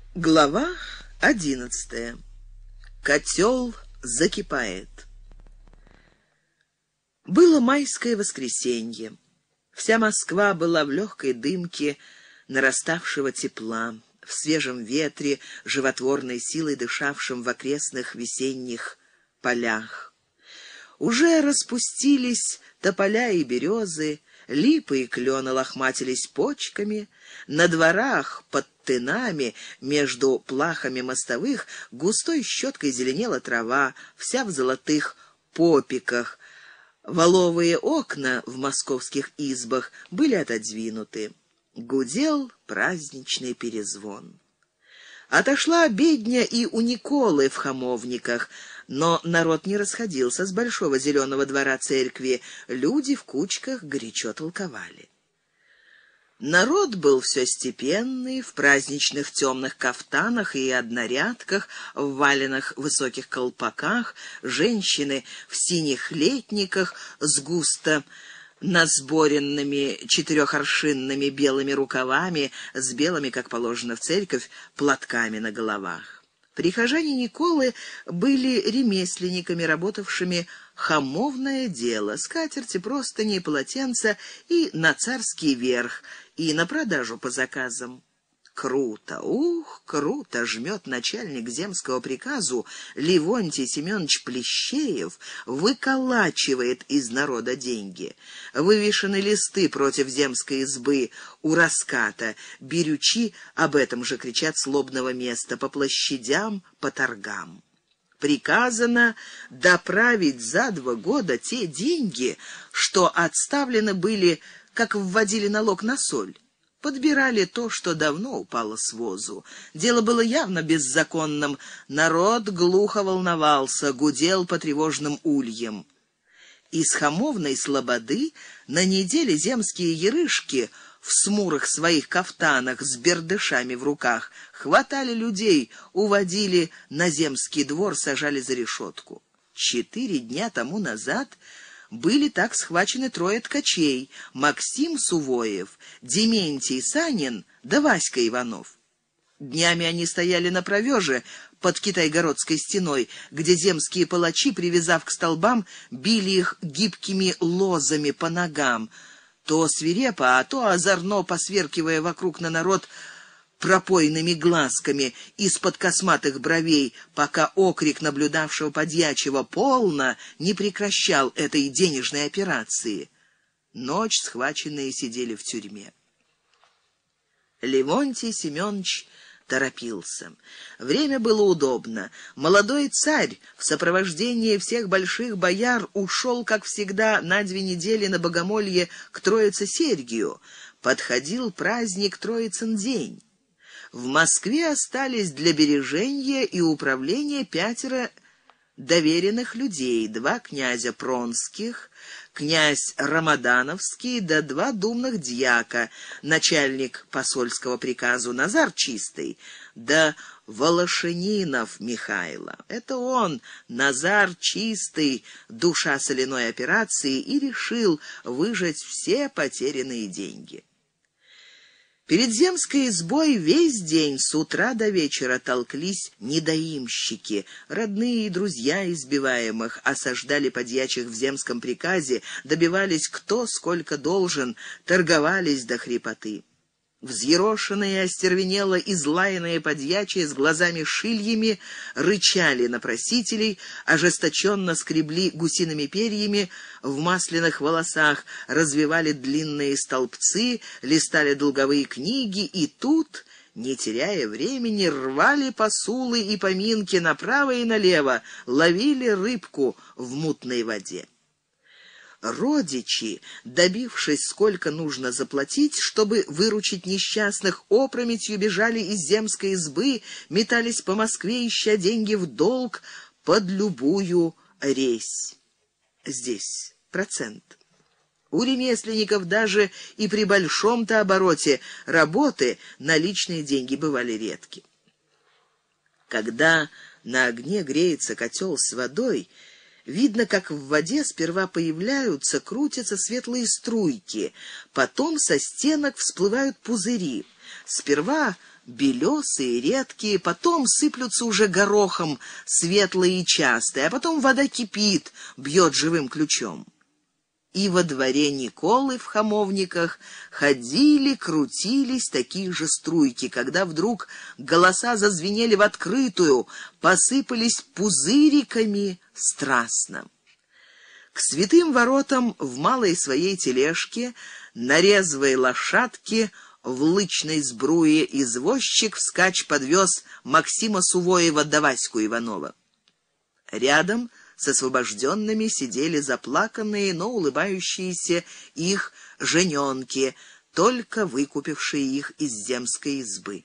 Глава 11. Котел закипает. Было майское воскресенье. Вся Москва была в легкой дымке нараставшего тепла, в свежем ветре, животворной силой дышавшем в окрестных весенних полях. Уже распустились тополя и березы, липы и клены лохматились почками, на дворах под тынами между плахами мостовых густой щеткой зеленела трава, вся в золотых попиках. Воловые окна в московских избах были отодвинуты. Гудел праздничный перезвон. Отошла обедня и у Николы в Хамовниках, но народ не расходился с большого зеленого двора церкви, люди в кучках горячо толковали. Народ был все степенный, в праздничных темных кафтанах и однорядках, в валенных высоких колпаках, женщины в синих летниках с густо насборенными четырехоршинными белыми рукавами, с белыми, как положено в церковь, платками на головах. Прихожане Николы были ремесленниками, работавшими хамовное дело: скатерти, простыни, полотенца и на царский верх, и на продажу по заказам. Круто, круто жмет начальник земского приказу Левонтий Семенович Плещеев, выколачивает из народа деньги. Вывешены листы против земской избы у раската, берючи об этом же кричат с лобного места, по площадям, по торгам. Приказано доправить за 2 года те деньги, что отставлены были, как вводили налог на соль. Подбирали то, что давно упало с возу. Дело было явно беззаконным. Народ глухо волновался, гудел по тревожным ульям. Из хамовной слободы на неделе земские ярышки в смурых своих кафтанах с бердышами в руках хватали людей, уводили на земский двор, сажали за решетку. 4 дня тому назад были так схвачены 3 ткачей: Максим Сувоев, Дементий Санин да Васька Иванов. Днями они стояли на провёже под Китайгородской стеной, где земские палачи, привязав к столбам, били их гибкими лозами по ногам, то свирепо, а то озорно посверкивая вокруг на народ пропойными глазками из-под косматых бровей, пока окрик наблюдавшего подьячего «Полно!» не прекращал этой денежной операции. Ночь схваченные сидели в тюрьме. Левонтий Семенович торопился. Время было удобно. Молодой царь в сопровождении всех больших бояр ушел, как всегда, на 2 недели на богомолье к Троице-Сергию. Подходил праздник Троицын день. В Москве остались для бережения и управления 5 доверенных людей: 2 князя Пронских, князь Рамадановский да 2 думных дьяка, начальник посольского приказу Назар Чистый да Волошининов Михайло. Это он, Назар Чистый, душа соляной операции, и решил выжать все потерянные деньги. Перед земской избой весь день с утра до вечера толклись недоимщики, родные и друзья избиваемых, осаждали подьячих в земском приказе, добивались кто сколько должен, торговались до хрипоты. Взъерошенные и остервенело излаянные подьячие с глазами-шильями рычали на просителей, ожесточенно скребли гусиными перьями в масляных волосах, развивали длинные столбцы, листали долговые книги и тут, не теряя времени, рвали посулы и поминки направо и налево, ловили рыбку в мутной воде. Родичи, добившись, сколько нужно заплатить, чтобы выручить несчастных, опрометью бежали из земской избы, метались по Москве, ища деньги в долг под любую резь. Здесь процент. У ремесленников даже и при большом-то обороте работы наличные деньги бывали редки. Когда на огне греется котел с водой, видно, как в воде сперва появляются, крутятся светлые струйки, потом со стенок всплывают пузыри. Сперва белесые, редкие, потом сыплются уже горохом, светлые и частые, а потом вода кипит, бьет живым ключом. И во дворе Николы в Хамовниках ходили, крутились такие же струйки, когда вдруг голоса зазвенели в открытую, посыпались пузыриками страстно. К святым воротам в малой своей тележке на резвой лошадке в лычной сбруе извозчик вскачь подвез Максима Сувоева да Ваську Иванова. Рядом с освобожденными сидели заплаканные, но улыбающиеся их жененки, только выкупившие их из земской избы.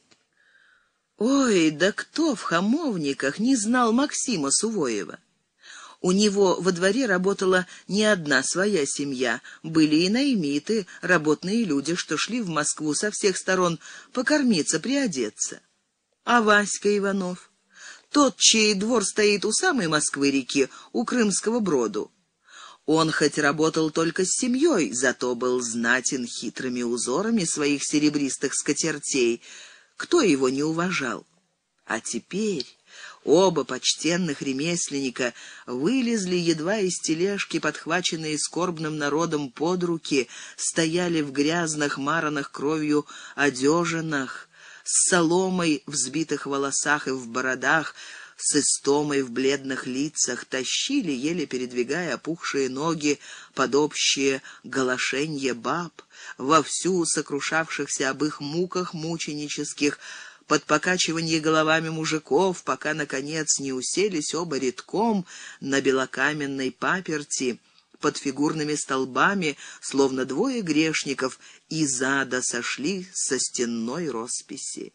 Ой, да кто в Хамовниках не знал Максима Сувоева? У него во дворе работала не одна своя семья, были и наймиты, работные люди, что шли в Москву со всех сторон покормиться, приодеться. А Васька Иванов? Тот, чей двор стоит у самой Москвы-реки, у Крымского броду. Он хоть работал только с семьей, зато был знатен хитрыми узорами своих серебристых скатертей. Кто его не уважал? А теперь оба почтенных ремесленника вылезли едва из тележки, подхваченные скорбным народом под руки, стояли в грязных, маранных кровью одежинах, с соломой в взбитых волосах и в бородах, с истомой в бледных лицах, тащили, еле передвигая опухшие ноги, под общее голошенье баб, вовсю сокрушавшихся об их муках мученических, под покачивание головами мужиков, пока, наконец, не уселись оба редком на белокаменной паперти, под фигурными столбами, словно двое грешников, из ада сошли со стенной росписи.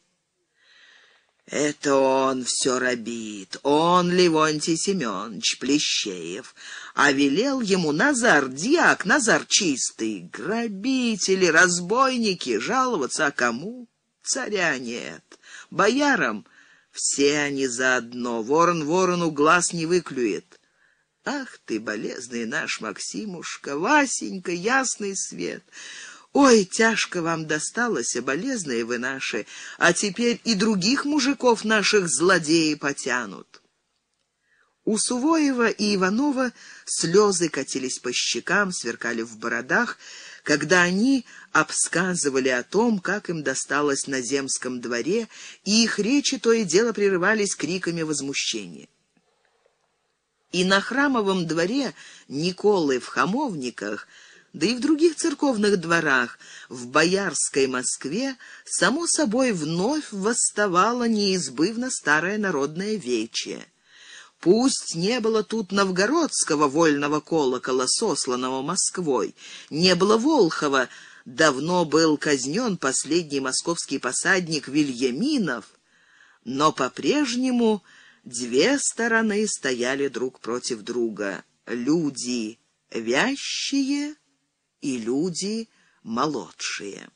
Это он все робит, он, Левонтий Семенович Плещеев, а велел ему Назар, дьяк, Назар чистый, грабители, разбойники, жаловаться, а кому? Царя нет, боярам все они заодно, ворон ворону глаз не выклюет. Ах ты, болезный наш Максимушка, Васенька, ясный свет! Ой, тяжко вам досталось, болезные вы наши, а теперь и других мужиков наших злодеи потянут. У Сувоева и Иванова слезы катились по щекам, сверкали в бородах, когда они обсказывали о том, как им досталось на земском дворе, и их речи то и дело прерывались криками возмущения. И на храмовом дворе Николы в Хамовниках, да и в других церковных дворах в боярской Москве, само собой, вновь восставало неизбывно старое народное вече. Пусть не было тут новгородского вольного колокола, сосланного Москвой, не было Волхова, давно был казнен последний московский посадник Вильяминов, но по-прежнему две стороны стояли друг против друга: люди вящие и люди молодшие.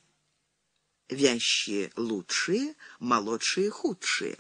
Вящие лучшие, молодшие худшие.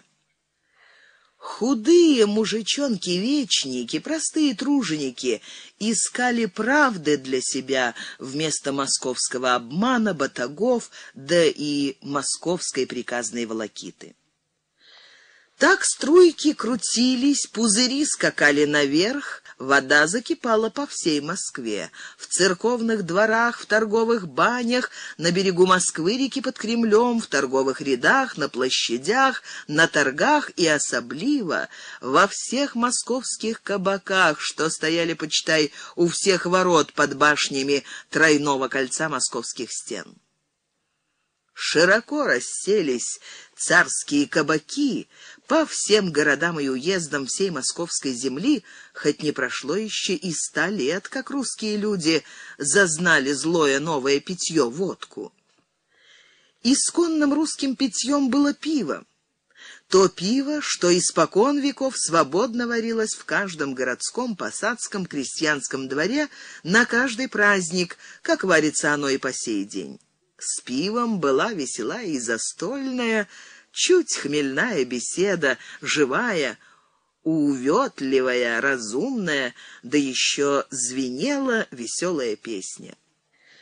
Худые мужичонки-вечники, простые труженики, искали правды для себя вместо московского обмана, батагов, да и московской приказной волокиты. Так струйки крутились, пузыри скакали наверх, вода закипала по всей Москве. В церковных дворах, в торговых банях, на берегу Москвы-реки под Кремлем, в торговых рядах, на площадях, на торгах и особливо во всех московских кабаках, что стояли, почитай, у всех ворот под башнями тройного кольца московских стен. Широко расселись царские кабаки по всем городам и уездам всей московской земли, хоть не прошло еще и 100 лет, как русские люди зазнали злое новое питье, водку. Исконным русским питьем было пиво. То пиво, что испокон веков свободно варилось в каждом городском, посадском, крестьянском дворе на каждый праздник, как варится оно и по сей день. С пивом была весела и застольная, чуть хмельная беседа, живая, увётливая, разумная, да еще звенела веселая песня.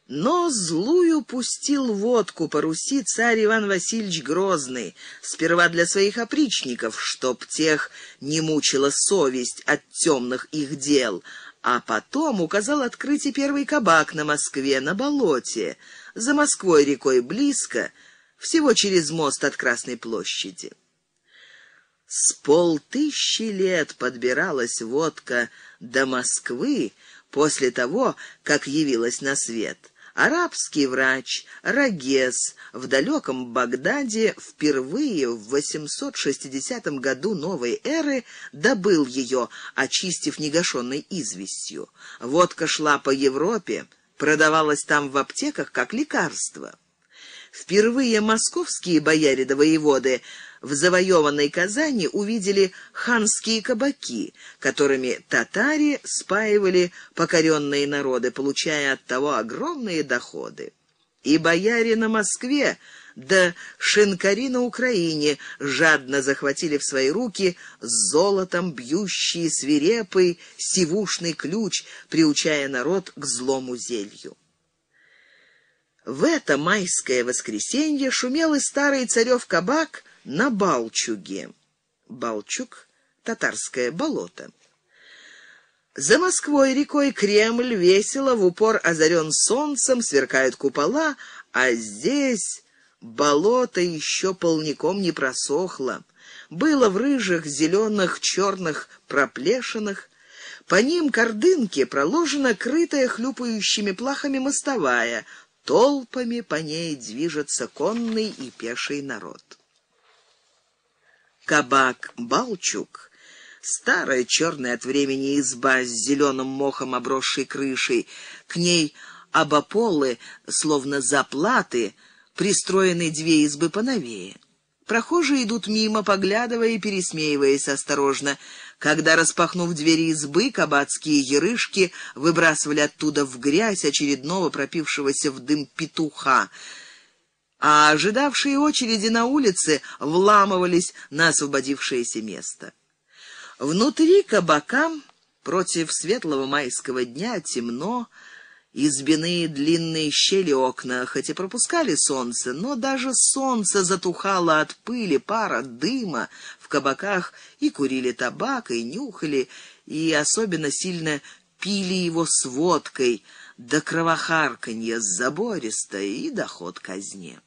Но злую пустил водку по Руси царь Иван Васильевич Грозный, сперва для своих опричников, чтоб тех не мучила совесть от темных их дел, а потом указал открыть и первый кабак на Москве, на болоте, за Москвой рекой близко, всего через мост от Красной площади. С 5000 лет подбиралась водка до Москвы после того, как явилась на свет. Арабский врач Рагез в далеком Багдаде впервые в 860 году новой эры добыл ее, очистив негашенной известью. Водка шла по Европе, продавалась там в аптеках как лекарство. Впервые московские бояре да воеводы в завоеванной Казани увидели ханские кабаки, которыми татари спаивали покоренные народы, получая от того огромные доходы. И бояре на Москве да шинкари на Украине жадно захватили в свои руки золотом бьющий свирепый сивушный ключ, приучая народ к злому зелью. В это майское воскресенье шумел и старый царев кабак на Балчуге. Балчуг — татарское болото. За Москвой рекой Кремль весело в упор озарен солнцем, сверкают купола, а здесь болото еще полником не просохло. Было в рыжих, зеленых, черных проплешинах. По ним к Ордынке проложена крытая хлюпающими плахами мостовая. Толпами по ней движется конный и пеший народ. Кабак Балчуг — старая черная от времени изба с зеленым мохом обросшей крышей. К ней обополы, словно заплаты, пристроены 2 избы поновее. Прохожие идут мимо, поглядывая и пересмеиваясь осторожно. Когда, распахнув двери избы, кабацкие ерышки выбрасывали оттуда в грязь очередного пропившегося в дым петуха, а ожидавшие очереди на улице вламывались на освободившееся место. Внутри кабака против светлого майского дня темно. Избиные длинные щели окна хоть и пропускали солнце, но даже солнце затухало от пыли, пара, дыма. В кабаках и курили табак, и нюхали, и особенно сильно пили его с водкой, до кровохарканья забористо и доход казне.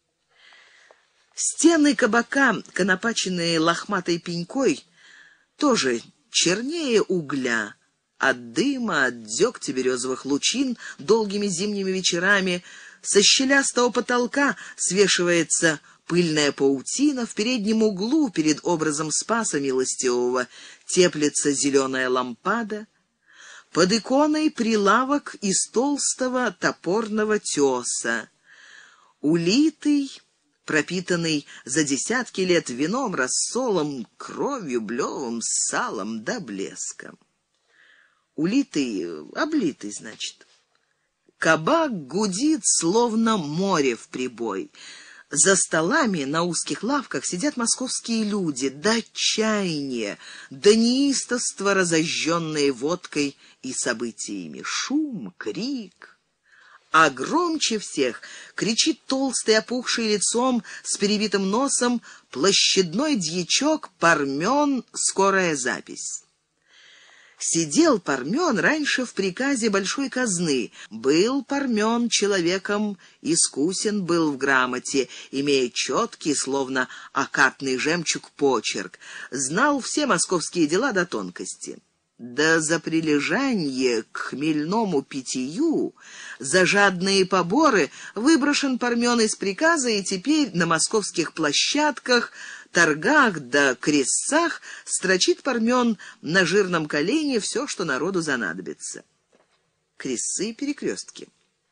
Стены кабака, конопаченные лохматой пенькой, тоже чернее угля. От дыма, от дегтя березовых лучин долгими зимними вечерами со щелястого потолка свешивается пыльная паутина, в переднем углу перед образом Спаса Милостивого теплится зеленая лампада, под иконой прилавок из толстого топорного теса, улитый, пропитанный за десятки лет вином, рассолом, кровью, блевом, салом да блеском. Улитый, облитый, значит. Кабак гудит, словно море в прибой. За столами на узких лавках сидят московские люди, до чаяния, до неистовства, разожженные водкой и событиями. Шум, крик. А громче всех кричит толстый, опухший лицом, с перебитым носом, площадной дьячок Пармен «Скорая запись». Сидел Пармен раньше в приказе большой казны. Был Пармен человеком искусен, был в грамоте, имея четкий, словно акатный жемчуг, почерк. Знал все московские дела до тонкости. Да за прилежание к хмельному питью, за жадные поборы выброшен Пармен из приказа, и теперь на московских площадках, торгах да крестцах строчит Пармен на жирном колене все, что народу занадобится. Крестцы и перекрестки.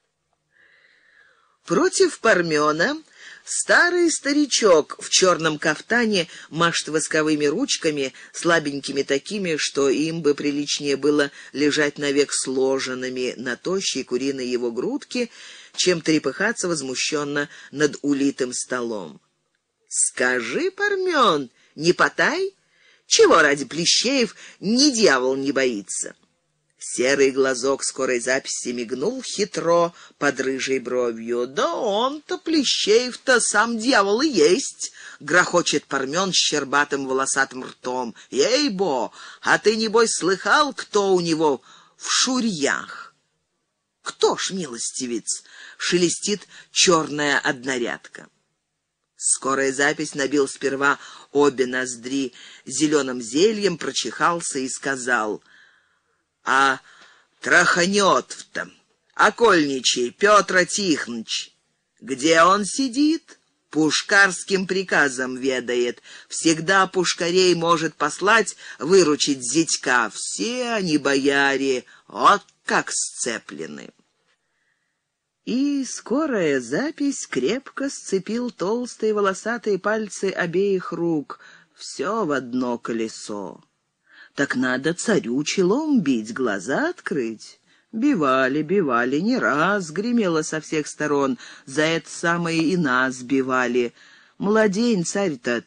Против Пармена старый старичок в черном кафтане машет восковыми ручками, слабенькими такими, что им бы приличнее было лежать навек сложенными на тощей куриной его грудке, чем трепыхаться возмущенно над улитым столом. «Скажи, Пармен, не потай, чего ради Плещеев ни дьявол не боится?» Серый глазок скорой записи мигнул хитро под рыжей бровью. «Да он-то, Плещеев-то, сам дьявол и есть!» — грохочет Пармен с щербатым волосатым ртом. «Ей-бо! А ты, небось, слыхал, кто у него в шурьях?» «Кто ж, милостивец?» — шелестит черная однорядка. Скорая запись набил сперва обе ноздри зеленым зельем, прочихался и сказал: «А Траханётов-то, окольничий Петр Тихоныч, где он сидит? Пушкарским приказом ведает. Всегда пушкарей может послать выручить зятька. Все они бояре, вот как сцеплены». И скорая запись крепко сцепил толстые волосатые пальцы обеих рук. Все в одно колесо. Так надо царю челом бить, глаза открыть. Бивали, не раз гремело со всех сторон. За это самое и нас бивали. Младень царь тот,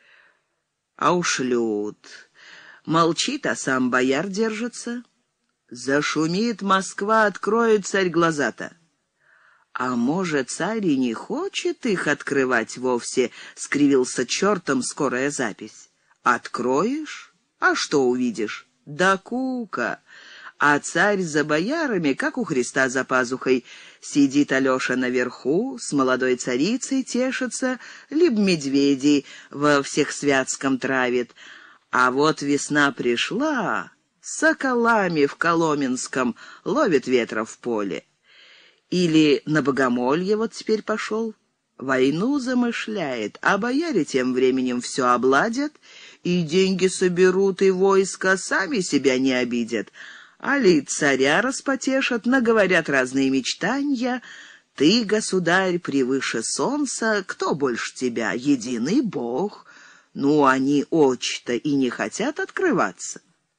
а ушлют. Молчит, а сам бояр держится. Зашумит Москва, откроет царь глаза-то. «А может, царь и не хочет их открывать вовсе?» — скривился чертом скорая запись. «Откроешь? А что увидишь? Да кука! А царь за боярами, как у Христа за пазухой. Сидит Алеша наверху, с молодой царицей тешится, либо медведей во Всехсвятском травит. А вот весна пришла, соколами в Коломенском ловит ветра в поле. Или на богомолье вот теперь пошел. Войну замышляет, а бояре тем временем все обладят, и деньги соберут, и войско сами себя не обидят. Али царя распотешат, наговорят разные мечтанья. Ты, государь, превыше солнца, кто больше тебя? Единый Бог. Ну, они очи-то и не хотят открываться.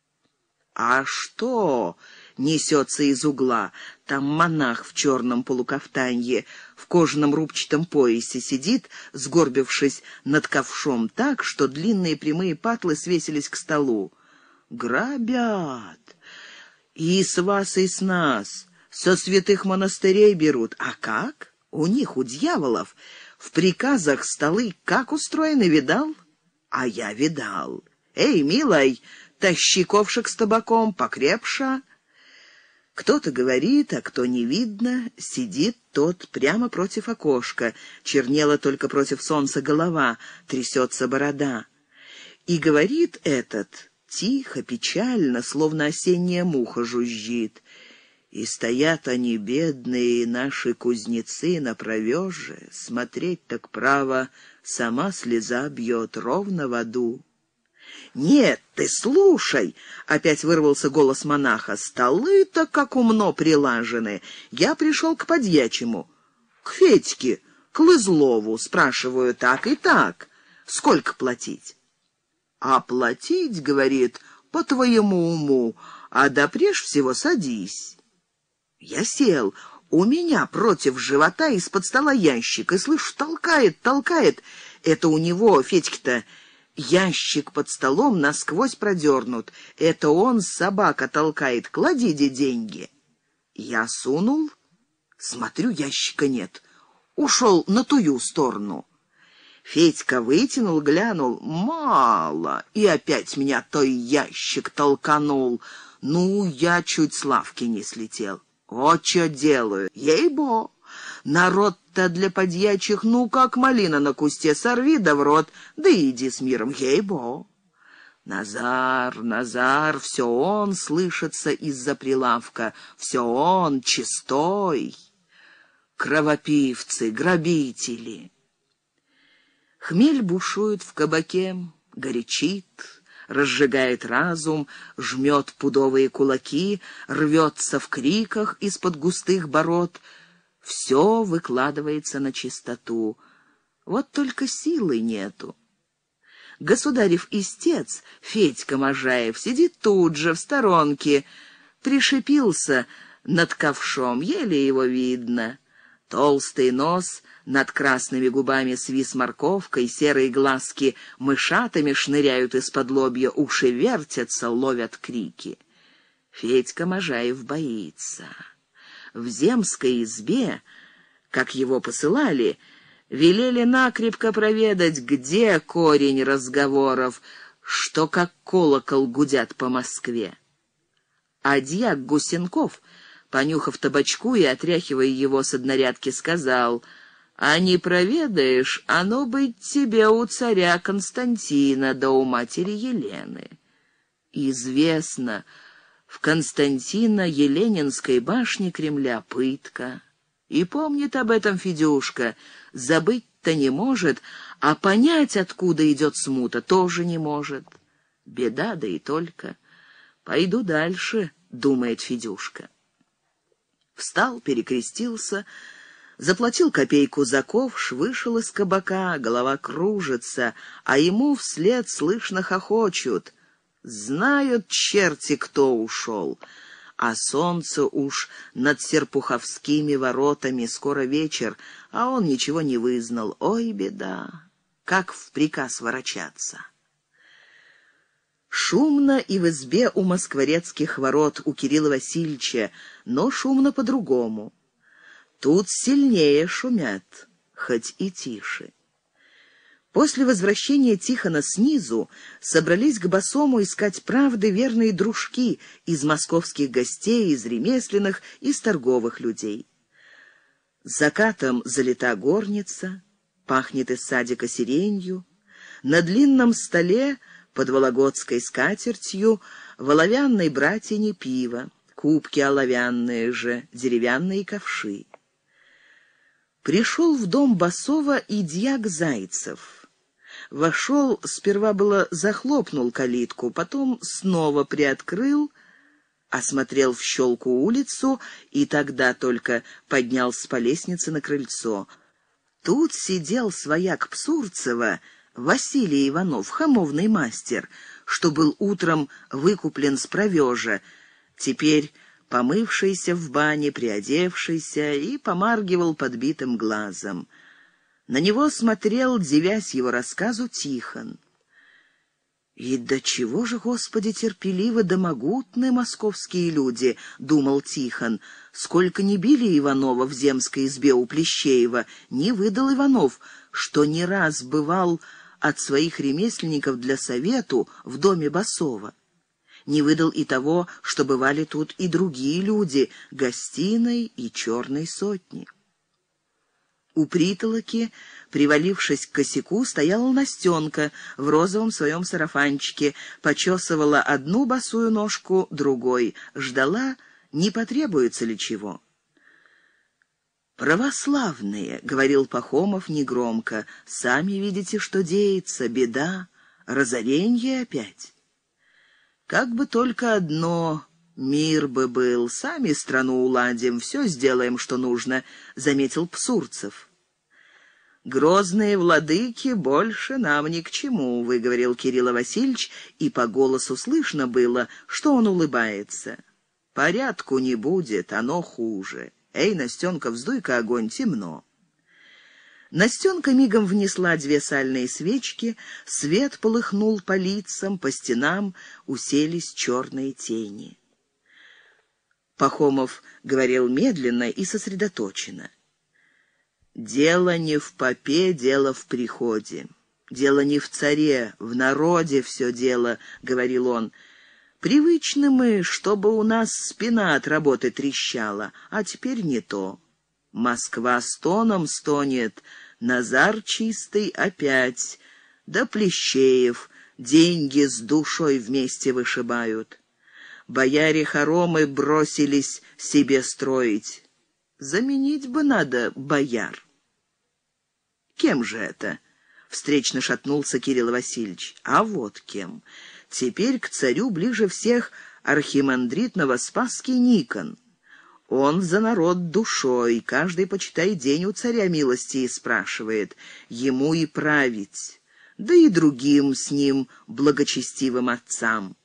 А что? Несется из угла. Там монах в черном полукафтанье, в кожаном рубчатом поясе сидит, сгорбившись над ковшом так, что длинные прямые патлы свесились к столу. Грабят. И с вас, и с нас. Со святых монастырей берут. А как? У них, у дьяволов, в приказах столы как устроены, видал? А я видал. Эй, милой, тащи ковшик с табаком, покрепша. Кто-то говорит, а кто не видно. Сидит тот прямо против окошка. Чернела только против солнца голова, трясется борода. И говорит этот тихо, печально, словно осенняя муха жужжит. И стоят они, бедные наши кузнецы, на провёже. Смотреть так право, сама слеза бьет ровно в аду. «Нет, ты слушай!» — опять вырвался голос монаха. «Столы-то как умно прилажены. Я пришел к подьячему, к Федьке, к Лызлову, спрашиваю так и так. Сколько платить?» «А платить, — говорит, — по твоему уму, а да прежде всего садись». Я сел. У меня против живота из-под стола ящик, и, слышь, толкает. Это у него, Федьки-то, ящик под столом насквозь продернут. Это он, собака, толкает. Кладите деньги. Я сунул. Смотрю, ящика нет. Ушел на тую сторону. Федька вытянул, глянул. Мало. И опять меня той ящик толканул. Ну, я чуть с лавки не слетел. Вот что делаю. Ей-бо. Народ-то для подьячих, ну, как малина на кусте, сорви да в рот, да иди с миром, ей-бо. Назар, все он слышится из-за прилавка, все он, чистой. Кровопивцы, грабители. Хмель бушует в кабаке, горячит, разжигает разум, жмет пудовые кулаки, рвется в криках из-под густых бород. Все выкладывается на чистоту. Вот только силы нету. Государев истец, Федька Можаев, сидит тут же, в сторонке, пришипился над ковшом, еле его видно. Толстый нос над красными губами свис морковкой, серые глазки мышатами шныряют из-под лобья, уши вертятся, ловят крики. Федька Можаев боится. В земской избе, как его посылали, велели накрепко проведать, где корень разговоров, что как колокол гудят по Москве. А дьяк Гусенков, понюхав табачку и отряхивая его с однорядки, сказал: «А не проведаешь, оно быть тебе у царя Константина да у матери Елены». Известно, в Константино-Еленинской башне Кремля пытка. И помнит об этом Федюшка, забыть-то не может, а понять, откуда идет смута, тоже не может. Беда, да и только. «Пойду дальше», — думает Федюшка. Встал, перекрестился, заплатил копейку за ковш, вышел из кабака, голова кружится, а ему вслед слышно хохочут. Знают черти, кто ушел. А солнце уж над Серпуховскими воротами, скоро вечер, а он ничего не вызнал. Ой, беда! Как в приказ ворочаться. Шумно и в избе у москворецких ворот у Кирилла Васильевича, но шумно по-другому. Тут сильнее шумят, хоть и тише. После возвращения Тихона снизу собрались к Босому искать правды верные дружки из московских гостей, из ремесленных, из торговых людей. Закатом залита горница, пахнет из садика сиренью, на длинном столе под вологодской скатертью в оловянной братине пиво, кубки оловянные же, деревянные ковши. Пришел в дом Босова и дьяк Зайцев. Вошел, сперва было захлопнул калитку, потом снова приоткрыл, осмотрел в щелку улицу и тогда только поднялся по лестнице на крыльцо. Тут сидел свояк Псурцева Василий Иванов, хамовный мастер, что был утром выкуплен с провежа, теперь помывшийся в бане, приодевшийся, и помаргивал подбитым глазом. На него смотрел, дивясь его рассказу, Тихон. «И до чего же, Господи, терпеливы да могутны московские люди», — думал Тихон. «Сколько не били Иванова в земской избе у Плещеева, не выдал Иванов, что не раз бывал от своих ремесленников для совету в доме Босова. Не выдал и того, что бывали тут и другие люди, гостиной и черной сотни». У притолоки, привалившись к косяку, стояла Настенка в розовом своем сарафанчике, почесывала одну босую ножку другой, ждала, не потребуется ли чего. «Православные», — говорил Пахомов негромко, — «сами видите, что деется, беда, разоренье опять. Как бы только одно... мир бы был, сами страну уладим, все сделаем, что нужно», — заметил Псурцев. «Грозные владыки больше нам ни к чему», — выговорил Кирилл Васильевич, и по голосу слышно было, что он улыбается. «Порядку не будет, оно хуже. Эй, Настенка, вздуй-ка огонь, темно». Настенка мигом внесла 2 сальные свечки, свет полыхнул по лицам, по стенам уселись черные тени. Пахомов говорил медленно и сосредоточенно. «Дело не в попе, дело в приходе. Дело не в царе, в народе все дело», — говорил он. «Привычны мы, чтобы у нас спина от работы трещала, а теперь не то. Москва стоном стонет, Назар чистый опять, да Плещеев деньги с душой вместе вышибают. Бояре-хоромы бросились себе строить. Заменить бы надо бояр». «Кем же это?» — встречно шатнулся Кирилл Васильевич. «А вот кем. Теперь к царю ближе всех архимандрит Новоспасский Никон. Он за народ душой, каждый, почитай, день у царя милости спрашивает, ему и править, да и другим с ним благочестивым отцам».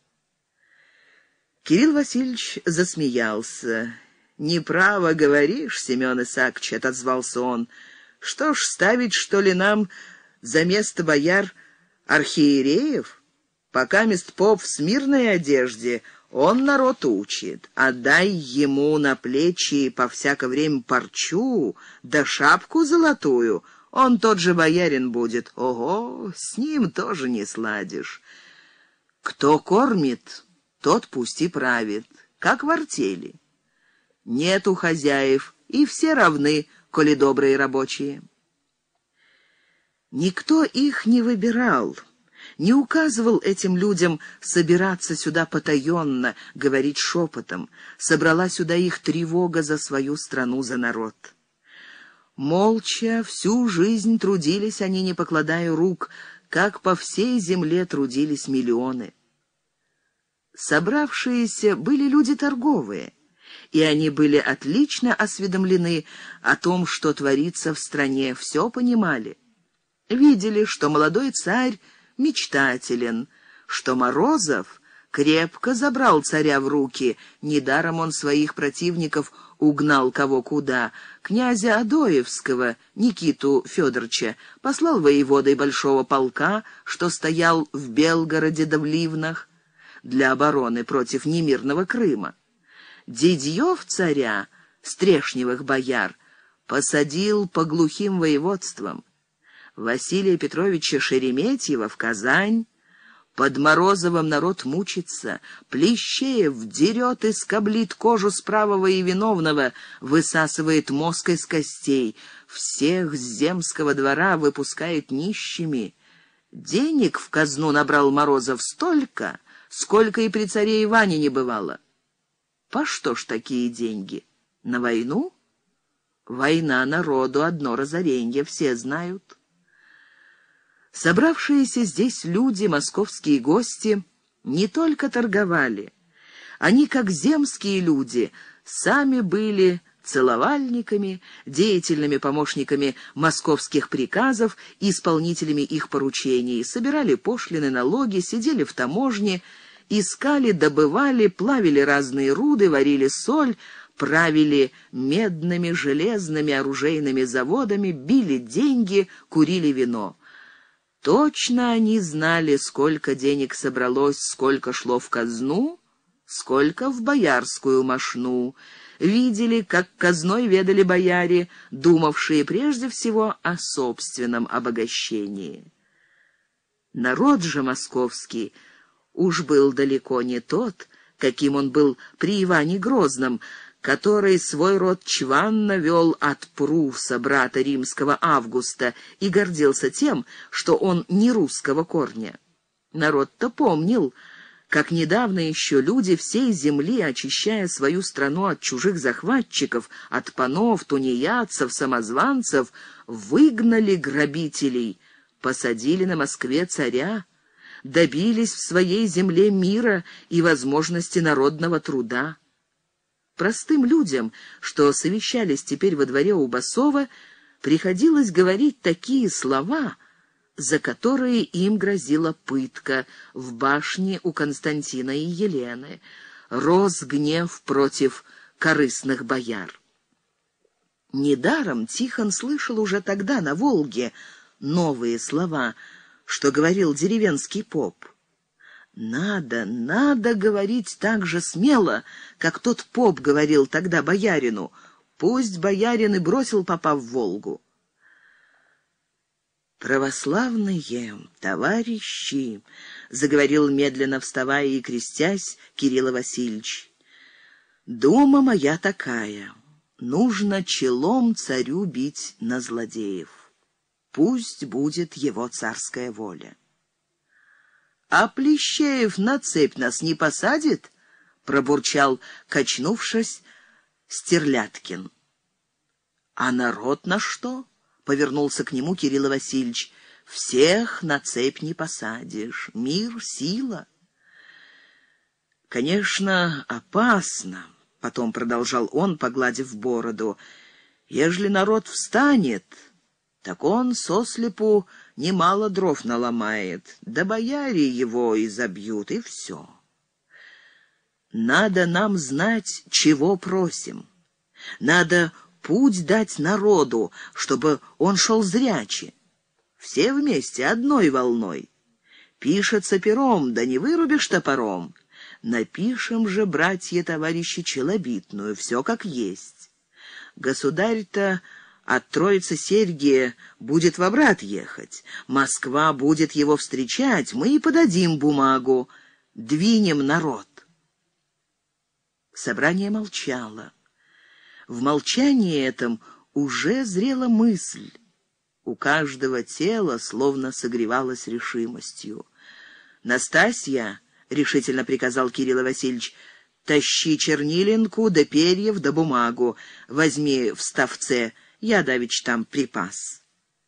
Кирилл Васильевич засмеялся. «Неправо говоришь, Семен Исаакович», — отозвался он. «Что ж, ставить, что ли, нам за место бояр архиереев? Покамест поп в смирной одежде, Он народ учит. Отдай ему на плечи по всяко время парчу, да шапку золотую, он тот же боярин будет. Ого, с ним тоже не сладишь. Кто кормит, тот пусть и правит, как в артели. Нету хозяев, и все равны, коли добрые рабочие. Никто их не выбирал, не указывал этим людям собираться сюда потаенно, говорить шепотом. Собрала сюда их тревога за свою страну, за народ. Молча всю жизнь трудились они, не покладая рук, как по всей земле трудились миллионы. Собравшиеся были люди торговые, и они были отлично осведомлены о том, что творится в стране, все понимали. Видели, что молодой царь мечтателен, что Морозов крепко забрал царя в руки, недаром он своих противников угнал кого куда. Князя Адоевского, Никиту Федоровича, послал воеводой большого полка, что стоял в Белгороде да в Ливнах, для обороны против немирного Крыма. Дидьев царя, стрешневых бояр, посадил по глухим воеводствам. Василия Петровича Шереметьева в Казань. Под Морозовым народ мучится, Плещеев дерет и скоблит кожу с правого и виновного, высасывает мозг из костей, всех с земского двора выпускает нищими. Денег в казну набрал Морозов столько, сколько и при царе Иване не бывало. По что ж такие деньги? На войну? Война народу одно разоренье, все знают. Собравшиеся здесь люди, московские гости, не только торговали. Они, как земские люди, сами были целовальниками, деятельными помощниками московских приказов, исполнителями их поручений, собирали пошлины, налоги, сидели в таможне, искали, добывали, плавили разные руды, варили соль, правили медными, железными, оружейными заводами, били деньги, курили вино. Точно они знали, сколько денег собралось, сколько шло в казну, сколько в боярскую мошну. Видели, как казной ведали бояре, думавшие прежде всего о собственном обогащении. Народ же московский уж был далеко не тот, каким он был при Иване Грозном, который свой род чванно вел от Пруса, брата римского Августа, и гордился тем, что он не русского корня. Народ-то помнил, как недавно еще люди всей земли, очищая свою страну от чужих захватчиков, от панов, тунеядцев, самозванцев, выгнали грабителей, посадили на Москве царя, добились в своей земле мира и возможности народного труда. Простым людям, что совещались теперь во дворе у Басова, приходилось говорить такие слова, за которые им грозила пытка в башне у Константина и Елены. Рос гнев против корыстных бояр. Недаром Тихон слышал уже тогда на Волге новые слова, что говорил деревенский поп. Надо говорить так же смело, как тот поп говорил тогда боярину. Пусть боярин и бросил попа в Волгу. «Православные товарищи», — заговорил медленно, вставая и крестясь, Кирилл Васильевич, — «дума моя такая, нужно челом царю бить на злодеев. Пусть будет его царская воля». «А Плещеев на цепь нас не посадит?» — пробурчал, качнувшись, Стерляткин. «А народ на что?» — повернулся к нему Кирилл Васильевич. «Всех на цепь не посадишь. Мир — сила». «Конечно, опасно», — потом продолжал он, погладив бороду. «Ежели народ встанет, так он сослепу немало дров наломает, да бояре его изобьют, и все. Надо нам знать, чего просим. Надо путь дать народу, чтобы он шел зряче. Все вместе, одной волной. Пишется пером, да не вырубишь топором. Напишем же, братья-товарищи, челобитную, все как есть. Государь-то от Троицы Сергия будет в обрат ехать. Москва будет его встречать, мы и подадим бумагу, двинем народ». Собрание молчало. В молчании этом уже зрела мысль. У каждого тела словно согревалось решимостью. «Настасья», — решительно приказал Кирилл Васильевич, — «тащи чернилинку да перьев да бумагу. Возьми в ставце, я давеча там припас».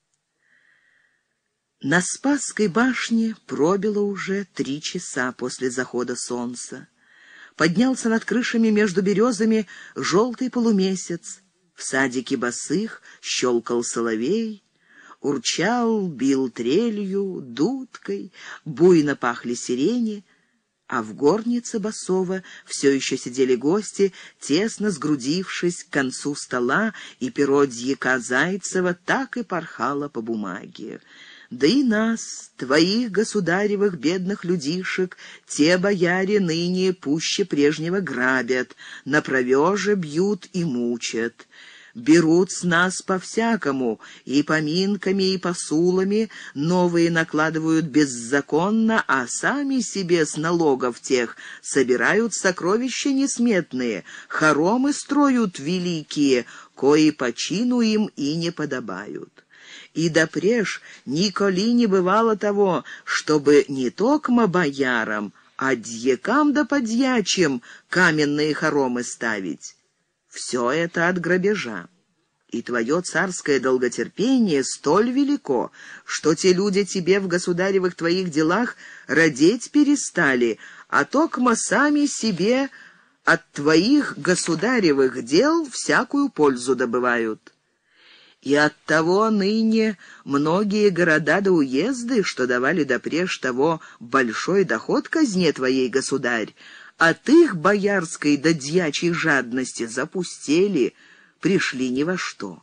На Спасской башне пробило уже 3 часа после захода солнца. Поднялся над крышами между березами желтый полумесяц. В садике босых щелкал соловей, урчал, бил трелью, дудкой, буйно пахли сирени, а в горнице Басова все еще сидели гости, тесно сгрудившись к концу стола, и перо дьяка Зайцева так и порхало по бумаге. «Да и нас, твоих государевых бедных людишек, те бояре ныне пуще прежнего грабят, на провеже бьют и мучат. Берут с нас по-всякому, и поминками, и посулами, новые накладывают беззаконно, а сами себе с налогов тех собирают сокровища несметные, хоромы строят великие, кои по чину им и не подобают. И допреж николи не бывало того, чтобы не токмо боярам, а дьякам да подьячим каменные хоромы ставить. Все это от грабежа. И твое царское долготерпение столь велико, что те люди тебе в государевых твоих делах родить перестали, а токмо сами себе от твоих государевых дел всякую пользу добывают. И оттого ныне многие города да уезды, что давали допреж того большой доход казне твоей, государь, от их боярской да дьячьей жадности запустели, пришли ни во что.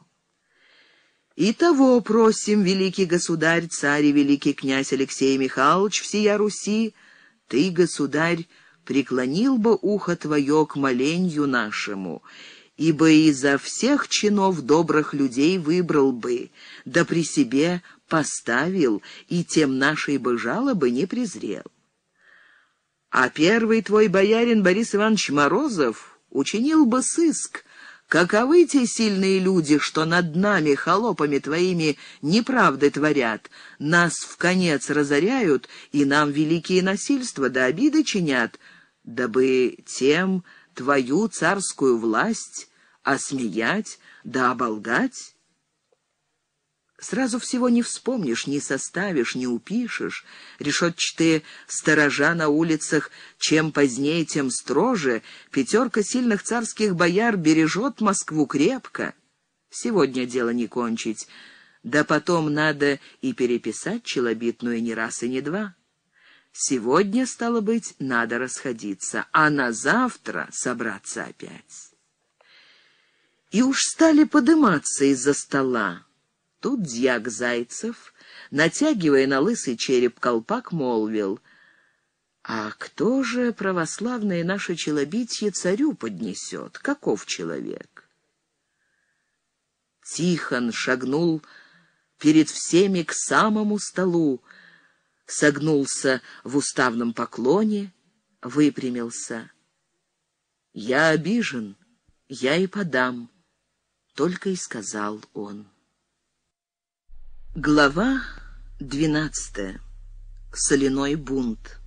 И того просим, великий государь, царь и великий князь Алексей Михайлович всея Руси, ты, государь, преклонил бы ухо твое к моленью нашему, ибо изо всех чинов добрых людей выбрал бы, да при себе поставил, и тем нашей бы жалобы не презрел. А первый твой боярин Борис Иванович Морозов учинил бы сыск, каковы те сильные люди, что над нами, холопами твоими, неправды творят, нас вконец разоряют и нам великие насильства да обиды чинят, дабы тем твою царскую власть осмеять да оболгать? Сразу всего не вспомнишь, не составишь, не упишешь. Решетчатые сторожа на улицах, чем позднее, тем строже. 5 сильных царских бояр бережет Москву крепко. Сегодня дело не кончить, да потом надо и переписать челобитную не раз и не два. Сегодня, стало быть, надо расходиться, а на завтра собраться опять. И уж стали подыматься из-за стола. Тут дьяк Зайцев, натягивая на лысый череп колпак, молвил: «А кто же православное наше челобитье царю поднесет? Каков человек?» Тихон шагнул перед всеми к самому столу, согнулся в уставном поклоне, выпрямился. «Я обижен, я и подам», — только и сказал он. Глава 12. Соляной бунт.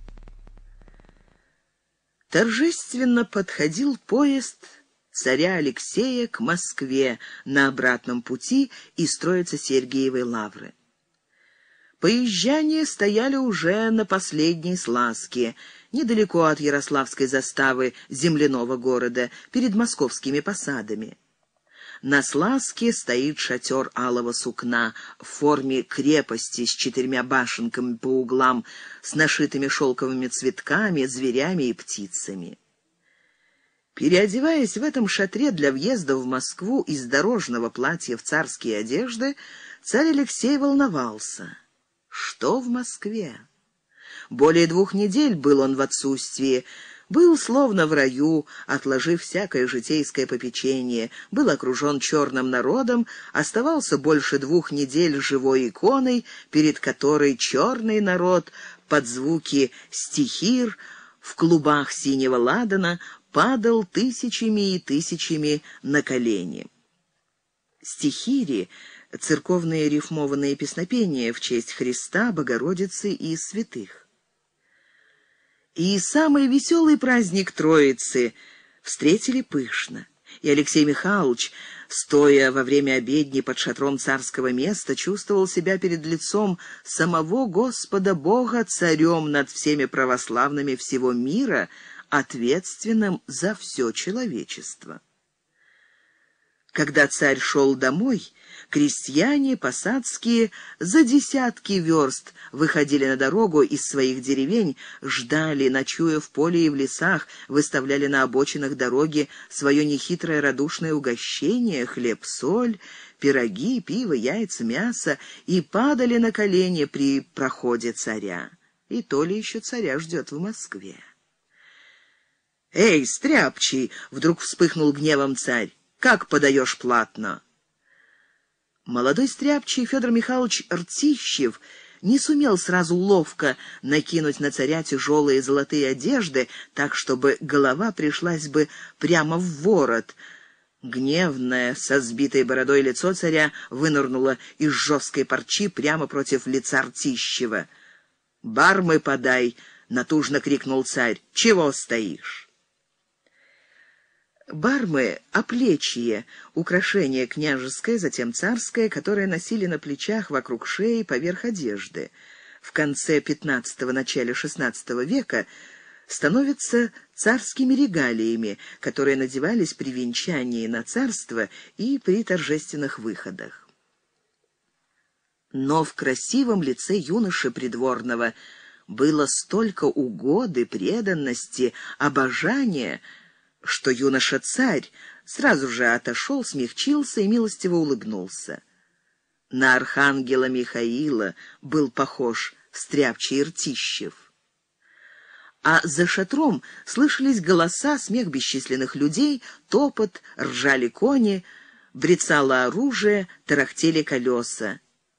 Торжественно подходил поезд царя Алексея к Москве на обратном пути из Троице-Сергиевой лавры. Поезжане стояли уже на последней слазке, недалеко от Ярославской заставы земляного города, перед московскими посадами. На слазке стоит шатер алого сукна в форме крепости с 4 башенками по углам, с нашитыми шелковыми цветками, зверями и птицами. Переодеваясь в этом шатре для въезда в Москву из дорожного платья в царские одежды, царь Алексей волновался. Что в Москве? Более 2 недель был он в отсутствии. Был словно в раю, отложив всякое житейское попечение, был окружен черным народом, оставался больше 2 недель живой иконой, перед которой черный народ под звуки стихир в клубах синего ладана падал тысячами и тысячами на колени. Стихири — церковные рифмованные песнопения в честь Христа, Богородицы и святых. И самый веселый праздник Троицы встретили пышно. И Алексей Михайлович, стоя во время обедни под шатром царского места, чувствовал себя перед лицом самого Господа Бога царем над всеми православными всего мира, ответственным за все человечество. Когда царь шел домой, крестьяне посадские за десятки верст выходили на дорогу из своих деревень, ждали, ночуя в поле и в лесах, выставляли на обочинах дороги свое нехитрое радушное угощение, хлеб-соль, пироги, пиво, яйца, мясо, и падали на колени при проходе царя. И то ли еще царя ждет в Москве. «Эй, стряпчий!» — вдруг вспыхнул гневом царь. «Как подаешь платно?» Молодой стряпчий Федор Михайлович Ртищев не сумел сразу ловко накинуть на царя тяжелые золотые одежды, так, чтобы голова пришлась бы прямо в ворот. Гневное, со сбитой бородой лицо царя вынырнуло из жесткой парчи прямо против лица Ртищева. «Бармы подай!» — натужно крикнул царь. «Чего стоишь?» Бармы — оплечье, украшение княжеское, затем царское, которое носили на плечах вокруг шеи поверх одежды. В конце XV – начале XVI века становятся царскими регалиями, которые надевались при венчании на царство и при торжественных выходах. Но в красивом лице юноши придворного было столько угоды, преданности, обожания, что юноша-царь сразу же отошел, смягчился и милостиво улыбнулся. На архангела Михаила был похож стряпчий Ртищев. А за шатром слышались голоса, смех бесчисленных людей, топот, ржали кони, брецало оружие, тарахтели колеса.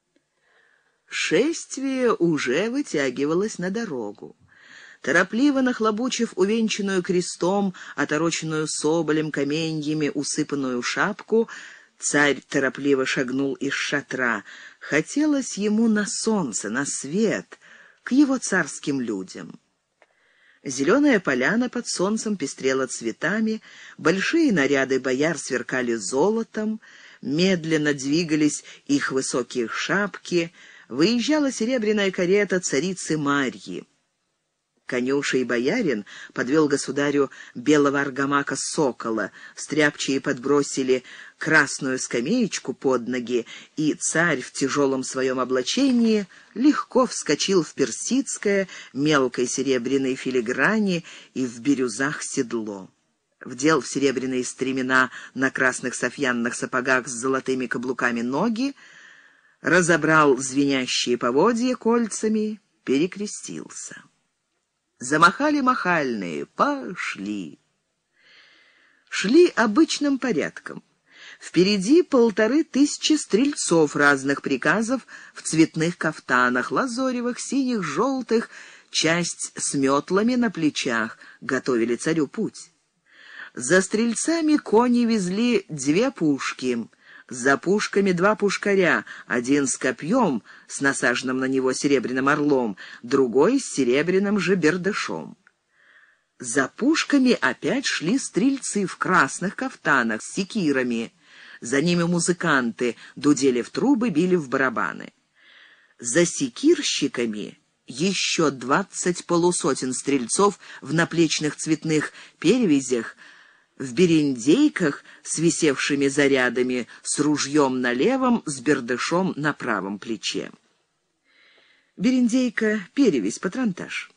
Шествие уже вытягивалось на дорогу. Торопливо нахлобучив увенчанную крестом, отороченную соболем, каменьями, усыпанную шапку, царь торопливо шагнул из шатра. Хотелось ему на солнце, на свет, к его царским людям. Зеленая поляна под солнцем пестрела цветами, большие наряды бояр сверкали золотом, медленно двигались их высокие шапки, выезжала серебряная карета царицы Марьи. Конюший боярин подвел государю белого аргамака сокола, стряпчие подбросили красную скамеечку под ноги, и царь в тяжелом своем облачении легко вскочил в персидское, мелкой серебряной филиграни и в бирюзах седло. Вдел в серебряные стремена на красных сафьянных сапогах с золотыми каблуками ноги, разобрал звенящие поводья кольцами, перекрестился. Замахали махальные, пошли. Шли обычным порядком. Впереди 1500 стрельцов разных приказов в цветных кафтанах, лазоревых, синих, желтых, часть с метлами на плечах, готовили царю путь. За стрельцами кони везли 2 пушки, за пушками 2 пушкаря, один с копьем, с насаженным на него серебряным орлом, другой с серебряным же бердышом. За пушками опять шли стрельцы в красных кафтанах с секирами. За ними музыканты дудели в трубы, били в барабаны. За секирщиками еще 20 полусотен стрельцов в наплечных цветных перевязях, в берендейках с висевшими зарядами, с ружьем на левом, с бердышом на правом плече. Берендейка — перевязь, патронтаж.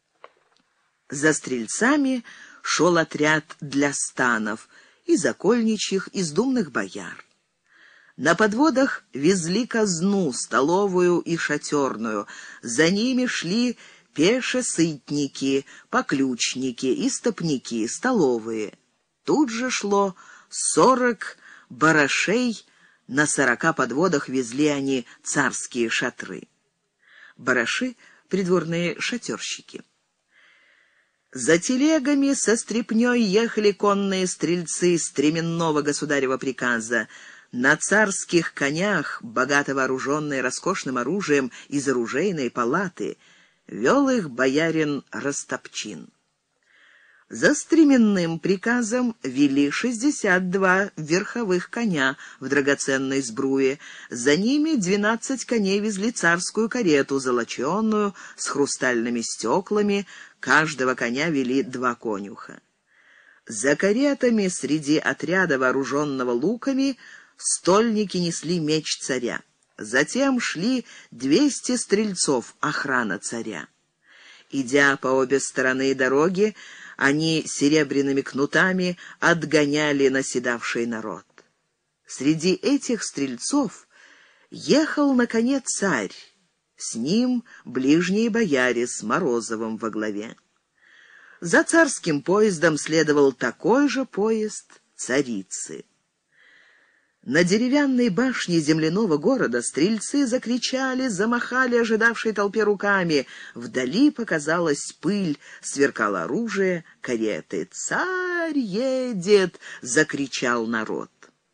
За стрельцами шел отряд для станов, из окольничьих, из думных бояр. На подводах везли казну, столовую и шатерную, за ними шли пешесытники, поключники, истопники, столовые. Тут же шло 40 барашей, на 40 подводах везли они царские шатры. Бараши — придворные шатерщики. За телегами со стряпнёй ехали конные стрельцы стременного государева приказа. На царских конях, богато вооруженные роскошным оружием из оружейной палаты, вел их боярин Растопчин. За стременным приказом вели 62 верховых коня в драгоценной сбруе. За ними 12 коней везли царскую карету, золоченую, с хрустальными стеклами. Каждого коня вели 2 конюха. За каретами среди отряда, вооруженного луками, стольники несли меч царя. Затем шли 200 стрельцов, охрана царя. Идя по обе стороны дороги, они серебряными кнутами отгоняли наседавший народ. Среди этих стрельцов ехал на коне царь, с ним ближние бояре с Морозовым во главе. За царским поездом следовал такой же поезд царицы. На деревянной башне земляного города стрельцы закричали, замахали ожидавшей толпе руками. Вдали показалась пыль, сверкало оружие, кареты. «Царь едет!» — закричал народ.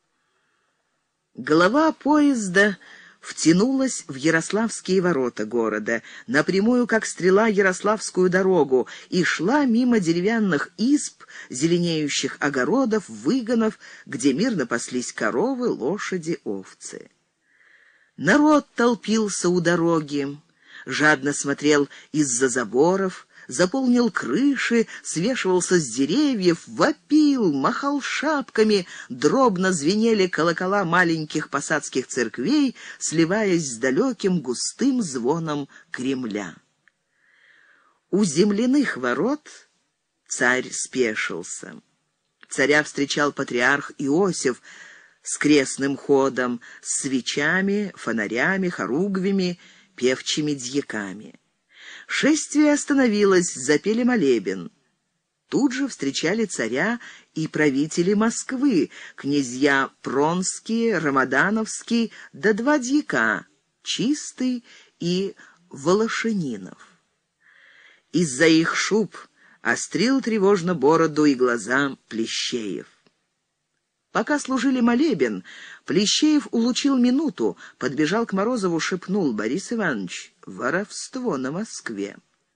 Голова поезда втянулась в Ярославские ворота города, напрямую, как стрела, Ярославскую дорогу, и шла мимо деревянных изб, зеленеющих огородов, выгонов, где мирно паслись коровы, лошади, овцы. Народ толпился у дороги, жадно смотрел из-за заборов, заполнил крыши, свешивался с деревьев, вопил, махал шапками, дробно звенели колокола маленьких посадских церквей, сливаясь с далеким густым звоном Кремля. У земляных ворот царь спешился. Царя встречал патриарх Иосиф с крестным ходом, с свечами, фонарями, хоругвями, певчими дьяками. Шествие остановилось, запели молебен. Тут же встречали царя и правители Москвы, князья Пронские, Рамадановский, да 2 дьяка, Чистый и Волошининов. Из-за их шуб острил тревожно бороду и глаза Плещеев. Пока служили молебен, Плещеев улучил минуту, подбежал к Морозову, шепнул: «Борис Иванович, воровство на Москве».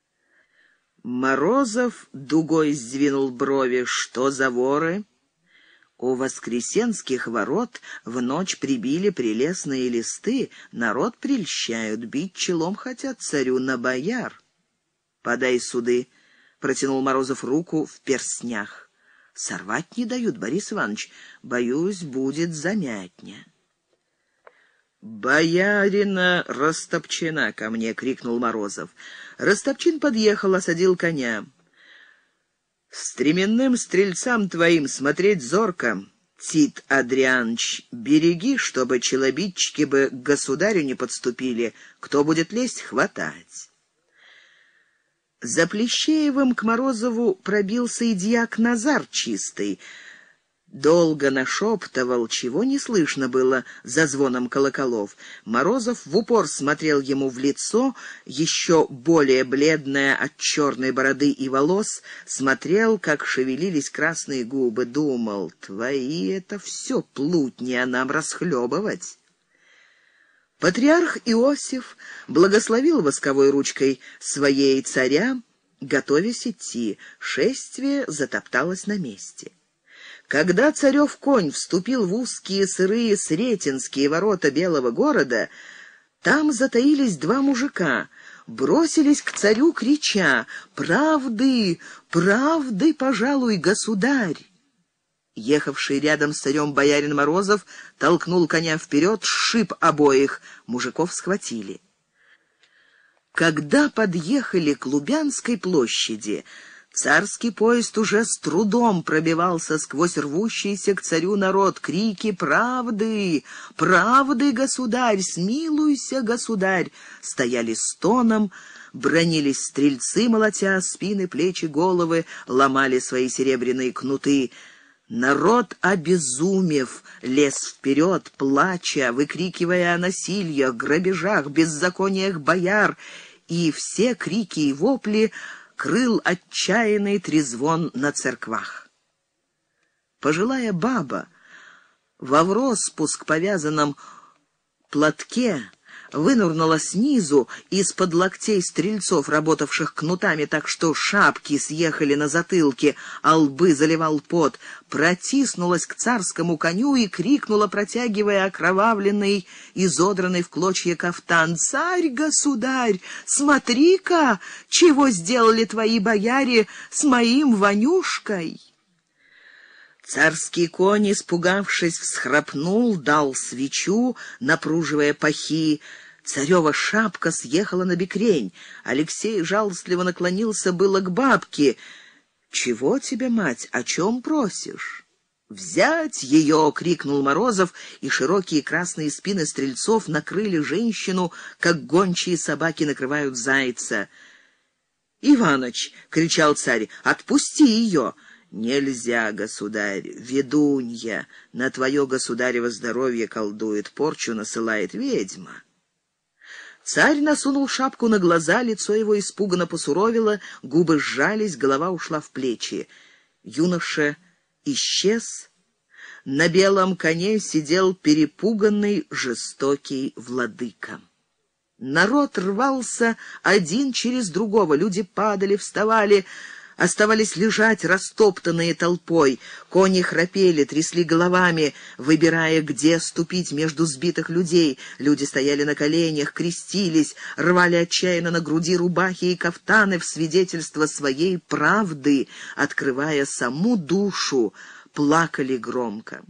Морозов дугой сдвинул брови: «Что за воры?» «У Воскресенских ворот в ночь прибили прелестные листы, народ прельщают, бить челом хотят царю на бояр». «Подай суды», — протянул Морозов руку в перстнях. «Сорвать не дают, Борис Иванович. Боюсь, будет замятня». «Боярина Растопчина ко мне!» — крикнул Морозов. Растопчин подъехал, осадил коня. «Стременным стрельцам твоим смотреть зорко, Тит Адрианович, береги, чтобы челобитчики бы к государю не подступили. Кто будет лезть, хватать». За Плещеевым к Морозову пробился и дьяк Назар Чистый. Долго нашептывал, чего не слышно было за звоном колоколов. Морозов в упор смотрел ему в лицо, еще более бледное от черной бороды и волос, смотрел, как шевелились красные губы, думал: «Твои это все плутни, а нам расхлебывать». Патриарх Иосиф благословил восковой ручкой своей царя, готовясь идти. Шествие затопталось на месте. Когда царев конь вступил в узкие сырые Сретенские ворота Белого города, там затаились 2 мужика, бросились к царю, крича: «Правды, правды, пожалуй, государь!» Ехавший рядом с царем боярин Морозов толкнул коня вперед, сшиб обоих. Мужиков схватили. Когда подъехали к Лубянской площади, царский поезд уже с трудом пробивался сквозь рвущийся к царю народ. Крики: «Правды! Правды, государь! Смилуйся, государь!» стояли стоном, бранились стрельцы, молотя спины, плечи, головы, ломали свои серебряные кнуты. Народ, обезумев, лез вперед, плача, выкрикивая о насилиях, грабежах, беззакониях бояр, и все крики и вопли крыл отчаянный трезвон на церквах. Пожилая баба во вроспуск повязанном платке вынурнула снизу из-под локтей стрельцов, работавших кнутами так, что шапки съехали на затылке, а лбы заливал пот, протиснулась к царскому коню и крикнула, протягивая окровавленный, изодранный в клочья кафтан: «Царь, государь, смотри-ка, чего сделали твои бояре с моим Ванюшкой!» Царский конь, испугавшись, всхрапнул, дал свечу, напруживая пахи. Царева шапка съехала на бекрень. Алексей жалостливо наклонился было к бабке. «Чего тебе, мать, о чем просишь?» «Взять ее!» — крикнул Морозов, и широкие красные спины стрельцов накрыли женщину, как гончие собаки накрывают зайца. «Иваныч!» — кричал царь. «Отпусти ее!» «Нельзя, государь, ведунья, на твое государево здоровье колдует, порчу насылает ведьма». Царь насунул шапку на глаза, лицо его испуганно посуровило, губы сжались, голова ушла в плечи. Юноша исчез. На белом коне сидел перепуганный жестокий владыка. Народ рвался один через другого, люди падали, вставали, оставались лежать, растоптанные толпой. Кони храпели, трясли головами, выбирая, где ступить между сбитых людей. Люди стояли на коленях, крестились, рвали отчаянно на груди рубахи и кафтаны в свидетельство своей правды, открывая саму душу, плакали громко.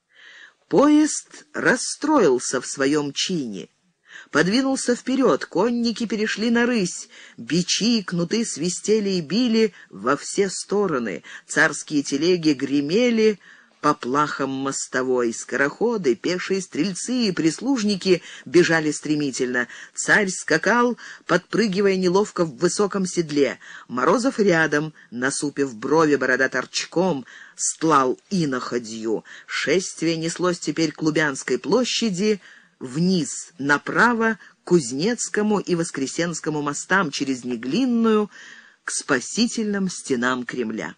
Поезд расстроился в своем чине. Подвинулся вперед, конники перешли на рысь, бичи и кнуты свистели и били во все стороны, царские телеги гремели по плахам мостовой, скороходы, пешие стрельцы и прислужники бежали стремительно. Царь скакал, подпрыгивая неловко в высоком седле. Морозов рядом, насупив брови, борода торчком, стлал иноходью. Шествие неслось теперь к Лубянской площади, вниз, направо, к Кузнецкому и Воскресенскому мостам, через Неглинную, к спасительным стенам Кремля.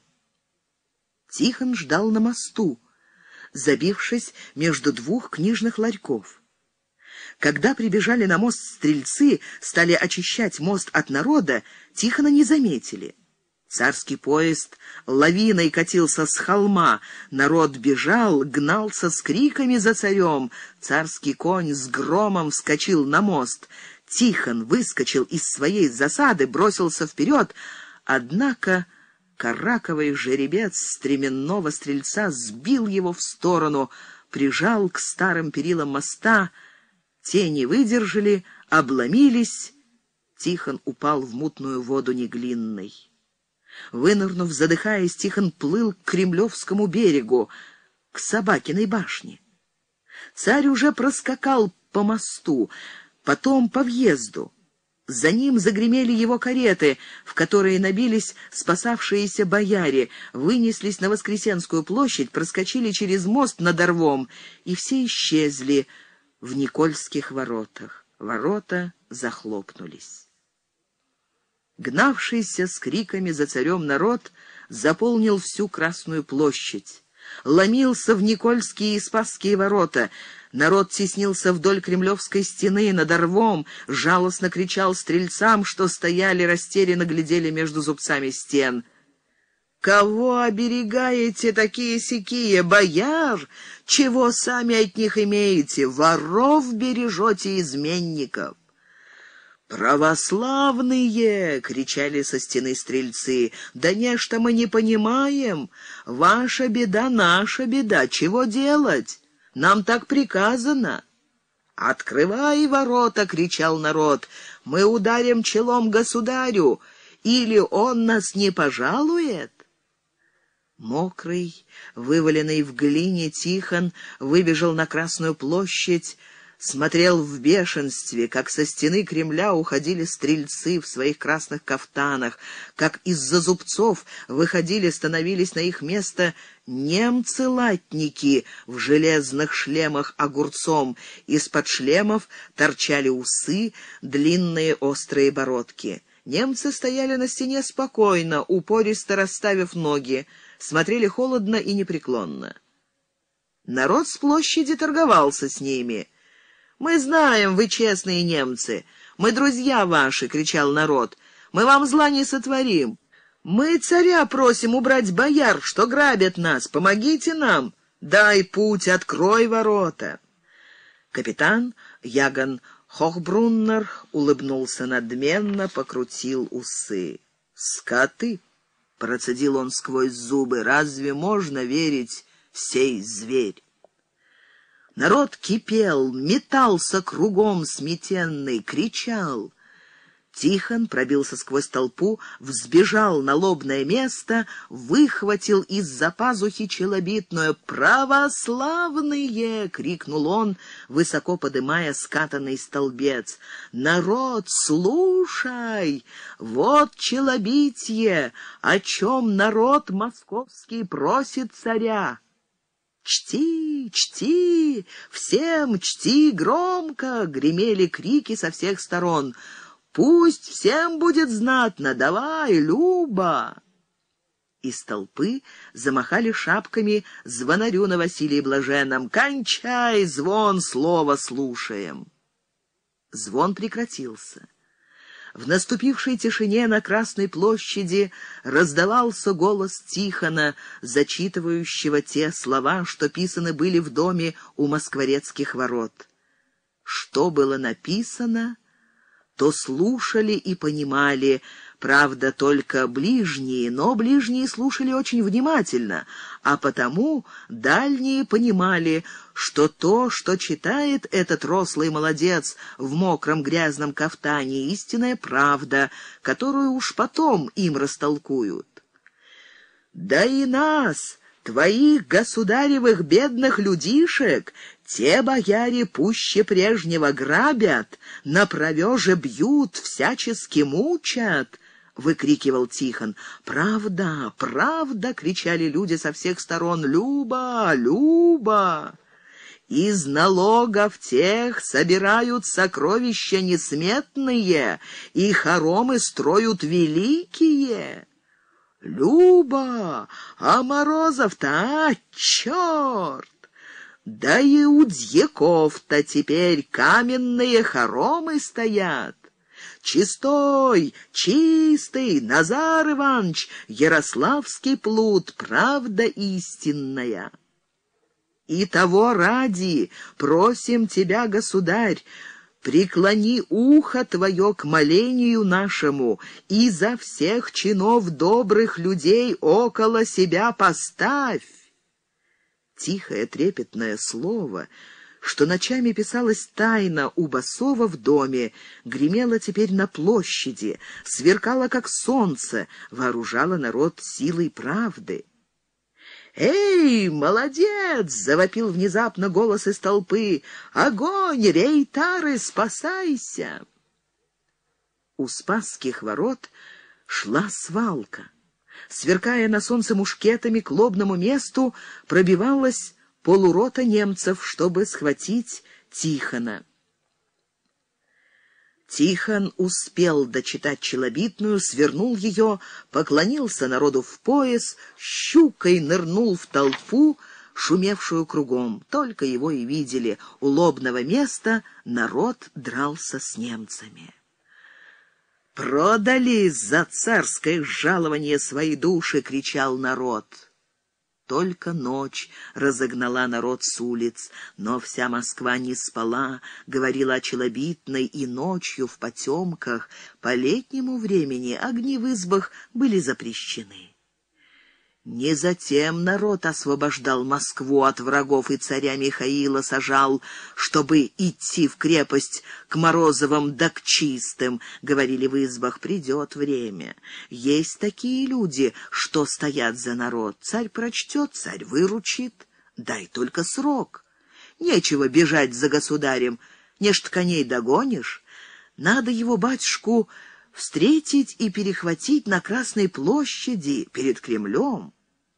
Тихон ждал на мосту, забившись между двух книжных ларьков. Когда прибежали на мост стрельцы, стали очищать мост от народа, Тихона не заметили. Царский поезд лавиной катился с холма, народ бежал, гнался с криками за царем. Царский конь с громом вскочил на мост. Тихон выскочил из своей засады, бросился вперед, однако караковый жеребец стременного стрельца сбил его в сторону, прижал к старым перилам моста. Те не выдержали, обломились. Тихон упал в мутную воду Неглинной. Вынырнув, задыхаясь, Тихон плыл к Кремлевскому берегу, к Собакиной башне. Царь уже проскакал по мосту, потом по въезду. За ним загремели его кареты, в которые набились спасавшиеся бояре, вынеслись на Воскресенскую площадь, проскочили через мост над Орвом, и все исчезли в Никольских воротах. Ворота захлопнулись. Гнавшийся с криками за царем народ заполнил всю Красную площадь. Ломился в Никольские и Спасские ворота. Народ теснился вдоль Кремлевской стены, над Орвом, жалостно кричал стрельцам, что стояли растерянно, глядели между зубцами стен. «Кого оберегаете такие-сякие, бояр? Чего сами от них имеете? Воров бережете, изменников!» «Православные!» — кричали со стены стрельцы. «Да нечто мы не понимаем. Ваша беда, наша беда. Чего делать? Нам так приказано». «Открывай ворота!» — кричал народ. «Мы ударим челом государю, или он нас не пожалует?» Мокрый, вываленный в глине, Тихон выбежал на Красную площадь смотрел в бешенстве, как со стены Кремля уходили стрельцы в своих красных кафтанах, как из-за зубцов выходили, становились на их место немцы-латники в железных шлемах огурцом, из-под шлемов торчали усы, длинные острые бородки. Немцы стояли на стене спокойно, упористо расставив ноги, смотрели холодно и непреклонно. Народ с площади торговался с ними. «Мы знаем, вы честные немцы. Мы друзья ваши!» — кричал народ. «Мы вам зла не сотворим. Мы царя просим убрать бояр, что грабят нас. Помогите нам! Дай путь, открой ворота!» Капитан Яган Хохбруннер улыбнулся надменно, покрутил усы. «Скоты!» — процедил он сквозь зубы. «Разве можно верить сей зверь?» Народ кипел, метался кругом сметенный, кричал. Тихон пробился сквозь толпу, взбежал на лобное место, выхватил из-за пазухи челобитную. «Православные!» — крикнул он, высоко подымая скатанный столбец. «Народ, слушай! Вот челобитье, о чем народ московский просит царя. «Чти, чти! Всем чти громко!» — гремели крики со всех сторон. «Пусть всем будет знатно! Давай, Люба!» Из толпы замахали шапками звонарю на Василии Блаженном. «Кончай звон, слово слушаем!» Звон прекратился. В наступившей тишине на Красной площади раздавался голос Тихона, зачитывающего те слова, что писаны были в доме у Москворецких ворот. Что было написано, то слушали и понимали, правда, только ближние, но ближние слушали очень внимательно, а потому дальние понимали, что то, что читает этот рослый молодец в мокром грязном кафтане, истинная правда, которую уж потом им растолкуют. «Да и нас, твоих государевых бедных людишек, те бояре пуще прежнего грабят, на провеже бьют, всячески мучат», — выкрикивал Тихон. «Правда, правда!» — кричали люди со всех сторон. «Люба, Люба! Из налогов тех собирают сокровища несметные, и хоромы строят великие. Люба, а Морозов-то, черт! Да и у дьяков-то теперь каменные хоромы стоят. Чистой, чистый Назар Иванович, ярославский плут, правда истинная. И того ради просим тебя, государь, преклони ухо твое к молению нашему и за всех чинов добрых людей около себя поставь». Тихое трепетное слово, что ночами писалось тайно у Басова в доме, гремело теперь на площади, сверкало, как солнце, вооружало народ силой правды. «Эй, молодец!» — завопил внезапно голос из толпы. «Огонь! Рейтары, спасайся!» У Спасских ворот шла свалка. Сверкая на солнце мушкетами, к лобному месту пробивалась полурота немцев, чтобы схватить Тихона. Тихон успел дочитать челобитную, свернул ее, поклонился народу в пояс, щукой нырнул в толпу, шумевшую кругом. Только его и видели. У лобного места народ дрался с немцами. «Продали за царское жалование свои души!» — кричал народ. Только ночь разогнала народ с улиц, но вся Москва не спала, говорила о челобитной, и ночью в потемках по летнему времени огни в избах были запрещены. Не затем народ освобождал Москву от врагов и царя Михаила сажал, чтобы идти в крепость к Морозовым да к Чистым, говорили в избах. Придет время. Есть такие люди, что стоят за народ. Царь прочтет, царь выручит. Дай только срок. Нечего бежать за государем, не ж коней догонишь. Надо его, батюшку, встретить и перехватить на Красной площади перед Кремлем.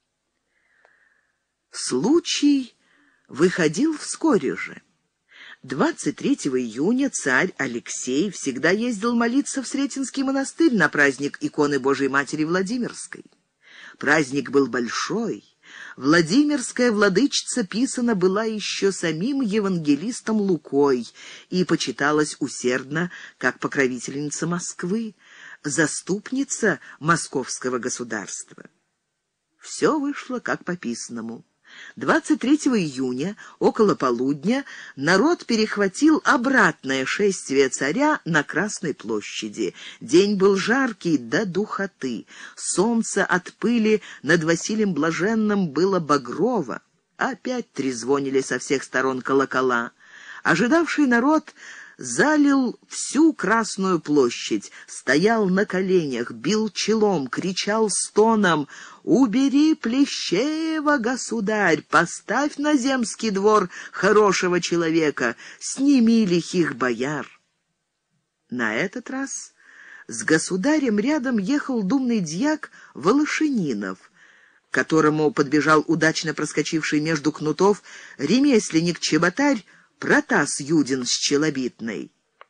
Случай выходил вскоре же. 23 июня царь Алексей всегда ездил молиться в Сретенский монастырь на праздник иконы Божией Матери Владимирской. Праздник был большой. Владимирская владычица писана была еще самим евангелистом Лукой и почиталась усердно как покровительница Москвы, заступница московского государства. Все вышло как по писанному. 23 июня, около полудня, народ перехватил обратное шествие царя на Красной площади. День был жаркий до духоты. Солнце от пыли над Василием Блаженным было багрово. Опять трезвонили со всех сторон колокола. Ожидавший народ залил всю Красную площадь, стоял на коленях, бил челом, кричал стоном: «Убери Плещеева, государь! Поставь на земский двор хорошего человека! Сними лихих бояр!» На этот раз с государем рядом ехал думный дьяк Волошининов, к которому подбежал удачно проскочивший между кнутов ремесленник-чеботарь Протас Юдин с челобитной.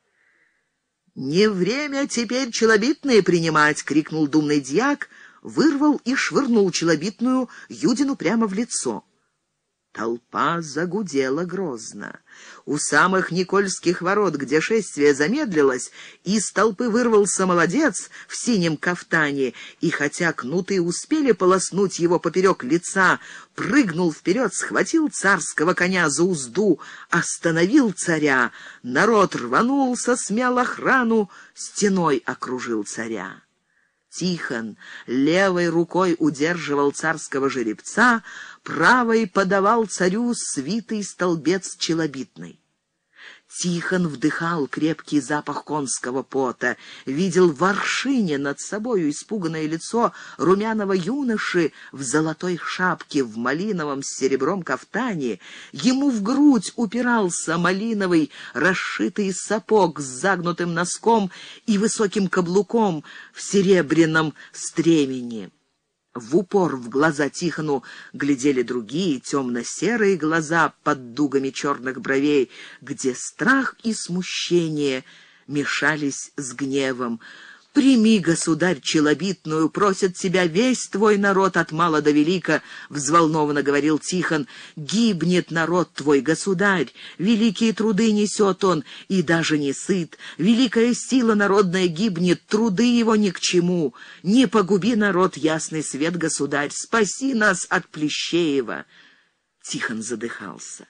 «Не время теперь челобитные принимать!» — крикнул думный дьяк, вырвал и швырнул челобитную Юдину прямо в лицо. Толпа загудела грозно. У самых Никольских ворот, где шествие замедлилось, из толпы вырвался молодец в синем кафтане, и хотя кнуты успели полоснуть его поперек лица, прыгнул вперед, схватил царского коня за узду, остановил царя. Народ рванулся, смял охрану, стеной окружил царя. Тихон левой рукой удерживал царского жеребца, правой подавал царю свитый столбец челобитной. Тихон вдыхал крепкий запах конского пота, видел в аршине над собою испуганное лицо румяного юноши в золотой шапке, в малиновом с серебром кафтане. Ему в грудь упирался малиновый расшитый сапог с загнутым носком и высоким каблуком в серебряном стремени. В упор в глаза Тихону глядели другие темно-серые глаза под дугами черных бровей, где страх и смущение мешались с гневом. «Прими, государь, челобитную, просит тебя весь твой народ от мала до велика», — взволнованно говорил Тихон. «Гибнет народ твой, государь, великие труды несет он, и даже не сыт. Великая сила народная гибнет, труды его ни к чему. Не погуби народ, ясный свет, государь, спаси нас от Плещеева». Тихон задыхался.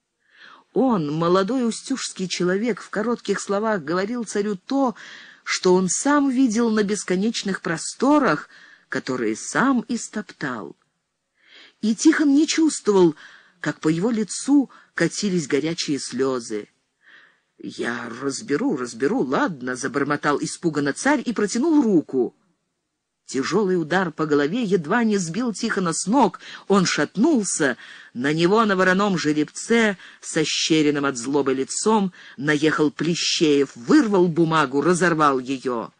Он, молодой устюжский человек, в коротких словах говорил царю то, что он сам видел на бесконечных просторах, которые сам истоптал. И Тихон не чувствовал, как по его лицу катились горячие слезы. «Я разберу, ладно», — забормотал испуганно царь и протянул руку. Тяжелый удар по голове едва не сбил Тихона с ног. Он шатнулся. На него на вороном жеребце, с ощеренным от злобы лицом, наехал Плещеев, вырвал бумагу, разорвал ее.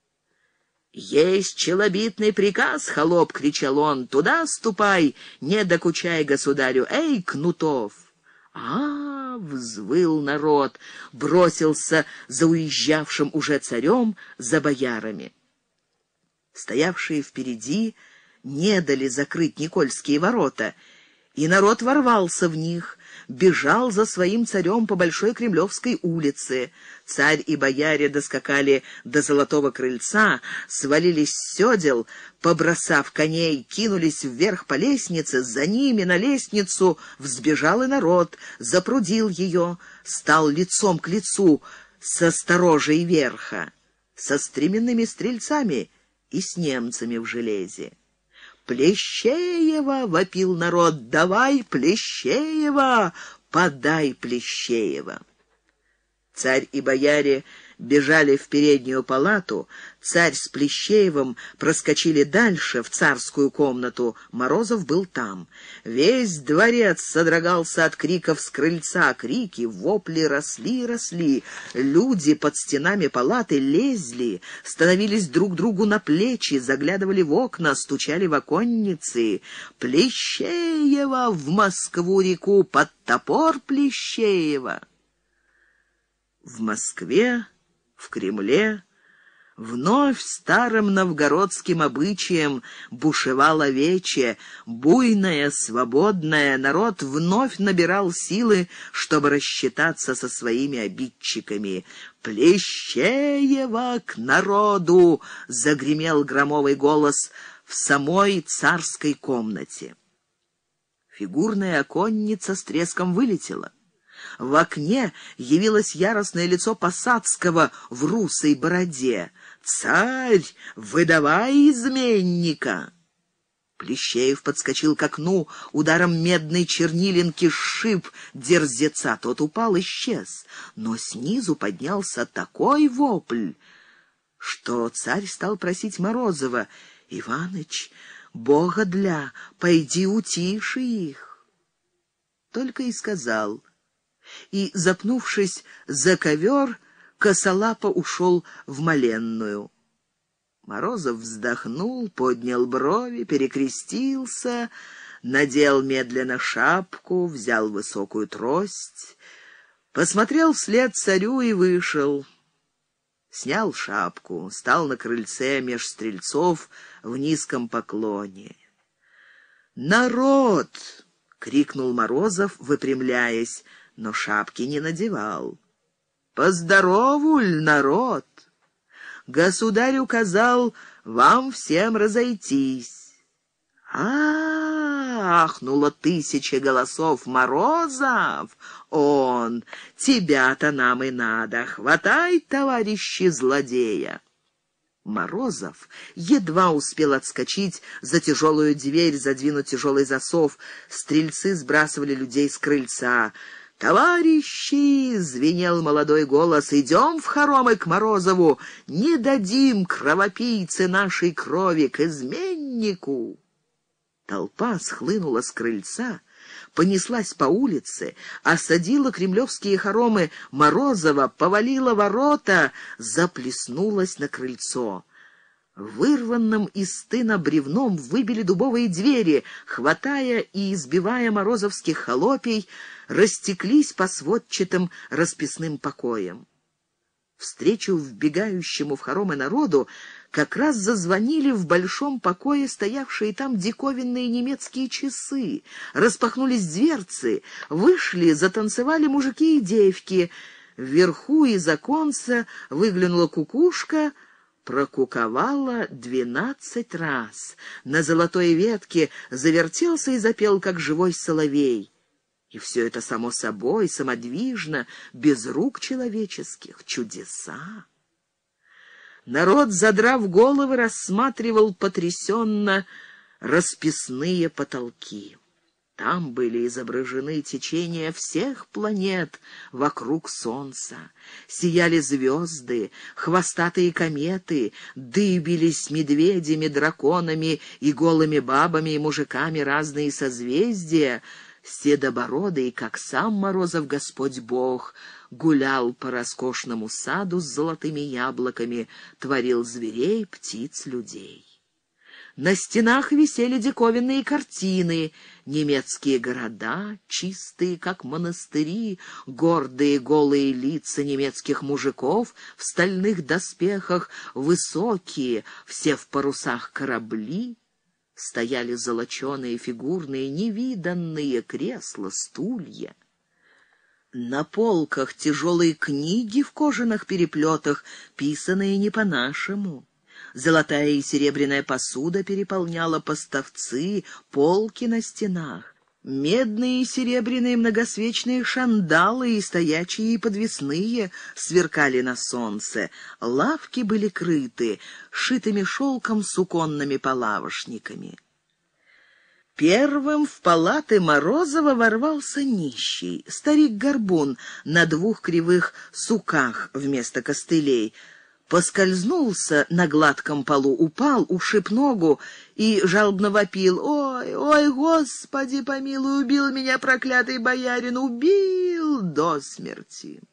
«Есть челобитный приказ, холоп!» — кричал он. «Туда ступай, не докучай государю! Эй, Кнутов!» Взвыл народ, бросился за уезжавшим уже царем, за боярами. Стоявшие впереди не дали закрыть Никольские ворота, и народ ворвался в них, бежал за своим царем по Большой Кремлевской улице. Царь и бояре доскакали до Золотого крыльца, свалились с седел, побросав коней, кинулись вверх по лестнице. За ними на лестницу взбежал и народ, запрудил ее, стал лицом к лицу со сторожей верха, со стременными стрельцами и с немцами в железе. «Плещеева!» — вопил народ. «Давай Плещеева! Подай Плещеева!» Царь и бояре бежали в переднюю палату, царь с Плещеевым проскочили дальше, в царскую комнату. Морозов был там. Весь дворец содрогался от криков с крыльца. Крики, вопли росли и росли. Люди под стенами палаты лезли, становились друг другу на плечи, заглядывали в окна, стучали в оконницы. «Плещеева в Москву-реку! Под топор Плещеева!» В Москве, в Кремле, вновь старым новгородским обычаем бушевало вече, буйное, свободное, народ вновь набирал силы, чтобы рассчитаться со своими обидчиками. «Плещеева к народу!» — загремел громовый голос в самой царской комнате. Фигурная оконница с треском вылетела. В окне явилось яростное лицо Посадского в русой бороде. «Царь, выдавай изменника!» Плещеев подскочил к окну, ударом медной чернилинки сшиб дерзеца. Тот упал, исчез. Но снизу поднялся такой вопль, что царь стал просить Морозова: «Иваныч, Бога для, пойди утиши их». Только и сказал. И, запнувшись за ковер, косолапо ушел в моленную. Морозов вздохнул, поднял брови, перекрестился, надел медленно шапку, взял высокую трость, посмотрел вслед царю и вышел. Снял шапку, стал на крыльце меж стрельцов в низком поклоне. «Народ!» — крикнул Морозов, выпрямляясь, но шапки не надевал. «Поздоровуль, народ! Государь указал вам всем разойтись». Ахнуло 1000 голосов. «Морозов! Он! Тебя-то нам и надо! Хватай, товарищи, злодея!» Морозов едва успел отскочить за тяжелую дверь, задвинуть тяжелый засов. Стрельцы сбрасывали людей с крыльца. «Товарищи!» — звенел молодой голос. «Идем в хоромы к Морозову! Не дадим кровопийце нашей крови, к изменнику!» Толпа схлынула с крыльца, понеслась по улице, осадила кремлевские хоромы Морозова, повалила ворота, заплеснулась на крыльцо. Вырванным из тына бревном выбили дубовые двери, хватая и избивая морозовских холопий, растеклись по сводчатым расписным покоям. Встречу вбегающему в хоромы народу как раз зазвонили в большом покое стоявшие там диковинные немецкие часы. Распахнулись дверцы, вышли, затанцевали мужики и девки. Вверху из оконца выглянула кукушка, прокуковала 12 раз. На золотой ветке завертелся и запел, как живой соловей. И все это само собой, самодвижно, без рук человеческих. Чудеса! Народ, задрав головы, рассматривал потрясенно расписные потолки. Там были изображены течения всех планет вокруг Солнца. Сияли звезды, хвостатые кометы, дыбились медведями, драконами и голыми бабами и мужиками разные созвездия. Седобородый, как сам Морозов Господь Бог, гулял по роскошному саду с золотыми яблоками, творил зверей, птиц, людей. На стенах висели диковинные картины, немецкие города, чистые, как монастыри, гордые голые лица немецких мужиков в стальных доспехах, высокие, все в парусах корабли. Стояли золоченые, фигурные, невиданные кресла, стулья. На полках тяжелые книги в кожаных переплетах, писанные не по-нашему. Золотая и серебряная посуда переполняла поставцы, полки на стенах. Медные и серебряные многосвечные шандалы и стоячие и подвесные сверкали на солнце. Лавки были крыты шитыми шелком суконными полавошниками. Первым в палаты Морозова ворвался нищий, старик-горбун на двух кривых суках вместо костылей. Поскользнулся на гладком полу, упал, ушиб ногу и жалобно вопил: «Ой, ой, Господи помилуй, убил меня проклятый боярин, убил до смерти!»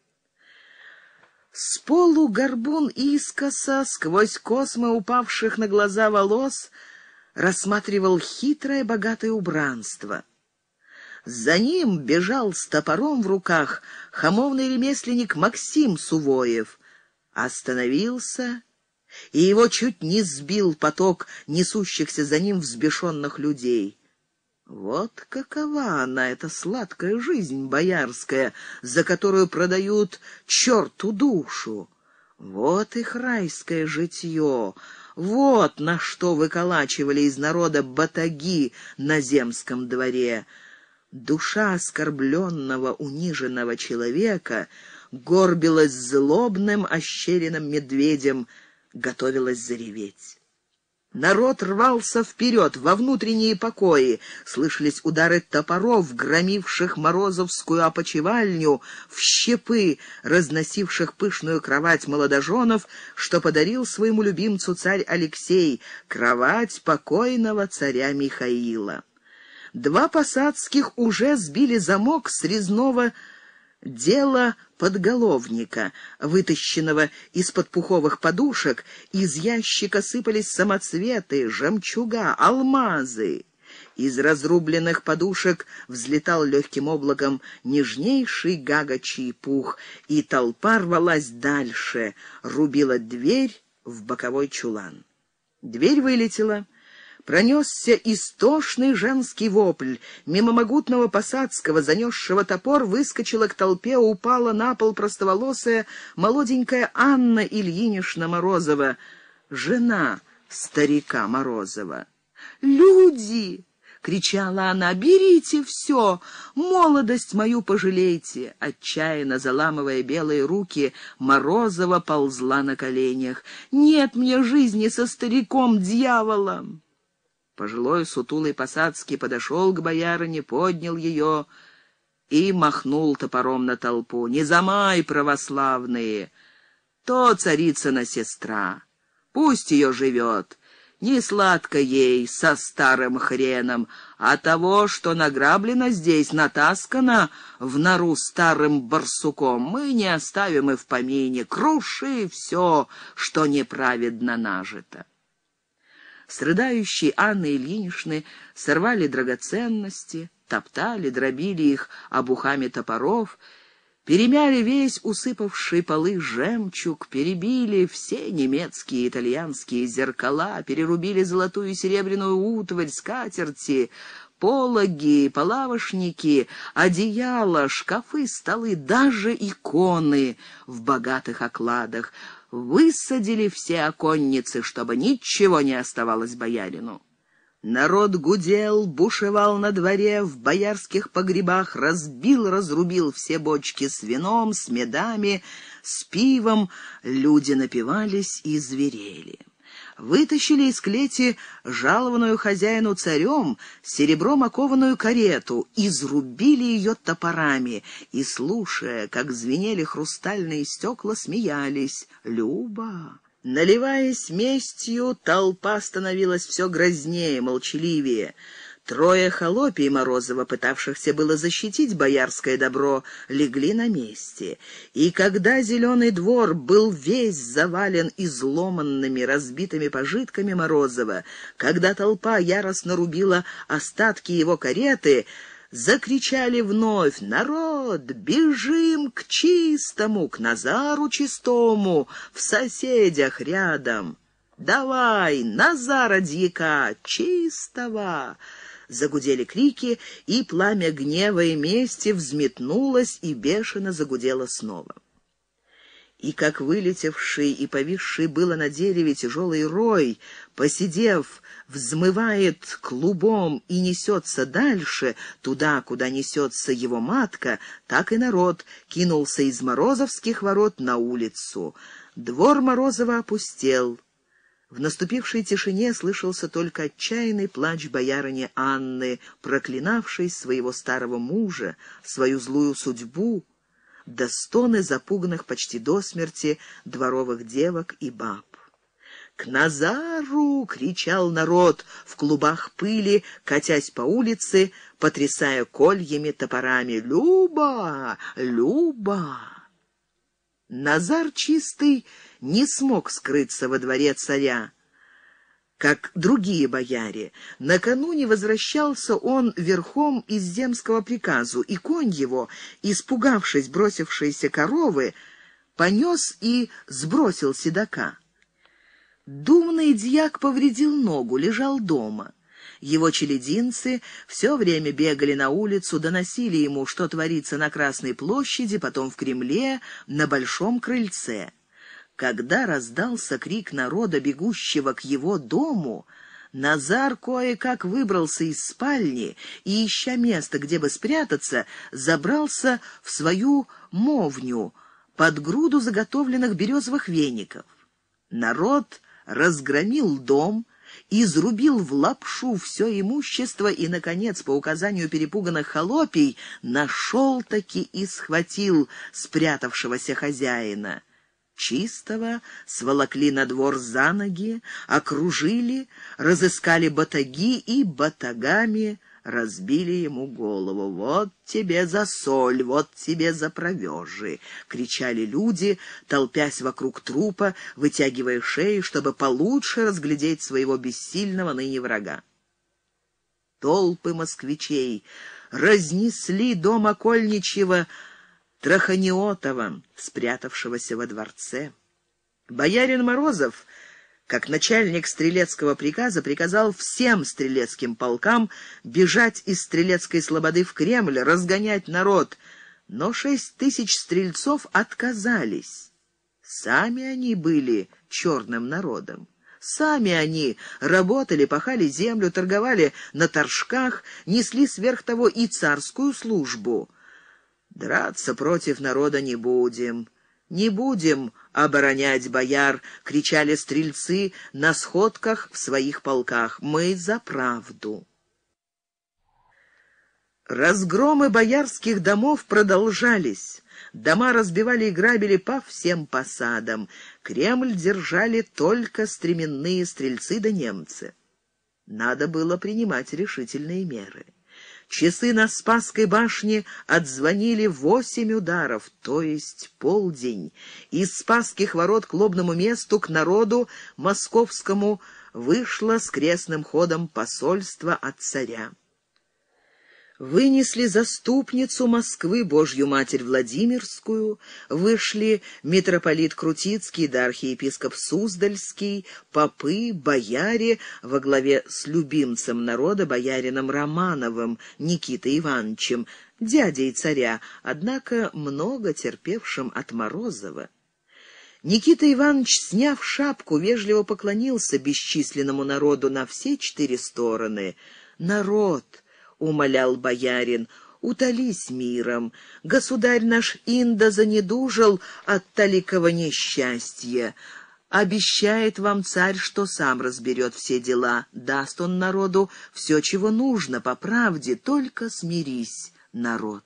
С полу горбун искоса, сквозь космы упавших на глаза волос, рассматривал хитрое богатое убранство. За ним бежал с топором в руках хамовный ремесленник Максим Сувоев. Остановился, и его чуть не сбил поток несущихся за ним взбешенных людей. Вот какова она, эта сладкая жизнь боярская, за которую продают черту душу. Вот их райское житье, вот на что выколачивали из народа батаги на земском дворе. Душа оскорбленного, униженного человека горбилась злобным ощеренным медведем, готовилась зареветь. Народ рвался вперед, во внутренние покои. Слышались удары топоров, громивших Морозовскую опочивальню, в щепы, разносивших пышную кровать молодоженов, что подарил своему любимцу царь Алексей, кровать покойного царя Михаила. Два посадских уже сбили замок с резного дела подголовника, вытащенного из-под пуховых подушек. Из ящика сыпались самоцветы, жемчуга, алмазы. Из разрубленных подушек взлетал легким облаком нежнейший гагачий пух, и толпа рвалась дальше, рубила дверь в боковой чулан. Дверь вылетела. Пронесся истошный женский вопль. Мимо могутного посадского, занесшего топор, выскочила к толпе, упала на пол простоволосая молоденькая Анна Ильинична Морозова, жена старика Морозова. «Люди!» — кричала она: «берите все, молодость мою пожалейте!» Отчаянно заламывая белые руки, Морозова ползла на коленях. «Нет мне жизни со стариком-дьяволом!» Пожилой сутулый посадский подошел к боярине, поднял ее и махнул топором на толпу. «Не замай, православные! То царицына сестра, пусть ее живет, не сладко ей со старым хреном, а того, что награблено здесь, натаскано в нору старым барсуком, мы не оставим и в помине, круши все, что неправедно нажито». С рыдающей Анны Ильиничны сорвали драгоценности, топтали, дробили их обухами топоров, перемяли весь усыпавший полы жемчуг, перебили все немецкие и итальянские зеркала, перерубили золотую и серебряную утварь, скатерти, пологи, полавошники, одеяла, шкафы, столы, даже иконы в богатых окладах. Высадили все оконницы, чтобы ничего не оставалось боярину. Народ гудел, бушевал на дворе, в боярских погребах, разбил, разрубил все бочки с вином, с медами, с пивом. Люди напивались и зверели. Вытащили из клети жалованную хозяину царем серебром окованную карету, изрубили ее топорами, и, слушая, как звенели хрустальные стекла, смеялись. «Люба!» Наливаясь местью, толпа становилась все грознее, молчаливее. Трое холопий Морозова, пытавшихся было защитить боярское добро, легли на месте. И когда Зеленый двор был весь завален изломанными, разбитыми пожитками Морозова, когда толпа яростно рубила остатки его кареты, закричали вновь: «Народ, бежим к Чистому, к Назару Чистому, в соседях рядом! Давай, Назара дьяка, Чистого!» Загудели крики, и пламя гнева и мести взметнулось и бешено загудело снова. И как вылетевший и повисший было на дереве тяжелый рой, посидев, взмывает клубом и несется дальше, туда, куда несется его матка, так и народ кинулся из Морозовских ворот на улицу. Двор Морозова опустел. В наступившей тишине слышался только отчаянный плач боярыни Анны, проклинавшей своего старого мужа, свою злую судьбу, да стоны запуганных почти до смерти дворовых девок и баб. «К Назару!» — кричал народ в клубах пыли, катясь по улице, потрясая кольями, топорами. «Люба! Люба!» Назар Чистый не смог скрыться во дворе царя, как другие бояре. Накануне возвращался он верхом из земского приказу, и конь его, испугавшись бросившейся коровы, понес и сбросил седока. Думный дьяк повредил ногу, лежал дома. Его челядинцы все время бегали на улицу, доносили ему, что творится на Красной площади, потом в Кремле, на Большом крыльце. Когда раздался крик народа, бегущего к его дому, Назар кое-как выбрался из спальни и, ища место, где бы спрятаться, забрался в свою мовню под груду заготовленных березовых веников. Народ разгромил дом, изрубил в лапшу все имущество и, наконец, по указанию перепуганных холопий, нашел-таки и схватил спрятавшегося хозяина. Чистого сволокли на двор за ноги, окружили, разыскали батаги и батагами разбили ему голову. «Вот тебе за соль, вот тебе за провежи!» — кричали люди, толпясь вокруг трупа, вытягивая шеи, чтобы получше разглядеть своего бессильного ныне врага. Толпы москвичей разнесли дом окольничьего Траханиотова, спрятавшегося во дворце. Боярин Морозов, как начальник стрелецкого приказа, приказал всем стрелецким полкам бежать из Стрелецкой слободы в Кремль, разгонять народ, но 6000 стрельцов отказались. Сами они были черным народом. Сами они работали, пахали землю, торговали на торжках, несли сверх того и царскую службу. «Драться против народа не будем. «Не будем оборонять бояр!» — кричали стрельцы на сходках в своих полках. «Мы за правду!» Разгромы боярских домов продолжались. Дома разбивали и грабили по всем посадам. Кремль держали только стременные стрельцы да немцы. Надо было принимать решительные меры. Часы на Спасской башне отзвонили 8 ударов, то есть полдень. Из Спасских ворот к лобному месту, к народу московскому, вышло с крестным ходом посольство от царя. Вынесли заступницу Москвы, Божью Матерь Владимирскую, вышли митрополит Крутицкий да архиепископ Суздальский, попы, бояре во главе с любимцем народа, боярином Романовым, Никитой Ивановичем, дядей царя, однако много терпевшим от Морозова. Никита Иванович, сняв шапку, вежливо поклонился бесчисленному народу на все 4 стороны. «Народ!» — умолял боярин, — «утолись миром. Государь наш Инда занедужил от таликого несчастья. Обещает вам царь, что сам разберет все дела. Даст он народу все, чего нужно, по правде, только смирись, народ».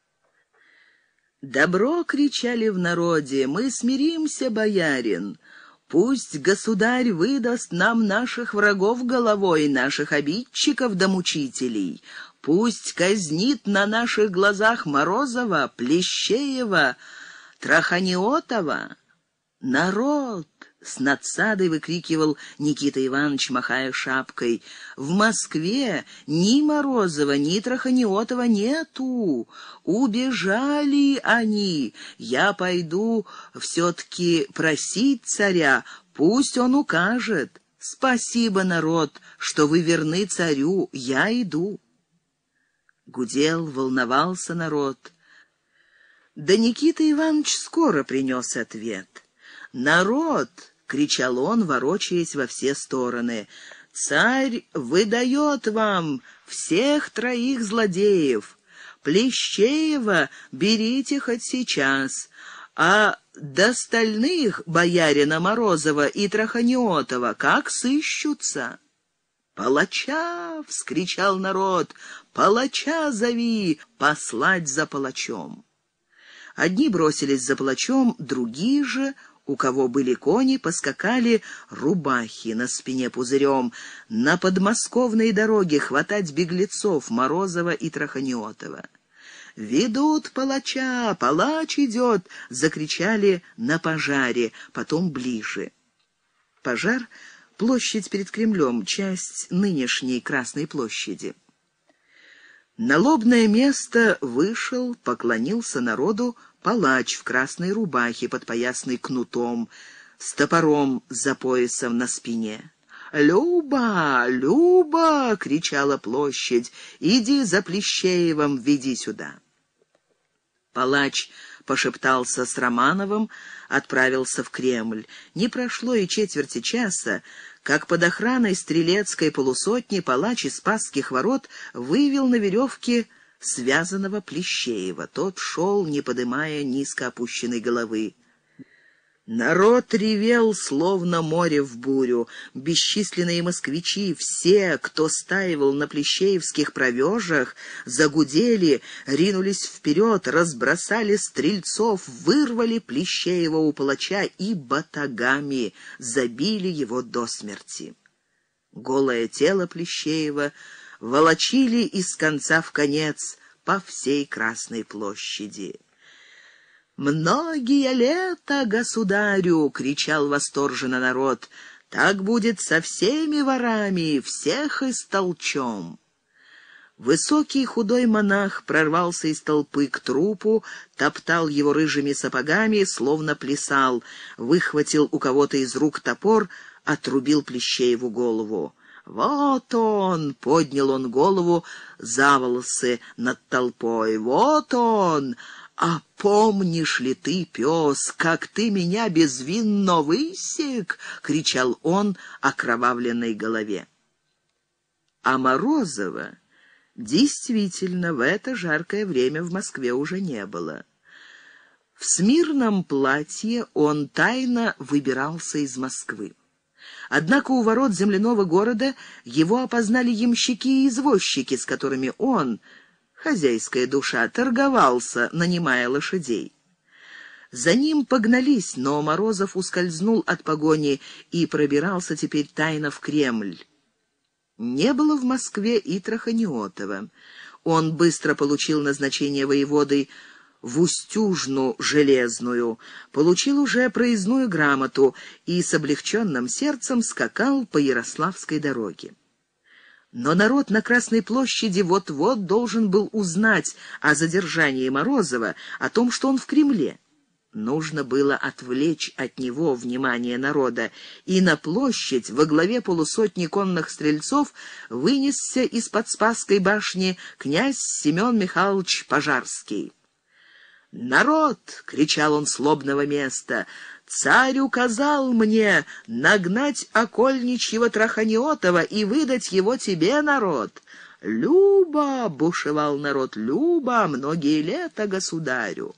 «Добро!» — кричали в народе. «Мы смиримся, боярин. Пусть государь выдаст нам наших врагов головой, наших обидчиков да мучителей. Пусть казнит на наших глазах Морозова, Плещеева, Траханиотова. Народ!» — с надсадой выкрикивал Никита Иванович, махая шапкой. «В Москве ни Морозова, ни Траханиотова нету. Убежали они. Я пойду все-таки просить царя, пусть он укажет. Спасибо, народ, что вы верны царю, я иду». Гудел, волновался народ. Да Никита Иванович скоро принес ответ. «Народ!» — кричал он, ворочаясь во все стороны. «Царь выдает вам всех 3 злодеев. Плещеева берите хоть сейчас, А до стальных боярина Морозова и Траханиотова как сыщутся? «Палача!» — вскричал народ. «Палача зови! Послать за палачом!» Одни бросились за палачом, другие же, у кого были кони, поскакали рубахи на спине пузырем, на подмосковной дороге хватать беглецов Морозова и Траханиотова. «Ведут палача! Палач идет!» — закричали на Пожаре, потом ближе. Пожар — площадь перед Кремлем, часть нынешней Красной площади. На лобное место вышел, поклонился народу палач в красной рубахе, подпоясной кнутом, с топором за поясом на спине. «Люба! Люба!» — кричала площадь. «Иди за Плещеевым, веди сюда!» Палач пошептался с Романовым, отправился в Кремль. Не прошло и четверти часа, как под охраной стрелецкой полусотни палач из Спасских ворот вывел на веревке связанного Плещеева. Тот шел, не подымая низко опущенной головы. Народ ревел, словно море в бурю. Бесчисленные москвичи, все, кто стаивал на плещеевских провежах, загудели, ринулись вперед, разбросали стрельцов, вырвали Плещеева у палача и батагами забили его до смерти. Голое тело Плещеева волочили из конца в конец по всей Красной площади. «Многие лета, государю!» — кричал восторженно народ. «Так будет со всеми ворами, всех истолчем!» Высокий худой монах прорвался из толпы к трупу, топтал его рыжими сапогами, словно плясал, выхватил у кого-то из рук топор, отрубил Плещееву голову. «Вот он!» — поднял он голову за волосы над толпой. «Вот он! А помнишь ли ты, пес, как ты меня безвинно высек?» — кричал он окровавленной голове. А Морозова действительно в это жаркое время в Москве уже не было. В смирном платье он тайно выбирался из Москвы. Однако у ворот земляного города его опознали ямщики и извозчики, с которыми он, хозяйская душа, торговался, нанимая лошадей. За ним погнались, но Морозов ускользнул от погони и пробирался теперь тайно в Кремль. Не было в Москве и Траханиотова. Он быстро получил назначение воеводой в Устюжну Железную, получил уже проездную грамоту и с облегченным сердцем скакал по Ярославской дороге. Но народ на Красной площади вот-вот должен был узнать о задержании Морозова, о том, что он в Кремле. Нужно было отвлечь от него внимание народа, и на площадь во главе полусотни конных стрельцов вынесся из-под Спасской башни князь Семен Михайлович Пожарский. «Народ!» — кричал он с лобного места. «Царь указал мне нагнать окольничьего Траханиотова и выдать его тебе, народ!» «Люба!» — бушевал народ. «Люба! Многие лета, государю!»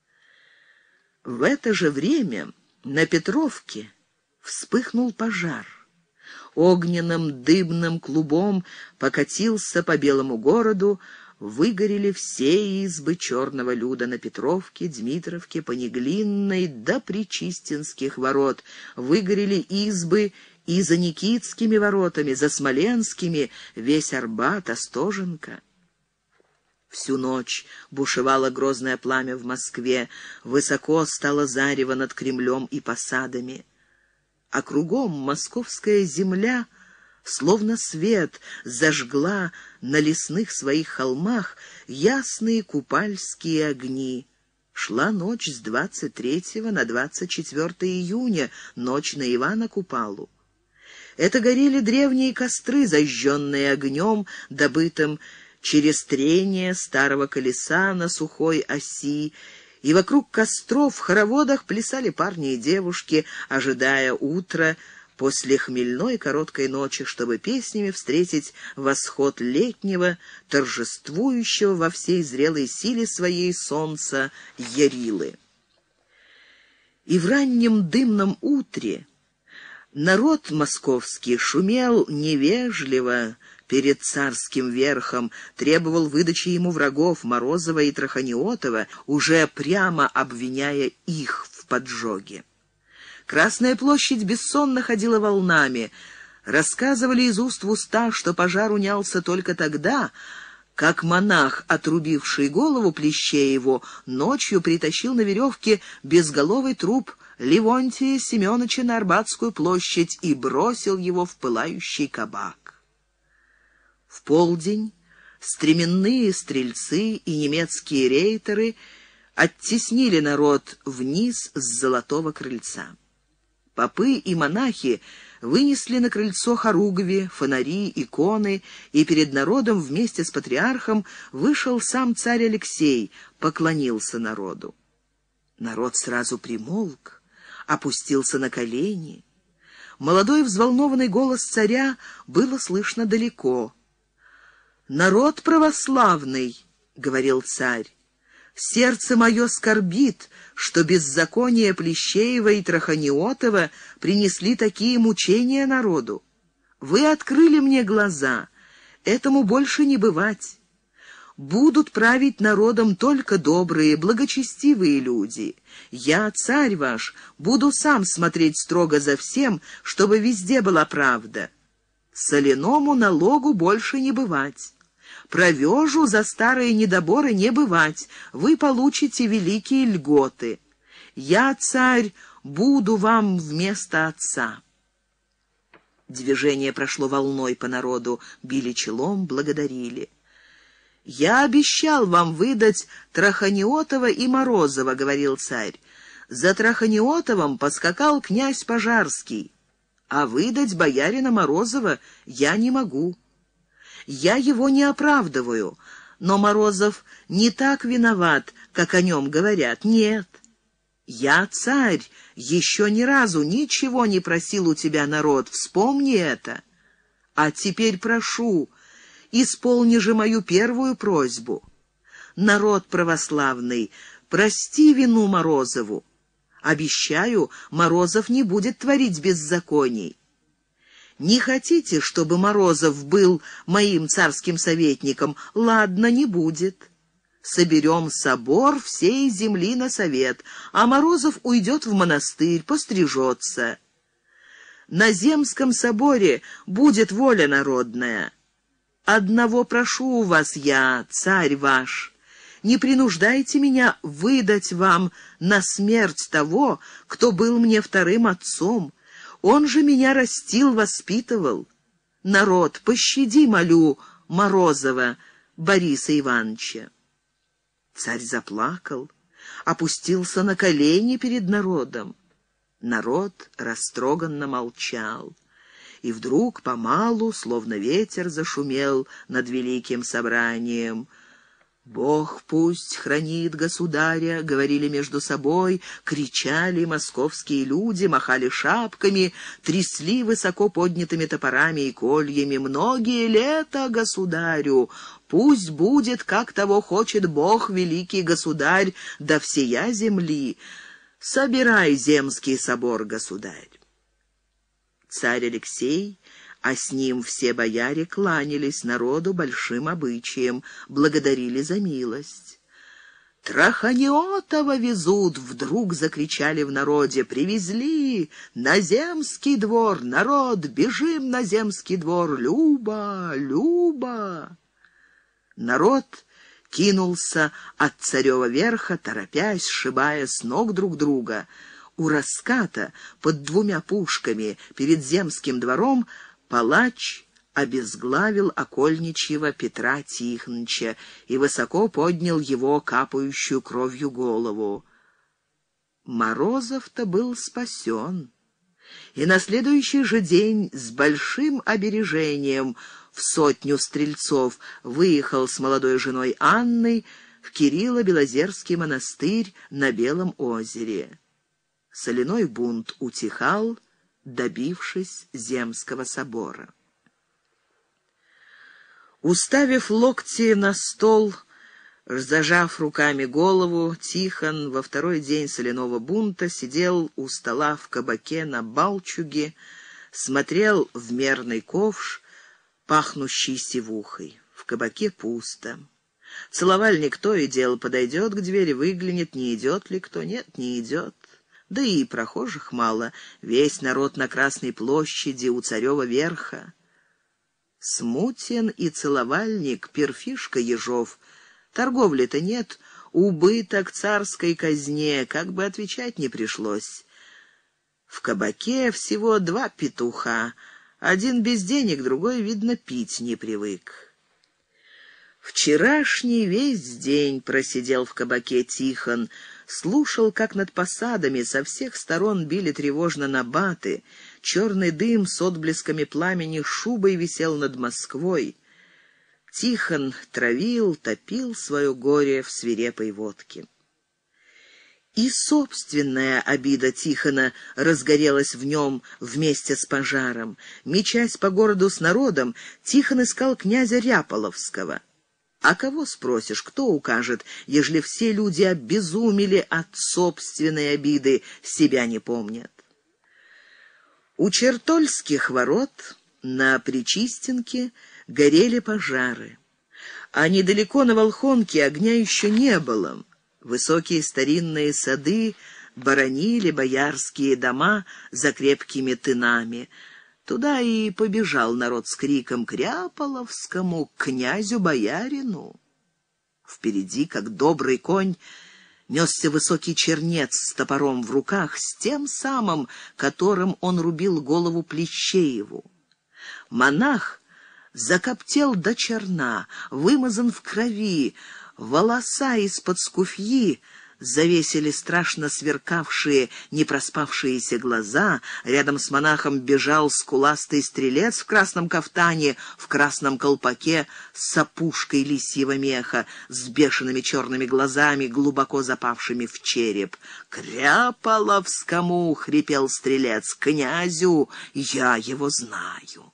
В это же время на Петровке вспыхнул пожар. Огненным дымным клубом покатился по белому городу, выгорели все избы черного люда на Петровке, Дмитровке, Понеглинной до Причистинских ворот, выгорели избы и за Никитскими воротами, за Смоленскими, весь Арбат, Остоженка. Всю ночь бушевало грозное пламя в Москве, высоко стало зарево над Кремлем и посадами. А кругом московская земля, словно свет, зажгла на лесных своих холмах ясные купальские огни. Шла ночь с 23 на 24 июня, ночь на Ивана Купалу. Это горели древние костры, зажженные огнем, добытым через трение старого колеса на сухой оси, и вокруг костров в хороводах плясали парни и девушки, ожидая утра после хмельной короткой ночи, чтобы песнями встретить восход летнего, торжествующего во всей зрелой силе своей солнца Ярилы. И в раннем дымном утре народ московский шумел невежливо перед царским верхом, требовал выдачи ему врагов Морозова и Траханиотова, уже прямо обвиняя их в поджоге. Красная площадь бессонно ходила волнами. Рассказывали из уст в уста, что пожар унялся только тогда, как монах, отрубивший голову Плещееву, ночью притащил на веревке безголовый труп Левонтия Семеновича на Арбатскую площадь и бросил его в пылающий кабак. В полдень стременные стрельцы и немецкие рейтеры оттеснили народ вниз с Золотого крыльца. Попы и монахи вынесли на крыльцо хоругви, фонари, иконы, и перед народом вместе с патриархом вышел сам царь Алексей, поклонился народу. Народ сразу примолк, опустился на колени. Молодой взволнованный голос царя было слышно далеко. «Народ православный», — говорил царь, — «сердце мое скорбит, что беззаконие Плещеева и Траханиотова принесли такие мучения народу. Вы открыли мне глаза, этому больше не бывать. Будут править народом только добрые, благочестивые люди. Я, царь ваш, буду сам смотреть строго за всем, чтобы везде была правда. Соляному налогу больше не бывать. Провежу за старые недоборы не бывать, вы получите великие льготы. Я, царь, буду вам вместо отца». Движение прошло волной по народу, били челом, благодарили. «Я обещал вам выдать Траханиотова и Морозова», — говорил царь. «За Траханиотовым поскакал князь Пожарский, а выдать боярина Морозова я не могу. Я его не оправдываю, но Морозов не так виноват, как о нем говорят. Нет, я, царь, еще ни разу ничего не просил у тебя, народ, вспомни это. А теперь прошу, исполни же мою первую просьбу. Народ православный, прости вину Морозову. Обещаю, Морозов не будет творить беззаконий. Не хотите, чтобы Морозов был моим царским советником? Ладно, не будет. Соберем собор всей земли на совет, а Морозов уйдет в монастырь, пострижется. На Земском соборе будет воля народная. Одного прошу у вас я, царь ваш, не принуждайте меня выдать вам на смерть того, кто был мне вторым отцом. Он же меня растил, воспитывал. Народ, пощади, молю, Морозова Бориса Ивановича». Царь заплакал, опустился на колени перед народом. Народ растроганно молчал. И вдруг помалу, словно ветер, зашумел над великим собранием. «Бог пусть хранит государя», — говорили между собой, кричали московские люди, махали шапками, трясли высоко поднятыми топорами и кольями. «Многие лета государю! Пусть будет, как того хочет Бог, великий государь, до всея земли! Собирай земский собор, государь!» Царь Алексей, а с ним все бояре, кланялись народу большим обычаем, благодарили за милость. «Траханиотова везут!» — вдруг закричали в народе. «Привезли! На земский двор! Народ, бежим на земский двор! Люба! Люба!» Народ кинулся от царева верха, торопясь, сшибая с ног друг друга. У раската под двумя пушками перед земским двором палач обезглавил окольничьего Петра Тихоновича и высоко поднял его капающую кровью голову. Морозов-то был спасен, и на следующий же день с большим обережением в 100 стрельцов выехал с молодой женой Анной в Кирилло-Белозерский монастырь на Белом озере. Соляной бунт утихал, добившись Земского собора. Уставив локти на стол, Зажав руками голову, Тихон во второй день соляного бунта сидел у стола в кабаке на Балчуге, смотрел в мерный ковш, пахнущий сивухой. В кабаке пусто. Целовальник то и дело подойдет к двери, выглянет, не идет ли кто. Нет, не идет. Да и прохожих мало. Весь народ на Красной площади у Царева верха. Смутен и целовальник, перфишка Ежов. Торговли-то нет, убыток царской казне, как бы отвечать не пришлось. В кабаке всего 2 петуха, один без денег, другой, видно, пить не привык. Вчерашний весь день просидел в кабаке Тихон, слушал, как над посадами со всех сторон били тревожно набаты, черный дым с отблесками пламени шубой висел над Москвой. Тихон травил, топил свое горе в свирепой водке. И собственная обида Тихона разгорелась в нем вместе с пожаром. Мечась по городу с народом, Тихон искал князя Ряполовского. А кого спросишь, кто укажет, ежели все люди обезумели от собственной обиды, себя не помнят? У Чертольских ворот на Причистенке горели пожары, а недалеко на Волхонке огня еще не было. Высокие старинные сады боронили боярские дома за крепкими тынами. Туда и побежал народ с криком «К Ряполовскому, к князю-боярину!». Впереди, как добрый конь, несся высокий чернец с топором в руках, с тем самым, которым он рубил голову Плещееву. Монах закоптел до черна, вымазан в крови, волоса из-под скуфьи завесили страшно сверкавшие, непроспавшиеся глаза. Рядом с монахом бежал скуластый стрелец в красном кафтане, в красном колпаке с опушкой лисьего меха, с бешеными черными глазами, глубоко запавшими в череп. «К Ряполовскому!» — хрипел стрелец. «Князю! Я его знаю!»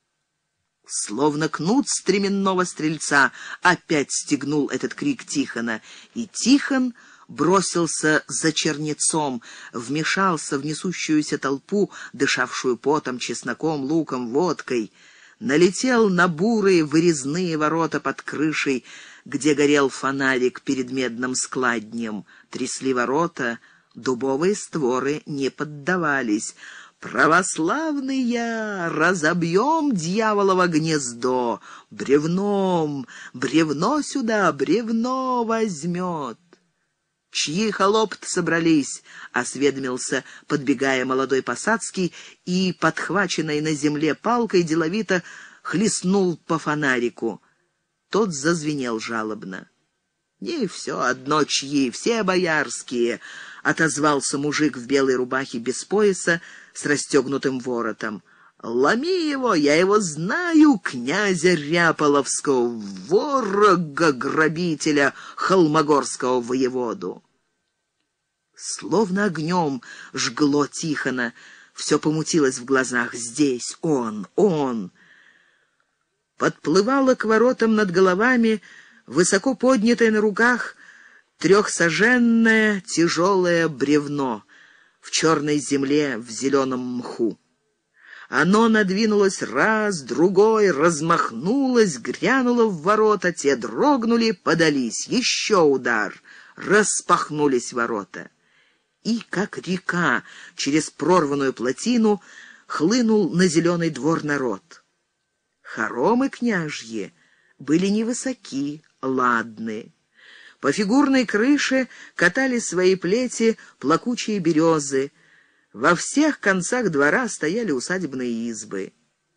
Словно кнут стременного стрельца опять стегнул этот крик Тихона, и Тихон бросился за чернецом, вмешался в несущуюся толпу, дышавшую потом, чесноком, луком, водкой, налетел на бурые вырезные ворота под крышей, где горел фонарик перед медным складнем. Трясли ворота, дубовые створы не поддавались. «Православные, разобьем дьяволово гнездо! Бревном, бревно сюда, бревно возьмет!» «Чьи холопы-то собрались?» — осведомился, подбегая молодой Посадский, и, подхваченной на земле палкой, деловито хлестнул по фонарику. Тот зазвенел жалобно. «Не все одно чьи, все боярские», — отозвался мужик в белой рубахе без пояса с расстегнутым воротом. «Ломи его, я его знаю, князя Ряполовского, ворога-грабителя, холмогорского воеводу». Словно огнем жгло Тихона, все помутилось в глазах. Здесь он. Подплывало к воротам над головами, высоко поднятое на руках, 3-саженное тяжелое бревно в черной земле, в зеленом мху. Оно надвинулось раз, другой, размахнулось, грянуло в ворота, те дрогнули, подались. Еще удар, распахнулись ворота. И, как река, через прорванную плотину хлынул на зеленый двор народ. Хоромы княжьи были невысоки, ладны. По фигурной крыше катали свои плети плакучие березы. Во всех концах двора стояли усадебные избы.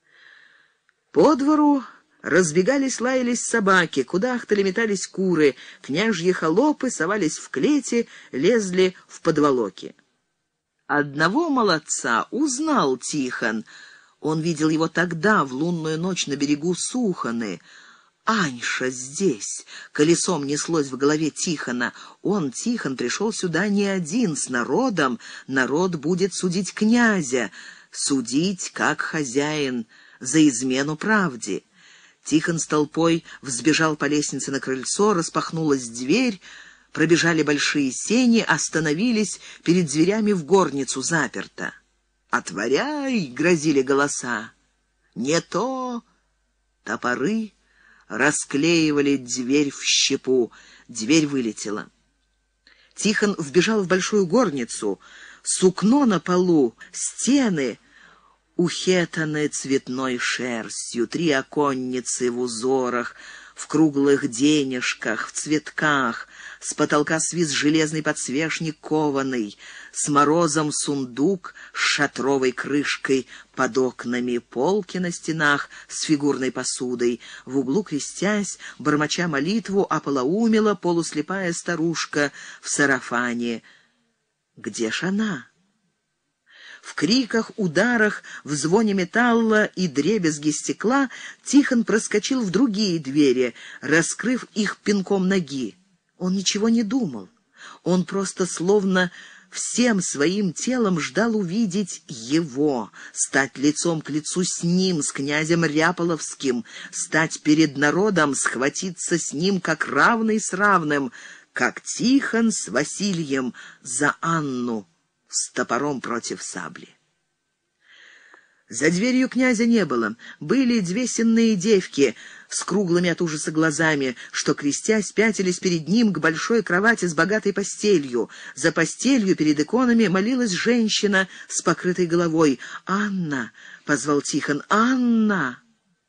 По двору разбегались, лаялись собаки, кудахтали, метались куры, княжьи холопы совались в клети, лезли в подволоки. Одного молодца узнал Тихон. Он видел его тогда, в лунную ночь на берегу Суханы. Аньша здесь. Колесом неслось в голове Тихона. Он, Тихон, пришел сюда не один, с народом. Народ будет судить князя, судить как хозяин за измену правде. Тихон с толпой взбежал по лестнице на крыльцо, распахнулась дверь, пробежали большие сени, остановились перед дверями в горницу, заперто. «Отворяй!» — грозили голоса. «Не то!» Топоры расклеивали дверь в щепу. Дверь вылетела. Тихон вбежал в большую горницу. Сукно на полу, стены ухетаны цветной шерстью, 3 оконницы в узорах, в круглых денежках, в цветках, с потолка свис железный подсвечник кованый, с морозом сундук с шатровой крышкой, под окнами полки на стенах с фигурной посудой, в углу крестясь, бормоча молитву, ополоумела полуслепая старушка в сарафане. Где ж она? В криках, ударах, в звоне металла и дребезге стекла Тихон проскочил в другие двери, раскрыв их пинком ноги. Он ничего не думал. Он просто словно всем своим телом ждал увидеть его, стать лицом к лицу с ним, с князем Ряполовским, стать перед народом, схватиться с ним как равный с равным, как Тихон с Васильем за Анну с топором против сабли. За дверью князя не было. Были 2 сенные девки с круглыми от ужаса глазами, что, крестясь, пятились перед ним к большой кровати с богатой постелью. За постелью перед иконами молилась женщина с покрытой головой. «Анна!» — позвал Тихон. «Анна!»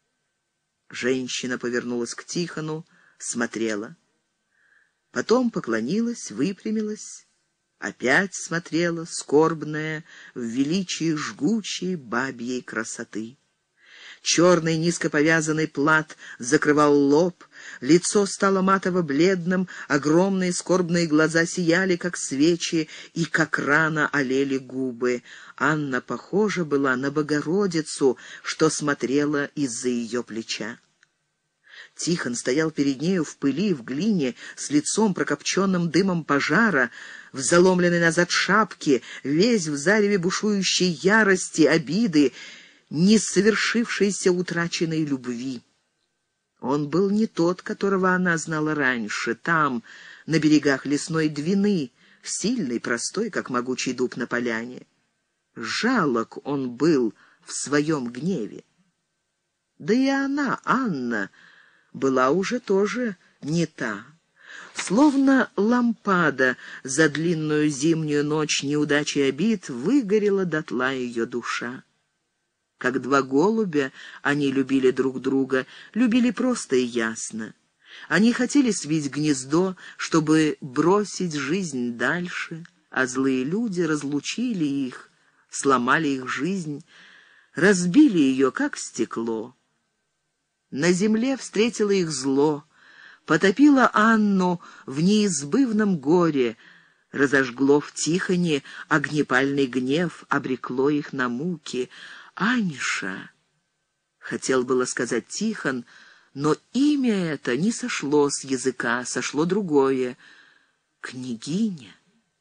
Женщина повернулась к Тихону, смотрела. Потом поклонилась, выпрямилась. Опять смотрела, скорбная, в величии жгучей бабьей красоты. Черный низко повязанный плат закрывал лоб, лицо стало матово-бледным, огромные скорбные глаза сияли, как свечи, и как рано олели губы. Анна похожа была на Богородицу, что смотрела из-за ее плеча. Тихон стоял перед нею в пыли, в глине, с лицом прокопченным дымом пожара, в заломленной назад шапке, весь в зареве бушующей ярости, обиды, несовершившейся утраченной любви. Он был не тот, которого она знала раньше, там, на берегах лесной Двины, сильный, простой, как могучий дуб на поляне. Жалок он был в своем гневе. Да и она, Анна, была уже тоже не та. Словно лампада за длинную зимнюю ночь неудач и обид выгорела дотла ее душа. Как 2 голубя они любили друг друга, любили просто и ясно. Они хотели свить гнездо, чтобы бросить жизнь дальше, а злые люди разлучили их, сломали их жизнь, разбили ее, как стекло. На земле встретило их зло, потопило Анну в неизбывном горе, разожгло в Тихоне огнепальный гнев, обрекло их на муки. «Аньша!» — хотел было сказать Тихон, но имя это не сошло с языка, сошло другое — «Княгиня».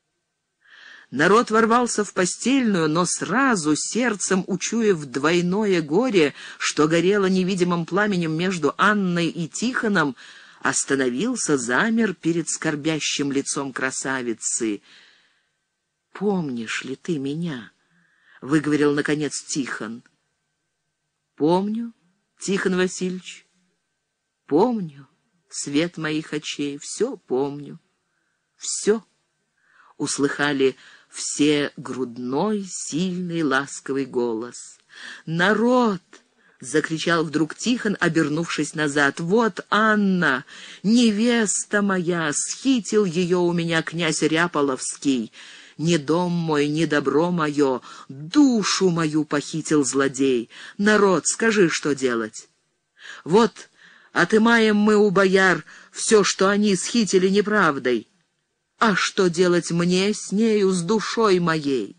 Народ ворвался в постельную, но сразу, сердцем учуяв двойное горе, что горело невидимым пламенем между Анной и Тихоном, остановился, замер перед скорбящим лицом красавицы. «Помнишь ли ты меня?» — выговорил, наконец, Тихон. «Помню, Тихон Васильевич, помню, свет моих очей, все помню, все», — услыхали все грудной, сильный, ласковый голос. «Народ!» — закричал вдруг Тихон, обернувшись назад. «Вот Анна, невеста моя, схитил ее у меня князь Ряполовский. Ни дом мой, ни добро мое, душу мою похитил злодей. Народ, скажи, что делать? Вот отымаем мы у бояр все, что они схитили неправдой. А что делать мне с нею, с душой моей?»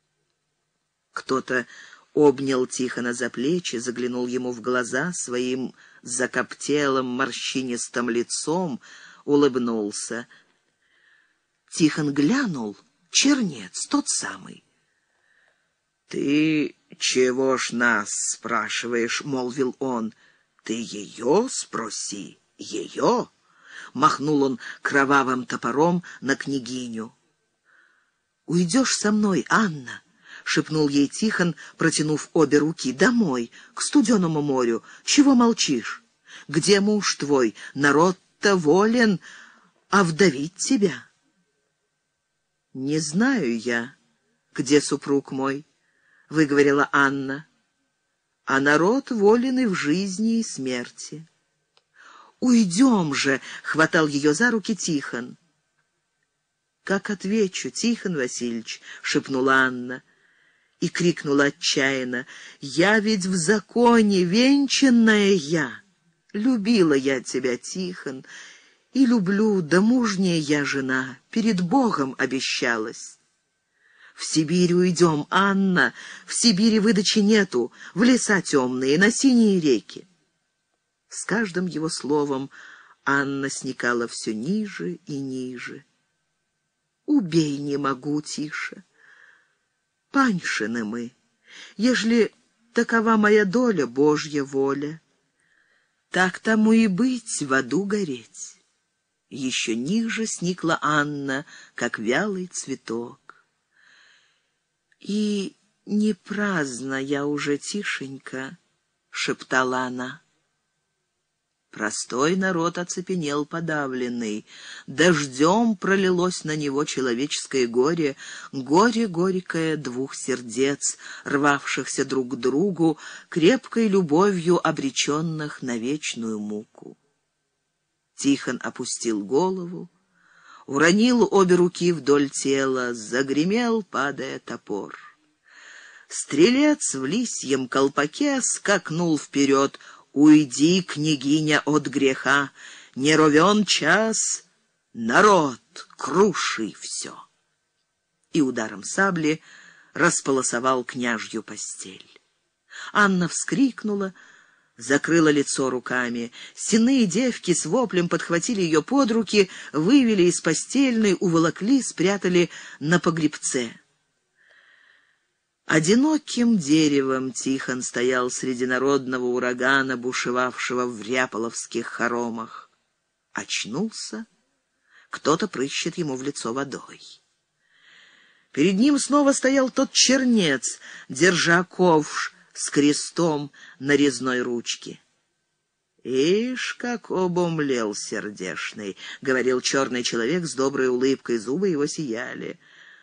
Кто-то обнял Тихона за плечи, заглянул ему в глаза своим закоптелым морщинистым лицом, улыбнулся. Тихон глянул, чернец, тот самый. «Ты чего ж нас спрашиваешь?» — молвил он. Ты ее спроси, ее!» Махнул он кровавым топором на княгиню. «Уйдешь со мной, Анна?» — шепнул ей Тихон, протянув обе руки. «Домой, к студеному морю. Чего молчишь? Где муж твой? Народ-то волен, а вдовить тебя?» «Не знаю я, где супруг мой», — выговорила Анна. «А народ волен и в жизни, и смерти». «Уйдем же!» — хватал ее за руки Тихон. «Как отвечу, Тихон Васильевич?» — шепнула Анна и крикнула отчаянно. «Я ведь в законе, венчанная я! Любила я тебя, Тихон, и люблю, да мужняя я жена, перед Богом обещалась. В Сибирь уйдем, Анна, в Сибири выдачи нету, в леса темные, на синие реки». С каждым его словом Анна сникала все ниже и ниже. «Убей не могу, тише. Паньшины мы, ежели такова моя доля, Божья воля, так тому и быть, в аду гореть». Еще ниже сникла Анна, как вялый цветок. «И не праздна я уже, тишенько», — шептала она. Простой народ оцепенел подавленный. Дождем пролилось на него человеческое горе, горе горькое двух сердец, рвавшихся друг к другу, крепкой любовью обреченных на вечную муку. Тихон опустил голову, уронил обе руки вдоль тела, загремел, падая топор. Стрелец в лисьем колпаке скакнул вперед. «Уйди, княгиня, от греха, не ровен час, народ, круши все!» И ударом сабли располосовал княжью постель. Анна вскрикнула, закрыла лицо руками. Сенные девки с воплем подхватили ее под руки, вывели из постельной, уволокли, спрятали на погребце. Одиноким деревом Тихон стоял среди народного урагана, бушевавшего в ряполовских хоромах. Очнулся, кто-то прыщет ему в лицо водой. Перед ним снова стоял тот чернец, держа ковш с крестом на резной ручке. «Ишь, как обомлел сердешный!» — говорил черный человек с доброй улыбкой, зубы его сияли.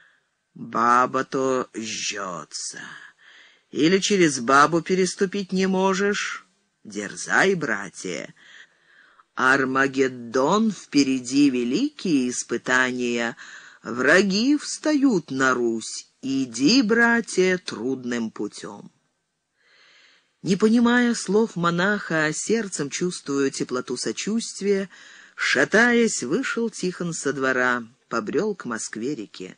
«Баба-то жжется. Или через бабу переступить не можешь? Дерзай, братья. Армагеддон впереди, великие испытания. Враги встают на Русь. Иди, братья, трудным путем». Не понимая слов монаха, а сердцем чувствуя теплоту сочувствия, шатаясь, вышел Тихон со двора, побрел к Москве-реке.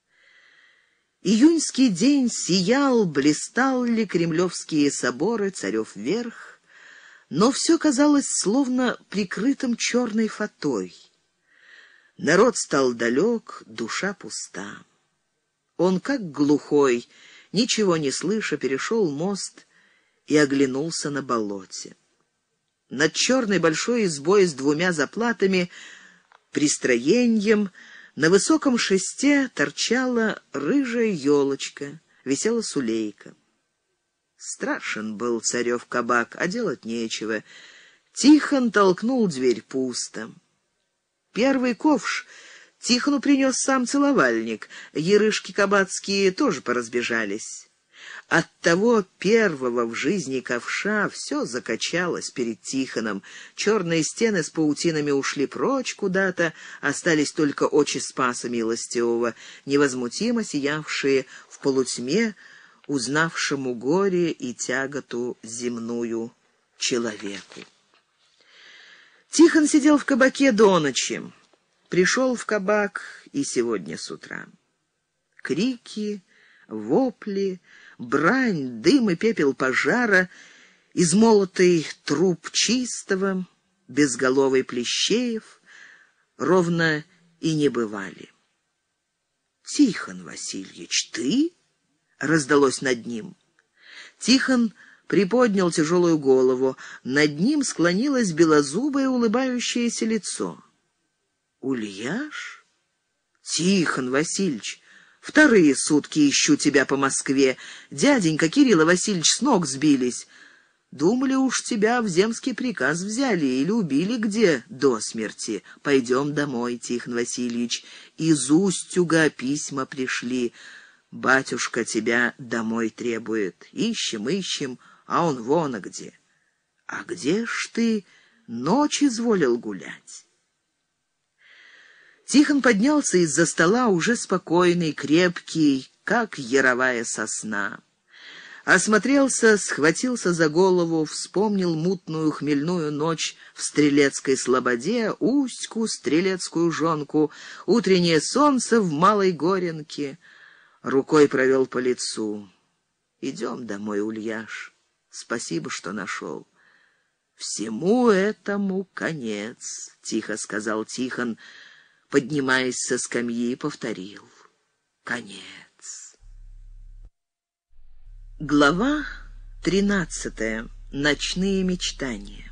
Июньский день сиял, блистал ли кремлевские соборы, Царев Верх, но все казалось словно прикрытым черной фатой. Народ стал далек, душа пуста. Он, как глухой, ничего не слыша, перешел мост и оглянулся на болоте. Над черной большой избой с двумя заплатами, пристроением, на высоком шесте торчала рыжая елочка, висела сулейка. Страшен был Царев кабак, а делать нечего. Тихон толкнул дверь, пусто. Первый ковш Тихону принес сам целовальник, ярышки кабацкие тоже поразбежались. От того первого в жизни ковша все закачалось перед Тихоном. Черные стены с паутинами ушли прочь куда-то, остались только очи Спаса Милостивого, невозмутимо сиявшие в полутьме, узнавшему горе и тяготу земную человеку. Тихон сидел в кабаке до ночи. Пришел в кабак и сегодня с утра. Крики, вопли, брань, дым и пепел пожара, измолотый труп чистого, безголовый Плещеев, ровно и не бывали. «Тихон Васильевич, ты?» — раздалось над ним. Тихон приподнял тяжелую голову. Над ним склонилось белозубое улыбающееся лицо. «Ульяш? Тихон Васильевич, вторые сутки ищу тебя по Москве. Дяденька Кирилл Васильевич с ног сбились. Думали, уж тебя в земский приказ взяли или убили где до смерти. Пойдем домой, Тихон Васильевич. Из Устюга письма пришли. Батюшка тебя домой требует. Ищем, ищем, а он вон а где. А где ж ты ночь изволил гулять?» Тихон поднялся из-за стола, уже спокойный, крепкий, как яровая сосна. Осмотрелся, схватился за голову, вспомнил мутную хмельную ночь в Стрелецкой слободе, Устьку, стрелецкую жонку, утреннее солнце в Малой Горенке. Рукой провел по лицу. «Идем домой, Ульяш. Спасибо, что нашел». «Всему этому конец», — тихо сказал Тихон, поднимаясь со скамьи, повторил. «Конец». Глава 13. Ночные мечтания.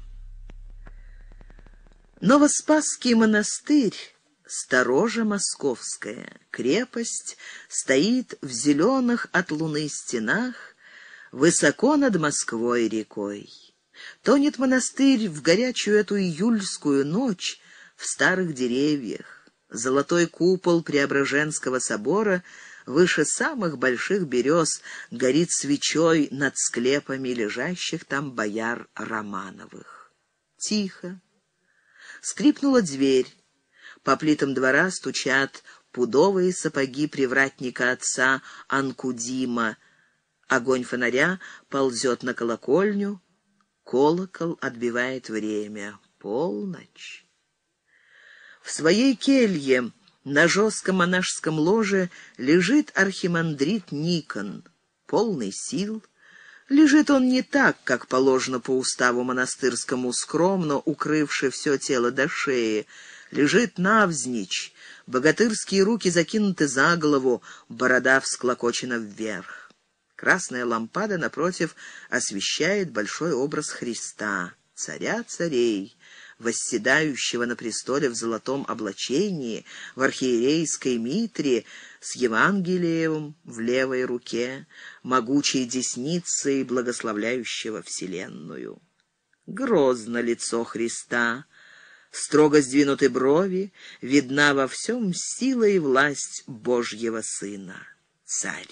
Новоспасский монастырь, сторожа московская, крепость, стоит в зеленых от луны стенах, высоко над Москвой рекой. Тонет монастырь в горячую эту июльскую ночь в старых деревьях. Золотой купол Преображенского собора выше самых больших берез горит свечой над склепами лежащих там бояр Романовых. Тихо. Скрипнула дверь. По плитам двора стучат пудовые сапоги привратника отца Анкудима. Огонь фонаря ползет на колокольню. Колокол отбивает время. Полночь. В своей келье на жестком монашеском ложе лежит архимандрит Никон, полный сил. Лежит он не так, как положено по уставу монастырскому, скромно укрывши все тело до шеи. Лежит навзничь, богатырские руки закинуты за голову, борода всклокочена вверх. Красная лампада, напротив, освещает большой образ Христа, царя царей, восседающего на престоле в золотом облачении, в архиерейской митре, с Евангелием в левой руке, могучей десницей благословляющего вселенную. Грозно лицо Христа, строго сдвинуты брови, видна во всем сила и власть Божьего Сына, царь.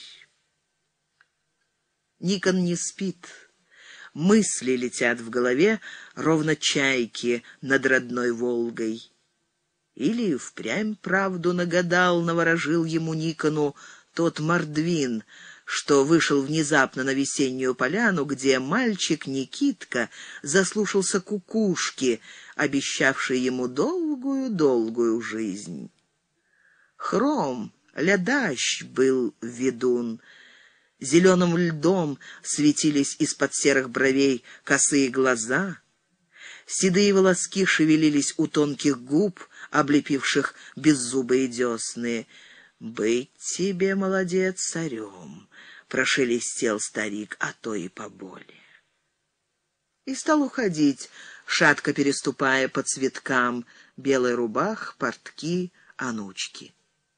Никон не спит. Мысли летят в голове, ровно чайки над родной Волгой. Или впрямь правду нагадал, наворожил ему Никону тот Мордвин, что вышел внезапно на весеннюю поляну, где мальчик Никитка заслушался кукушки, обещавшей ему долгую-долгую жизнь. Хром, лядащ был ведун. Зеленым льдом светились из-под серых бровей косые глаза. Седые волоски шевелились у тонких губ, облепивших беззубые десны. «Быть тебе, молодец, царем!» — прошелестел старик, а то и поболее. И стал уходить, шатко переступая по цветкам, белый рубах, портки, анучки.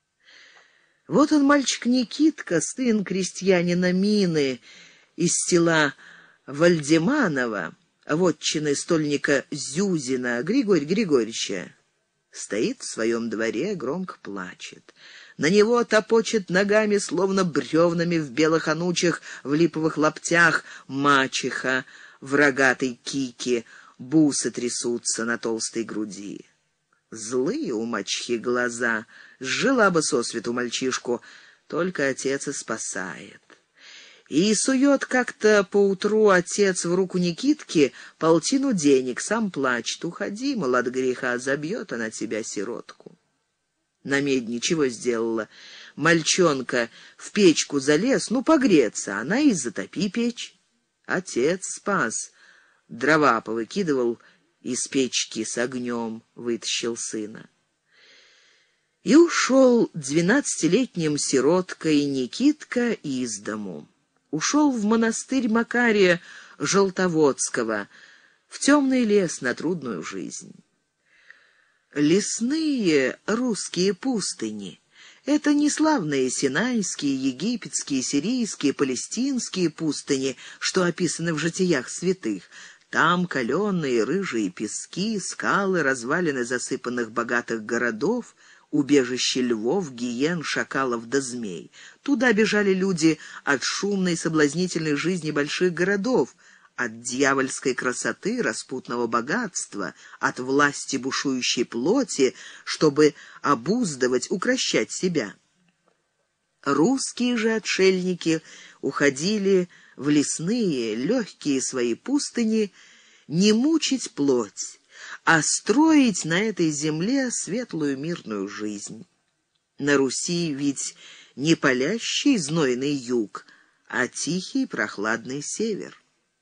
Вот он, мальчик Никитка, сын крестьянина Мины из села Вальдеманова, вотчины стольника Зюзина Григория Григорьевича. Стоит в своем дворе, громко плачет. На него топочет ногами, словно бревнами в белых анучах, в липовых лаптях, мачеха в рогатой кике, бусы трясутся на толстой груди. Злые у мачехи глаза, сжила бы сосвету мальчишку, только отец и спасает. И сует как-то поутру отец в руку Никитки полтину денег, сам плачет. «Уходи, мол, от греха, забьет она тебя, сиротку». На медне чего сделала? Мальчонка в печку залез, погреться, она и затопи печь. Отец спас, дрова повыкидывал, из печки с огнем вытащил сына. И ушел 12-летним сироткой Никитка из дому. Ушел в монастырь Макария Желтоводского в темный лес на трудную жизнь. Лесные русские пустыни — это не славные синайские, египетские, сирийские, палестинские пустыни, что описаны в житиях святых. Там каленые рыжие пески, скалы, развалины засыпанных богатых городов, убежище львов, гиен, шакалов да змей. Туда бежали люди от шумной соблазнительной жизни больших городов, от дьявольской красоты, распутного богатства, от власти бушующей плоти, чтобы обуздывать, укрощать себя. Русские же отшельники уходили в лесные, легкие свои пустыни не мучить плоть, а строить на этой земле светлую мирную жизнь. На Руси ведь не палящий знойный юг, а тихий прохладный север.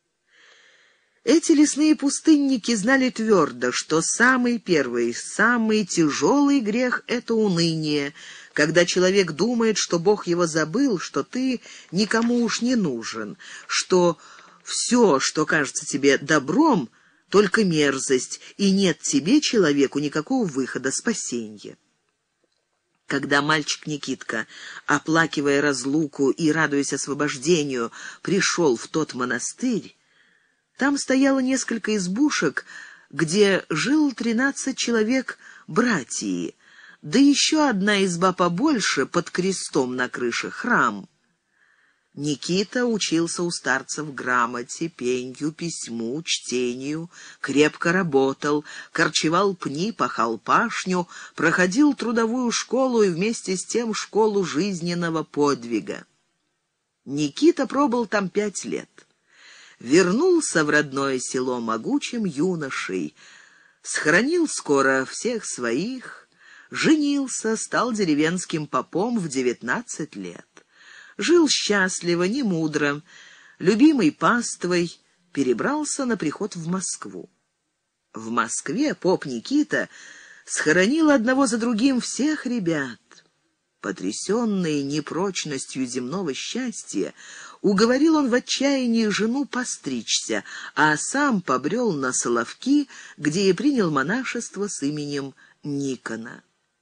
Эти лесные пустынники знали твердо, что самый первый, самый тяжелый грех — это уныние, когда человек думает, что Бог его забыл, что ты никому уж не нужен, что все, что кажется тебе добром, только мерзость, и нет тебе, человеку, никакого выхода, спасения. Когда мальчик Никитка, оплакивая разлуку и радуясь освобождению, пришел в тот монастырь, там стояло несколько избушек, где жил 13 человек братьи, да еще одна изба побольше, под крестом на крыше, храм. Никита учился у старцев грамоте, пенью, письму, чтению, крепко работал, корчевал пни, пахал пашню, проходил трудовую школу и вместе с тем школу жизненного подвига. Никита пробыл там 5 лет. Вернулся в родное село могучим юношей, схоронил скоро всех своих, женился, стал деревенским попом в 19 лет. Жил счастливо, не мудро, любимой паствой, перебрался на приход в Москву. В Москве поп Никита схоронил одного за другим всех ребят. Потрясенный непрочностью земного счастья, уговорил он в отчаянии жену постричься, а сам побрел на Соловки, где и принял монашество с именем Никона.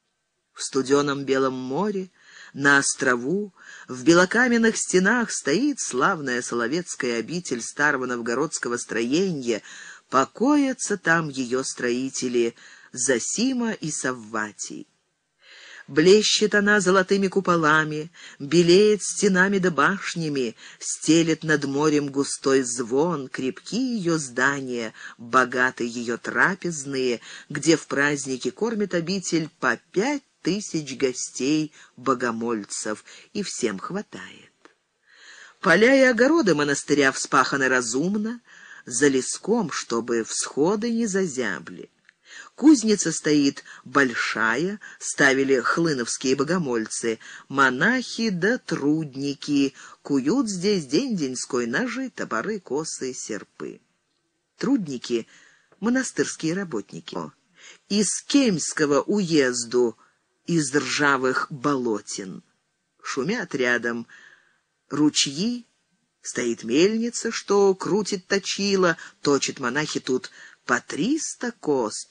В студеном Белом море, на острову, в белокаменных стенах стоит славная Соловецкая обитель старого новгородского строения, покоятся там ее строители Зосима и Савватий. Блещет она золотыми куполами, белеет стенами да башнями, стелет над морем густой звон, крепки ее здания, богаты ее трапезные, где в праздники кормит обитель по 5000 гостей-богомольцев, и всем хватает. Поля и огороды монастыря вспаханы разумно, за леском, чтобы всходы не зазябли. Кузница стоит большая, ставили хлыновские богомольцы, монахи да трудники, куют здесь день-деньской ножи, топоры, косы, серпы. Трудники — монастырские работники. Из Кемского уезду, из ржавых болотин. Шумят рядом ручьи, стоит мельница, что крутит точила, точат монахи тут по 300 кос,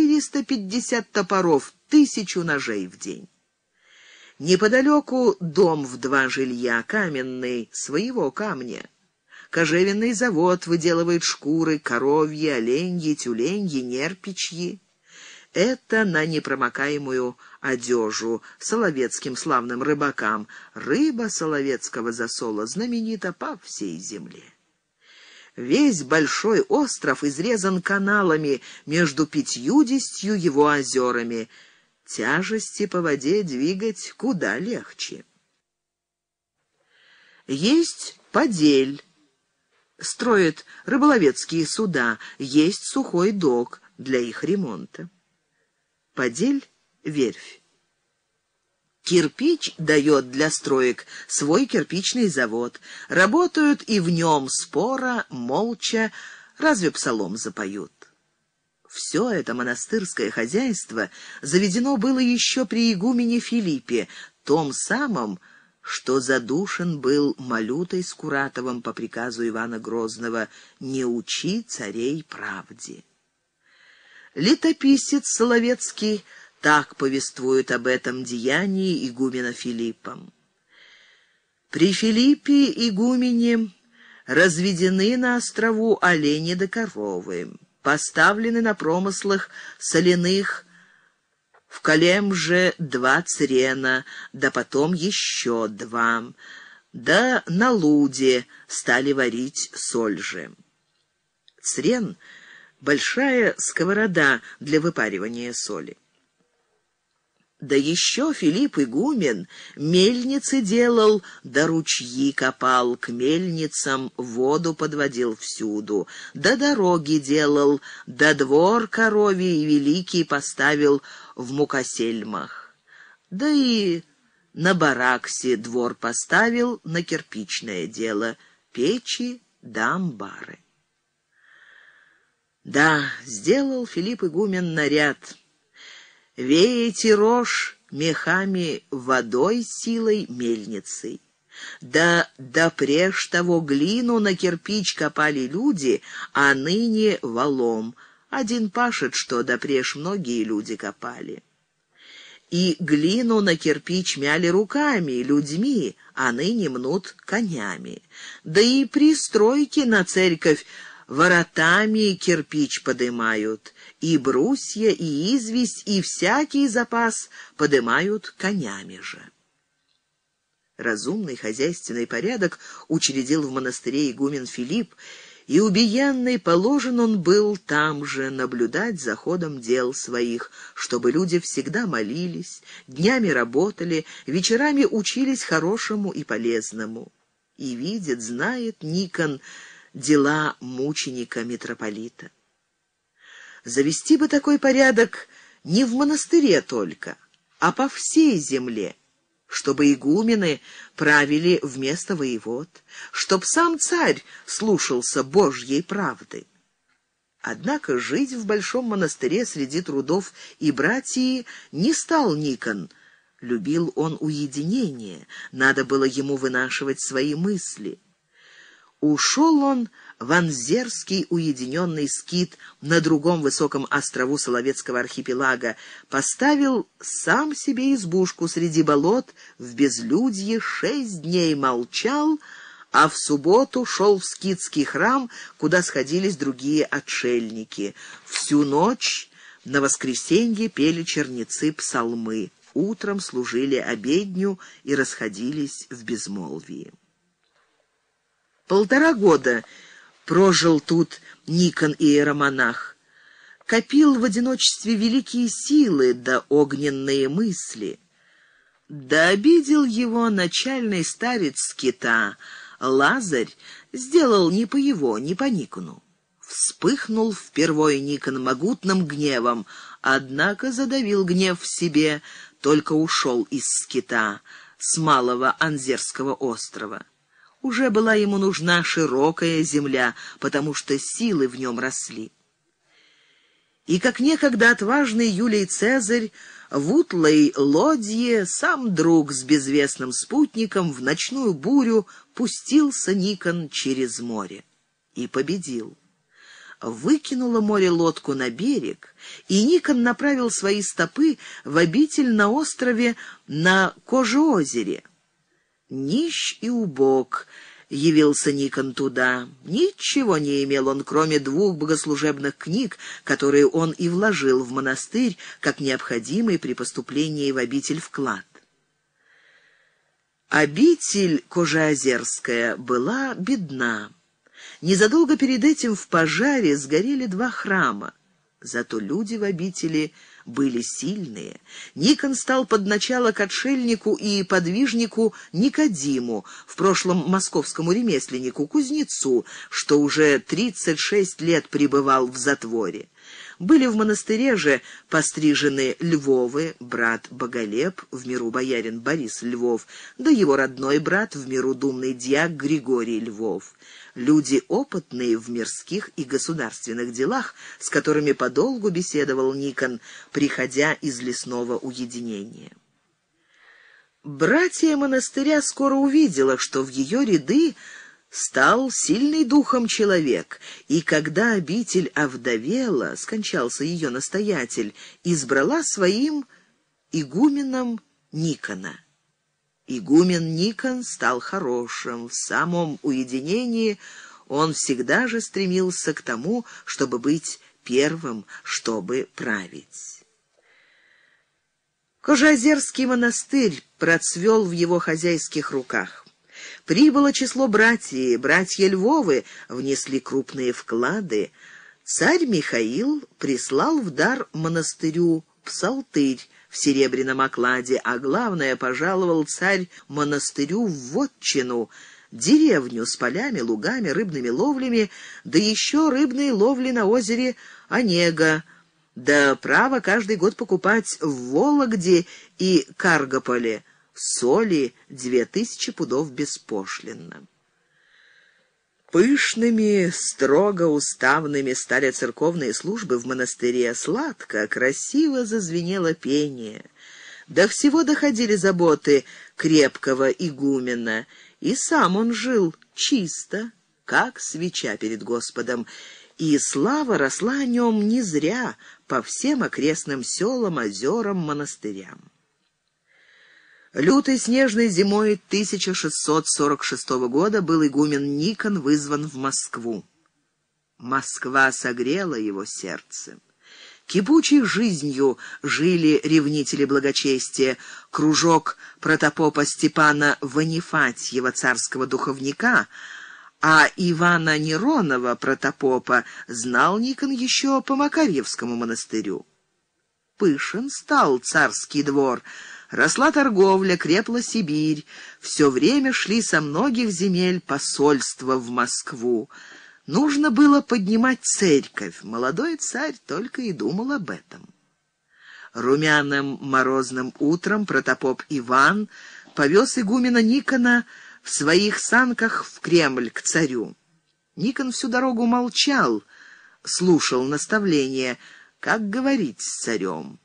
450 топоров, 1000 ножей в день. Неподалеку дом в 2 жилья, каменный, своего камня. Кожевенный завод выделывает шкуры, коровьи, оленьи, тюленьи, нерпичьи. Это на непромокаемую одежу соловецким славным рыбакам. Рыба соловецкого засола знаменита по всей земле. Весь большой остров изрезан каналами между 50 его озерами. Тяжести по воде двигать куда легче. Есть подель. Строят рыболовецкие суда, есть сухой док для их ремонта. Подель — верфь. Кирпич дает для строек свой кирпичный завод. Работают и в нем споро, молча, разве псалом запоют. Все это монастырское хозяйство заведено было еще при игумене Филиппе, том самом, что задушен был Малютой Скуратовым по приказу Ивана Грозного «Не учи царей правде». Летописец Соловецкий так повествует об этом деянии игумена Филиппа. «При Филиппе игумене разведены на острову олени да коровы, поставлены на промыслах соляных в Калемже 2 црена, да потом еще 2, да на луде стали варить соль же». Црен — большая сковорода для выпаривания соли. Да еще Филипп игумен мельницы делал, да ручьи копал, к мельницам воду подводил всюду, да дороги делал, да двор коровий великий поставил в Мукосельмах, да и на Бараксе двор поставил на кирпичное дело, печи да амбары. Да, сделал Филипп игумен наряд. Веете рожь мехами, водой силой мельницей. Да преж того глину на кирпич копали люди, а ныне валом. Один пашет, что допреж многие люди копали. И глину на кирпич мяли руками, людьми, а ныне мнут конями. Да и пристройки на церковь воротами кирпич подымают, и брусья, и известь, и всякий запас подымают конями же. Разумный хозяйственный порядок учредил в монастыре игумен Филипп, и убиенный положен он был там же наблюдать за ходом дел своих, чтобы люди всегда молились, днями работали, вечерами учились хорошему и полезному. И видит, знает Никон дела мученика-митрополита. Завести бы такой порядок не в монастыре только, а по всей земле, чтобы игумены правили вместо воевод, чтоб сам царь слушался Божьей правды. Однако жить в большом монастыре среди трудов и братьи не стал Никон. Любил он уединение, надо было ему вынашивать свои мысли. Ушел он в Анзерский уединенный скит на другом высоком острову Соловецкого архипелага, поставил сам себе избушку среди болот, в безлюдье 6 дней молчал, а в субботу шел в скитский храм, куда сходились другие отшельники. Всю ночь на воскресенье пели чернецы псалмы, утром служили обедню и расходились в безмолвии. 1,5 года прожил тут Никон иеромонах, копил в одиночестве великие силы да огненные мысли. Да обидел его начальный старец скита, Лазарь, сделал не по его, не по Никону. Вспыхнул впервой Никон могутным гневом, однако задавил гнев в себе, только ушел из скита, с малого Анзерского острова. Уже была ему нужна широкая земля, потому что силы в нем росли. И как некогда отважный Юлий Цезарь в утлой лодье, сам друг с безвестным спутником, в ночную бурю пустился Никон через море и победил. Выкинуло море лодку на берег, и Никон направил свои стопы в обитель на острове на Кожеозере. Нищ и убог явился Никон туда. Ничего не имел он, кроме 2 богослужебных книг, которые он и вложил в монастырь, как необходимый при поступлении в обитель вклад. Обитель Кожеозерская была бедна. Незадолго перед этим в пожаре сгорели 2 храма. Зато люди в обители были сильные. Никон стал под начало к отшельнику и подвижнику Никодиму, в прошлом московскому ремесленнику, кузнецу, что уже 36 лет пребывал в затворе. Были в монастыре же пострижены Львовы, брат Боголеп, в миру боярин Борис Львов, да его родной брат, в миру думный дьяк Григорий Львов. Люди опытные в мирских и государственных делах, с которыми подолгу беседовал Никон, приходя из лесного уединения. Братья монастыря скоро увидела, что в ее ряды стал сильный духом человек, и когда обитель овдовела, скончался ее настоятель, избрала своим игуменом Никона. Игумен Никон стал хорошим, в самом уединении он всегда же стремился к тому, чтобы быть первым, чтобы править. Кожеозерский монастырь процвел в его хозяйских руках. Прибыло число братьев, братья Львовы внесли крупные вклады. Царь Михаил прислал в дар монастырю псалтырь в серебряном окладе, а главное, пожаловал царь монастырю в вотчину, деревню с полями, лугами, рыбными ловлями, да еще рыбные ловли на озере Онега, да право каждый год покупать в Вологде и Каргополе соли 2000 пудов беспошлинно. Пышными, строго уставными стали церковные службы в монастыре. Сладко, красиво зазвенело пение. До всего доходили заботы крепкого игумена, и сам он жил чисто, как свеча перед Господом, и слава росла о нем не зря по всем окрестным селам, озерам, монастырям. Лютой снежной зимой 1646 года был игумен Никон вызван в Москву. Москва согрела его сердце. Кипучей жизнью жили ревнители благочестия, кружок протопопа Степана Ванифатьева, царского духовника, а Ивана Неронова, протопопа, знал Никон еще по Макарьевскому монастырю. Пышен стал царский двор, росла торговля, крепла Сибирь, все время шли со многих земель посольства в Москву. Нужно было поднимать церковь, молодой царь только и думал об этом. Румяным морозным утром протопоп Иван повез игумена Никона в своих санках в Кремль к царю. Никон всю дорогу молчал, слушал наставления, как говорить с царем.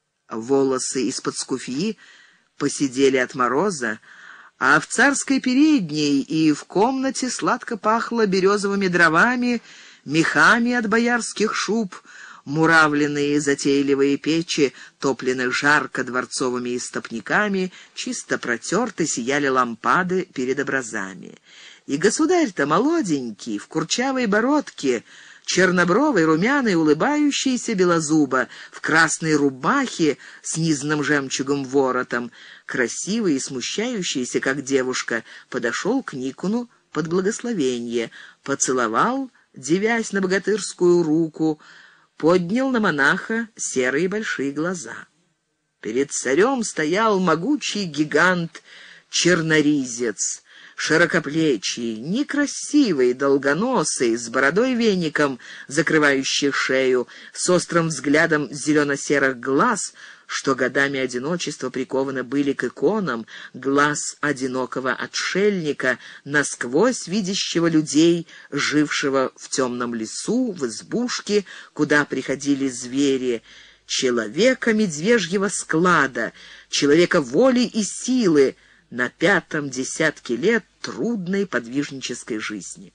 Волосы из-под скуфьи поседели от мороза, а в царской передней и в комнате сладко пахло березовыми дровами, мехами от боярских шуб, муравленные затейливые печи топлены жарко дворцовыми истопниками, чисто протерты сияли лампады перед образами. И государь-то молоденький, в курчавой бородке, чернобровый, румяный, улыбающийся белозуба, в красной рубахе с низным жемчугом воротом, красивый и смущающийся, как девушка, подошел к Никону под благословение, поцеловал, дивясь на богатырскую руку, поднял на монаха серые большие глаза. Перед царем стоял могучий гигант черноризец, широкоплечий, некрасивый, долгоносый, с бородой-веником, закрывающий шею, с острым взглядом зелено-серых глаз, что годами одиночества прикованы были к иконам, глаз одинокого отшельника, насквозь видящего людей, жившего в темном лесу, в избушке, куда приходили звери, человека медвежьего склада, человека воли и силы, на 5-м десятке лет трудной подвижнической жизни.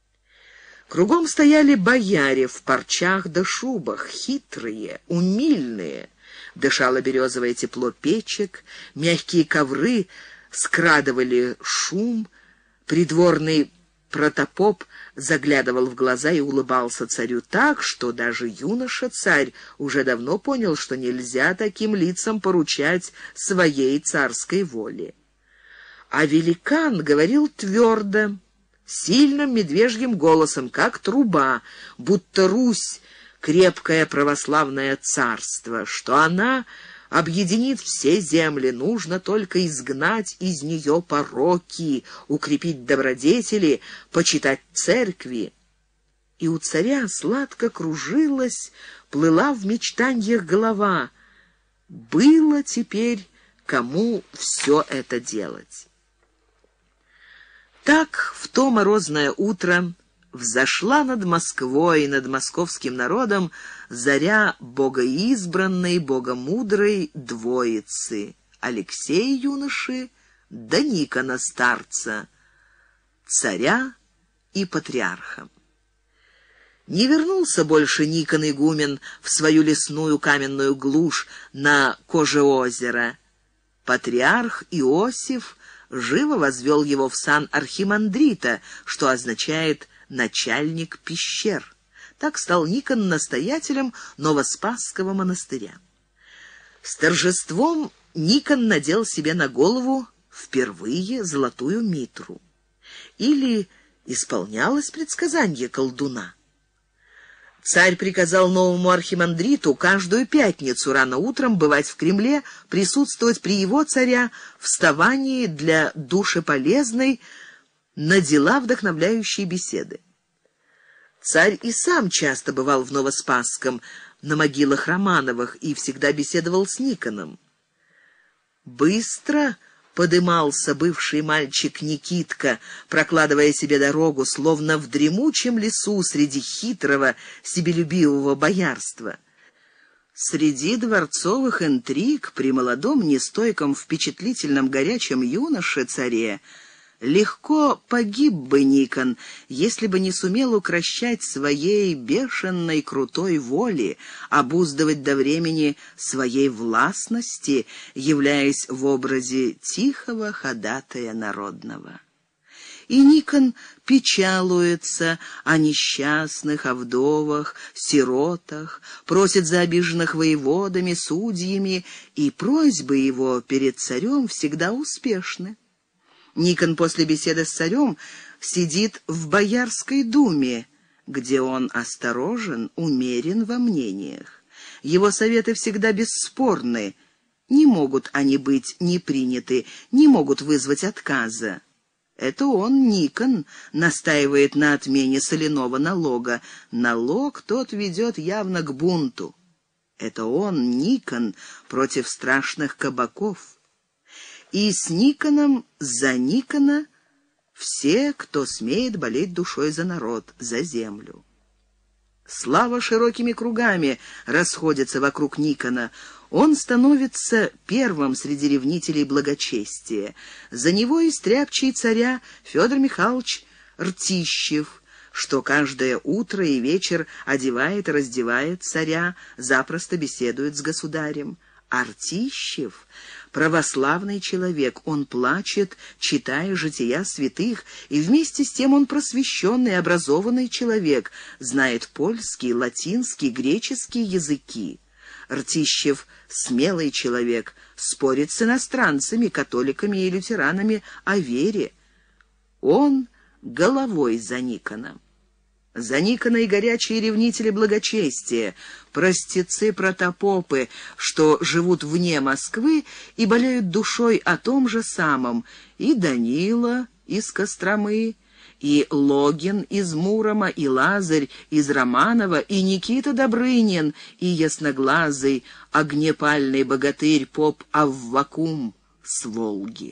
Кругом стояли бояре в парчах да шубах, хитрые, умильные. Дышало березовое тепло печек, мягкие ковры скрадывали шум. Придворный протопоп заглядывал в глаза и улыбался царю так, что даже юноша-царь уже давно понял, что нельзя таким лицам поручать своей царской воле. А великан говорил твердо, сильным медвежьим голосом, как труба, будто Русь — крепкое православное царство, что она объединит все земли, нужно только изгнать из нее пороки, укрепить добродетели, почитать церкви. И у царя сладко кружилась, плыла в мечтаньях голова. Было теперь кому все это делать. Так в то морозное утро взошла над Москвой и над московским народом заря богоизбранной, богомудрой двоицы Алексея юноши да Никона старца, царя и патриарха. Не вернулся больше Никон игумен в свою лесную каменную глушь на Кожеозеро. Патриарх Иосиф живо возвел его в сан архимандрита, что означает «начальник пещер». Так стал Никон настоятелем Новоспасского монастыря. С торжеством Никон надел себе на голову впервые золотую митру. Или исполнялось предсказание колдуна. Царь приказал новому архимандриту каждую пятницу рано утром бывать в Кремле, присутствовать при его царя вставании для душеполезной на дела вдохновляющей беседы. Царь и сам часто бывал в Новоспасском, на могилах Романовых, и всегда беседовал с Никоном. Быстро подымался бывший мальчик Никитка, прокладывая себе дорогу, словно в дремучем лесу среди хитрого, себелюбивого боярства. Среди дворцовых интриг при молодом, нестойком, впечатлительном, горячем юноше-царе легко погиб бы Никон, если бы не сумел укрощать своей бешеной крутой воли, обуздывать до времени своей властности, являясь в образе тихого ходатая народного. И Никон печалуется о несчастных, о вдовах, сиротах, просит за обиженных воеводами, судьями, и просьбы его перед царем всегда успешны. Никон после беседы с царем сидит в Боярской думе, где он осторожен, умерен во мнениях. Его советы всегда бесспорны, не могут они быть не приняты, не могут вызвать отказа. Это он, Никон, настаивает на отмене соляного налога. Налог тот ведет явно к бунту. Это он, Никон, против страшных кабаков. И с Никоном, за Никона все, кто смеет болеть душой за народ, за землю. Слава широкими кругами расходится вокруг Никона. Он становится первым среди ревнителей благочестия. За него и стряпчий царя Федор Михайлович Ртищев, что каждое утро и вечер одевает и раздевает царя, запросто беседует с государем. Ртищев — православный человек, он плачет, читая жития святых, и вместе с тем он просвещенный, образованный человек, знает польский, латинский, греческий языки. Ртищев — смелый человек, спорит с иностранцами, католиками и лютеранами о вере. Он головой за Никона. За Никона и горячие ревнители благочестия, простецы-протопопы, что живут вне Москвы и болеют душой о том же самом, и Данила из Костромы, и Логин из Мурома, и Лазарь из Романова, и Никита Добрынин, и ясноглазый, огнепальный богатырь поп Аввакум с Волги.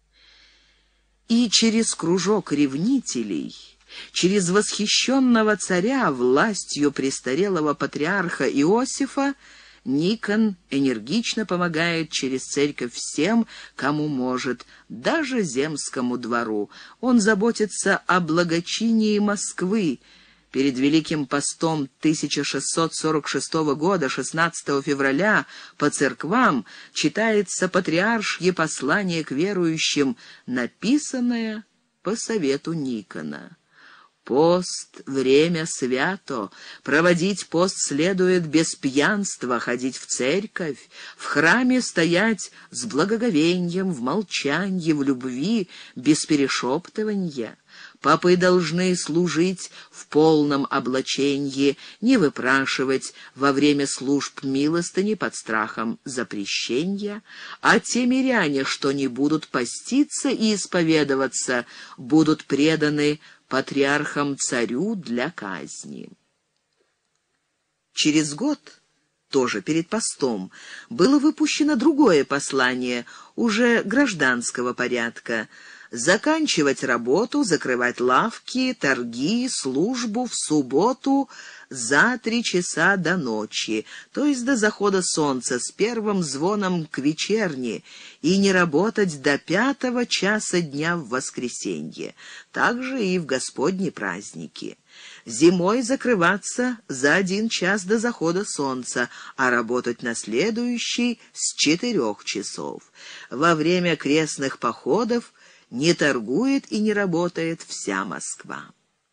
И через кружок ревнителей, через восхищенного царя властью престарелого патриарха Иосифа, Никон энергично помогает через церковь всем, кому может, даже земскому двору. Он заботится о благочинии Москвы. Перед Великим постом 1646 года, 16 февраля, по церквам читается патриаршье послание к верующим, написанное по совету Никона. Пост — время свято, проводить пост следует без пьянства, ходить в церковь, в храме стоять с благоговением, в молчании, в любви, без перешептывания. Попы должны служить в полном облачении, не выпрашивать во время служб милостыни под страхом запрещения, а те миряне, что не будут поститься и исповедоваться, будут преданы патриархом-царю для казни. Через год, тоже перед постом, было выпущено другое послание, уже гражданского порядка. заканчивать работу, закрывать лавки, торги, службу в субботу за 3 часа до ночи, то есть до захода солнца с первым звоном к вечерне, и не работать до 5-го часа дня в воскресенье, также и в господни праздники. Зимой закрываться за 1 час до захода солнца, а работать на следующий с 4 часов. Во время крестных походов не торгует и не работает вся Москва.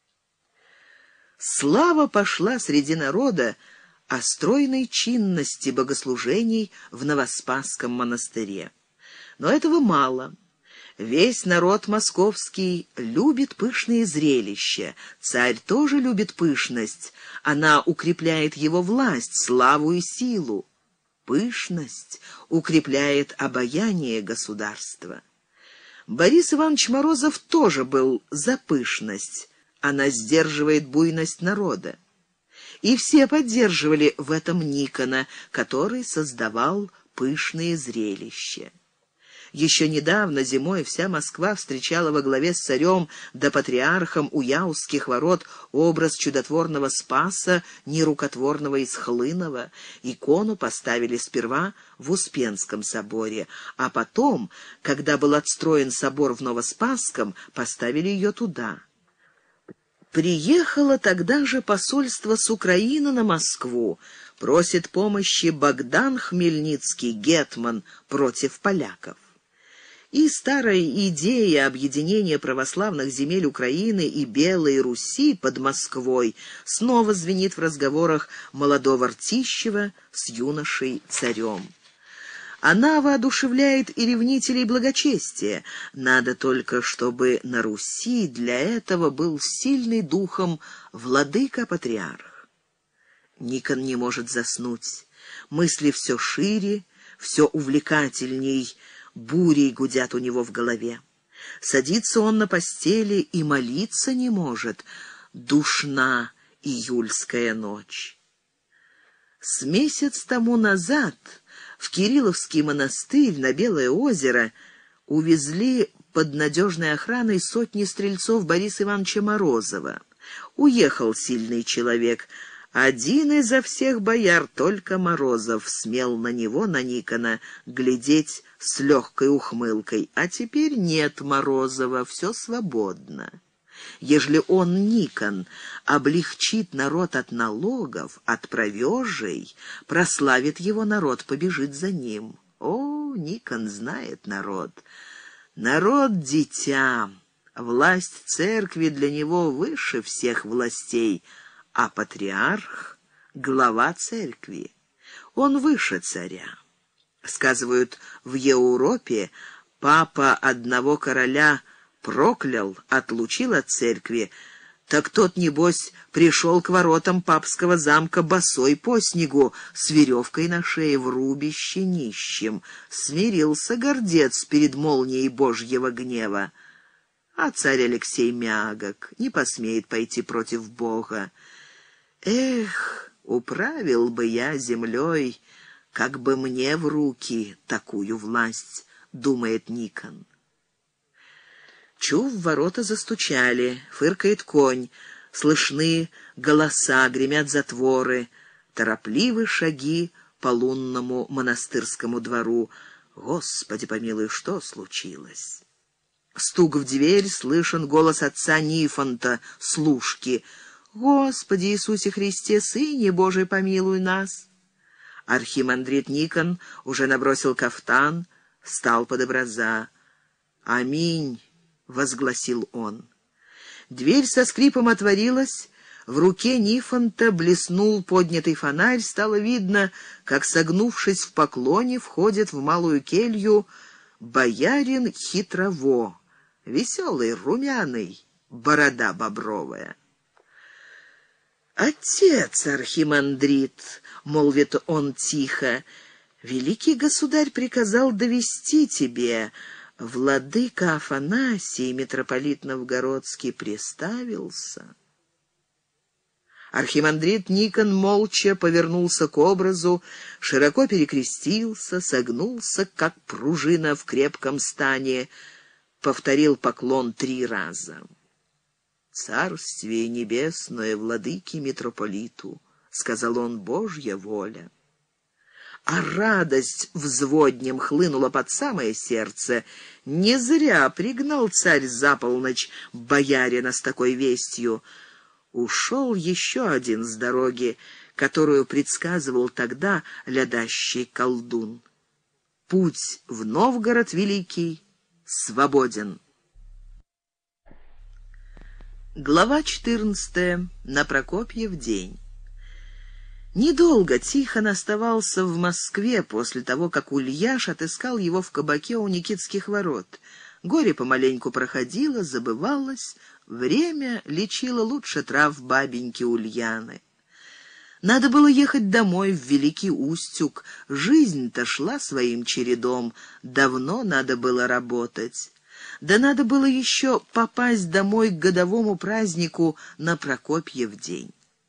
Слава пошла среди народа о стройной чинности богослужений в Новоспасском монастыре. Но этого мало. Весь народ московский любит пышные зрелища. Царь тоже любит пышность. Она укрепляет его власть, славу и силу. Пышность укрепляет обаяние государства. Борис Иванович Морозов тоже был за пышность. Она сдерживает буйность народа. И все поддерживали в этом Никона, который создавал пышные зрелища. Еще недавно зимой вся Москва встречала во главе с царем да патриархом у Яузских ворот образ чудотворного Спаса, нерукотворного из Хлынова. Икону поставили сперва в Успенском соборе, а потом, когда был отстроен собор в Новоспасском, поставили ее туда. Приехало тогда же посольство с Украины на Москву, просит помощи Богдан Хмельницкий, гетман, против поляков. И старая идея объединения православных земель Украины и Белой Руси под Москвой снова звенит в разговорах молодого Ртищева с юношей-царем. Она воодушевляет и ревнителей благочестия. Надо только, чтобы на Руси для этого был сильный духом владыка-патриарх. Никон не может заснуть. Мысли все шире, все увлекательней, бурей гудят у него в голове. Садится он на постели и молиться не может. Душна июльская ночь. С месяц тому назад в Кирилловский монастырь на Белое озеро увезли под надежной охраной сотни стрельцов Бориса Ивановича Морозова. Уехал сильный человек. Один изо всех бояр, только Морозов, смел на него, на Никона, глядеть с легкой ухмылкой. А теперь нет Морозова, все свободно. Ежели он, Никон, облегчит народ от налогов, от провежей, прославит его народ, побежит за ним. О, Никон знает народ. Народ — дитя. Власть церкви для него выше всех властей, а патриарх — глава церкви. Он выше царя. Сказывают, в Европе папа одного короля проклял, отлучил от церкви, так тот, небось, пришел к воротам папского замка босой по снегу, с веревкой на шее в рубище нищим. Смирился гордец перед молнией Божьего гнева. А царь Алексей мягок, не посмеет пойти против Бога. Эх, управил бы я землей, как бы мне в руки такую власть, думает Никон. Чу, в ворота застучали, фыркает конь, слышны голоса, гремят затворы, торопливы шаги по лунному монастырскому двору. Господи помилуй, что случилось? Стук в дверь, слышен голос отца Нифонта, служки. «Господи Иисусе Христе, Сыне Божий, помилуй нас!» Архимандрит Никон уже набросил кафтан, стал под образа. «Аминь!» — возгласил он. Дверь со скрипом отворилась, в руке Нифонта блеснул поднятый фонарь, стало видно, как, согнувшись в поклоне, входит в малую келью боярин Хитрово, веселый, румяный, борода бобровая. «Отец архимандрит», — молвит он тихо, — «великий государь приказал довести тебе. Владыка Афанасий, митрополит Новгородский, приставился». Архимандрит Никон молча повернулся к образу, широко перекрестился, согнулся, как пружина в крепком стане. повторил поклон 3 раза. «Царствие небесное, владыке митрополиту», — сказал он, — «Божья воля». А радость взводнем хлынула под самое сердце. Не зря пригнал царь за полночь боярина с такой вестью. Ушел еще один с дороги, которую предсказывал тогда лядащий колдун. Путь в Новгород великий свободен. Глава 14. На Прокопьев день. Недолго Тихон оставался в Москве после того, как Ульяш отыскал его в кабаке у Никитских ворот. Горе помаленьку проходило, забывалось, время лечило лучше трав бабеньки Ульяны. Надо было ехать домой, в Великий Устюг. Жизнь-то шла своим чередом, давно надо было работать. Да надо было еще попасть домой к годовому празднику на Прокопьев день.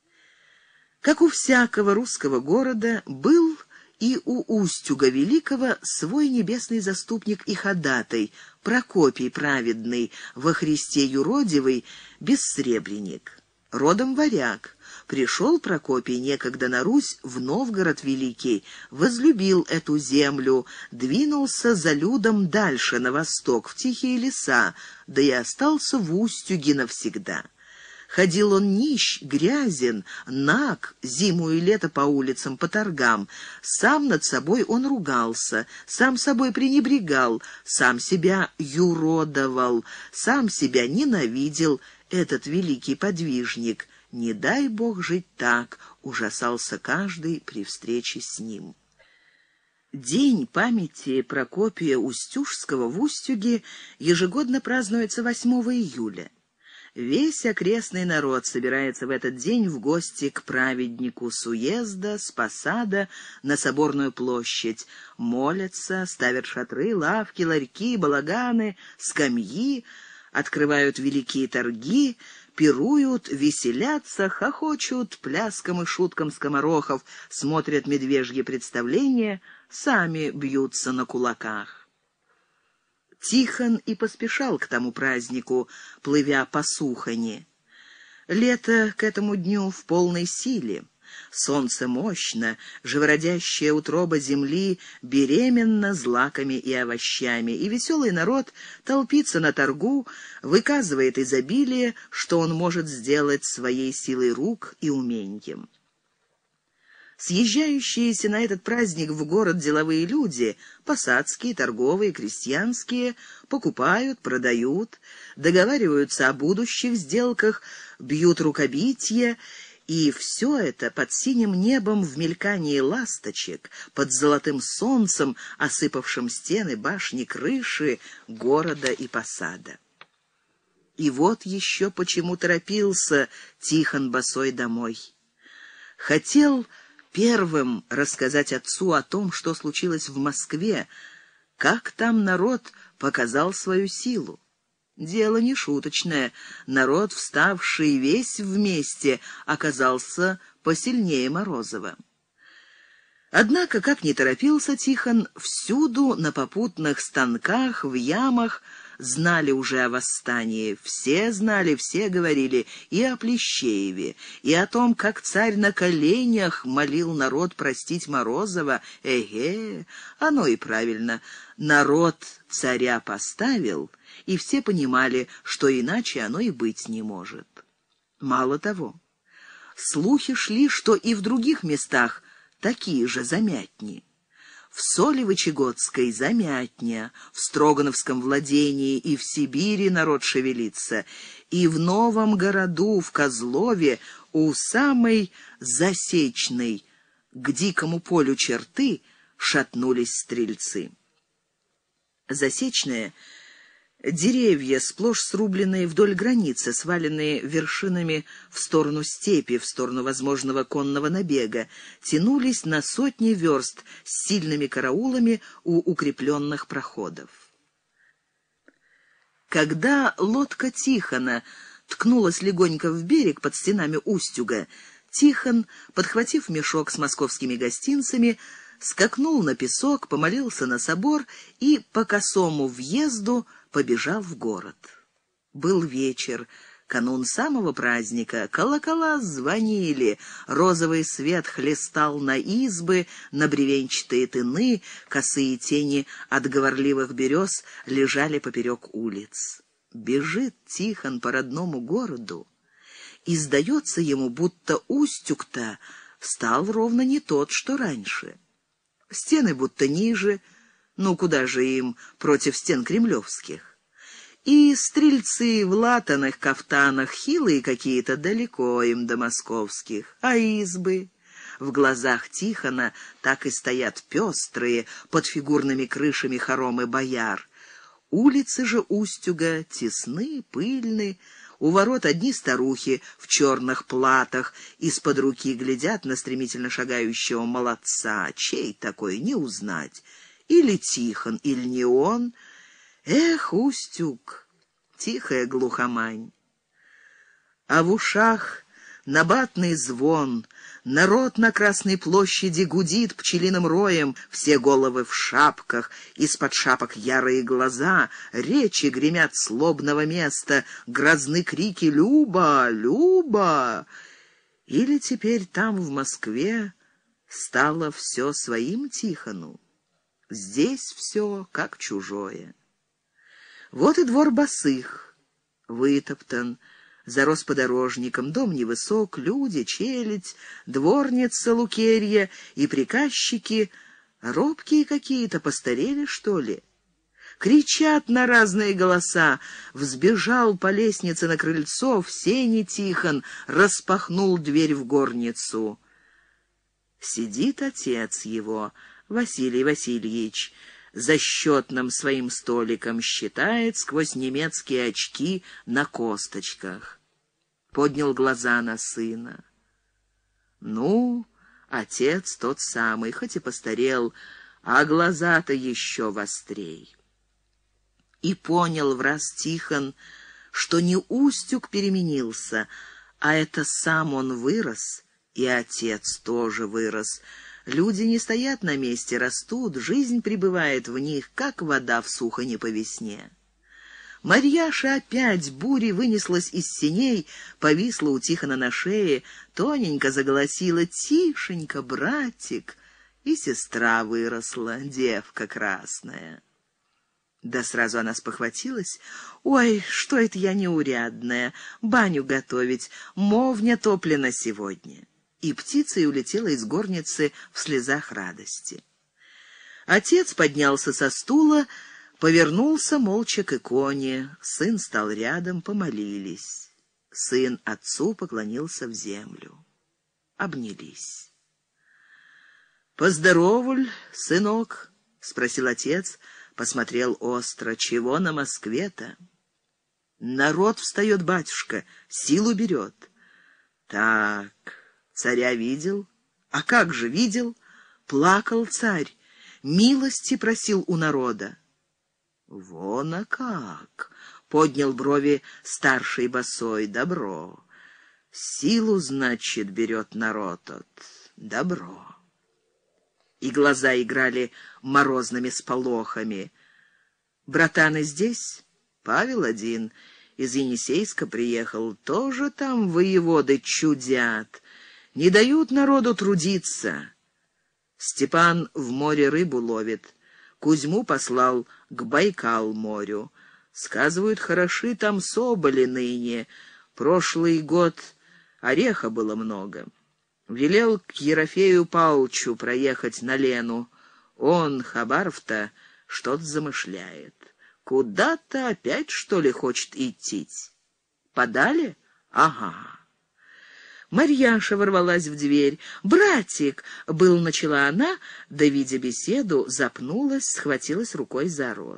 Как у всякого русского города, был и у Устюга Великого свой небесный заступник и ходатай, Прокопий праведный, во Христе юродивый, бессребренник. Родом варяг. Пришел Прокопий некогда на Русь, в Новгород Великий, возлюбил эту землю, двинулся за людом дальше, на восток, в тихие леса, да и остался в Устюге навсегда. Ходил он нищ, грязен, наг, зиму и лето по улицам, по торгам. Сам над собой он ругался, сам собой пренебрегал, сам себя юродовал, сам себя ненавидел, этот великий подвижник. Не дай Бог жить так, ужасался каждый при встрече с ним. День памяти Прокопия Устюжского в Устюге ежегодно празднуется 8 июля. Весь окрестный народ собирается в этот день в гости к праведнику с уезда, с посада на Соборную площадь. Молятся, ставят шатры, лавки, ларьки, балаганы, скамьи, открывают великие торги, пируют, веселятся, хохочут пляскам и шуткам скоморохов, смотрят медвежьи представления, сами бьются на кулаках. Тихон и поспешал к тому празднику, плывя по Сухани. Лето к этому дню в полной силе. Солнце мощно, живородящая утроба земли беременна злаками и овощами, и веселый народ толпится на торгу, выказывает изобилие, что он может сделать своей силой рук и умением. Съезжающиеся на этот праздник в город деловые люди, посадские, торговые, крестьянские, покупают, продают, договариваются о будущих сделках, бьют рукобитья, и все это под синим небом в мелькании ласточек, под золотым солнцем, осыпавшим стены, башни, крыши города и посада. И вот еще почему торопился Тихон босой домой. Хотел первым рассказать отцу о том, что случилось в Москве, как там народ показал свою силу. Дело не шуточное. Народ, вставший весь вместе, оказался посильнее Морозова. Однако, как ни торопился Тихон, всюду на попутных станках, в ямах знали уже о восстании. Все знали, все говорили и о Плещееве, и о том, как царь на коленях молил народ простить Морозова. Оно и правильно. Народ царя поставил, и все понимали, что иначе оно и быть не может. Мало того, слухи шли, что и в других местах такие же замятни. В Солевычегодской замятня, в Строгановском владении и в Сибири народ шевелится, и в Новом городу, в Козлове, у самой Засечной, к дикому полю черты, шатнулись стрельцы. Засечная — деревья, сплошь срубленные вдоль границы, сваленные вершинами в сторону степи, в сторону возможного конного набега, тянулись на сотни верст с сильными караулами у укрепленных проходов. Когда лодка Тихона ткнулась легонько в берег под стенами Устюга, Тихон, подхватив мешок с московскими гостинцами, скакнул на песок, помолился на собор и по косому въезду побежал в город. Был вечер, канун самого праздника, колокола звонили, розовый свет хлестал на избы, на бревенчатые тыны, косые тени от говорливых берез лежали поперек улиц. Бежит Тихон по родному городу, и сдается ему, будто Устюг-то стал ровно не тот, что раньше. Стены будто ниже, ну куда же им против стен кремлевских? И стрельцы в латаных кафтанах, хилые какие-то, далеко им до московских. А избы? В глазах Тихона так и стоят пестрые, под фигурными крышами хоромы бояр. Улицы же Устюга тесны, пыльны, у ворот одни старухи в черных платах, из-под руки глядят на стремительно шагающего молодца. Чей такой, не узнать. Или Тихон, или не он. Эх, Устюг, тихая глухомань. А в ушах набатный звон, народ на Красной площади гудит пчелиным роем, все головы в шапках, из-под шапок ярые глаза, речи гремят с лобного места, грозны крики «Люба! Люба!». Или теперь там, в Москве, стало все своим Тихону? Здесь все как чужое. Вот и двор босых, вытоптан, зарос подорожником, дом невысок, люди, челядь, дворница Лукерья и приказчики, робкие какие-то, постарели, что ли? Кричат на разные голоса. Взбежал по лестнице на крыльцо, в сени Тихон, распахнул дверь в горницу. Сидит отец его, Василий Васильевич, за счетным своим столиком, считает сквозь немецкие очки на косточках. Поднял глаза на сына. Ну, отец тот самый, хоть и постарел, а глаза-то еще вострей. И понял враз Тихон, что не Устюг переменился, а это сам он вырос, и отец тоже вырос. Люди не стоят на месте, растут, жизнь пребывает в них, как вода в сухоне по весне. Марьяша опять бурей вынеслась из сеней, повисла у Тихона на шее, тоненько заголосила: «Тишенька, братик!» И сестра выросла, девка красная. Да сразу она спохватилась: «Ой, что это я неурядная, баню готовить, мовня топлена сегодня». И птицей улетела из горницы в слезах радости. Отец поднялся со стула, повернулся молча к иконе. Сын стал рядом, помолились. Сын отцу поклонился в землю. Обнялись. «Поздоровуль, сынок?» — спросил отец, посмотрел остро. «Чего на Москве-то?» «Народ встает, батюшка, силу берет». «Так, царя видел?» «А как же видел? Плакал царь, милости просил у народа». «Вон, а как!» — поднял брови старший босой. «Добро. Силу, значит, берет народ от. Добро». И глаза играли морозными сполохами. «Братаны здесь?» «Павел один, из Енисейска приехал. Тоже там воеводы чудят. Не дают народу трудиться. Степан в море рыбу ловит. Кузьму послал к Байкал-морю. Сказывают, хороши там соболи ныне. Прошлый год ореха было много. Велел к Ерофею Павловичу проехать на Лену. Он, Хабаров-то, что-то замышляет. Куда-то опять, что ли, хочет идти. Подали? Ага». Марьяша ворвалась в дверь. «Братик!» — был начала она, да, видя беседу, запнулась, схватилась рукой за рот.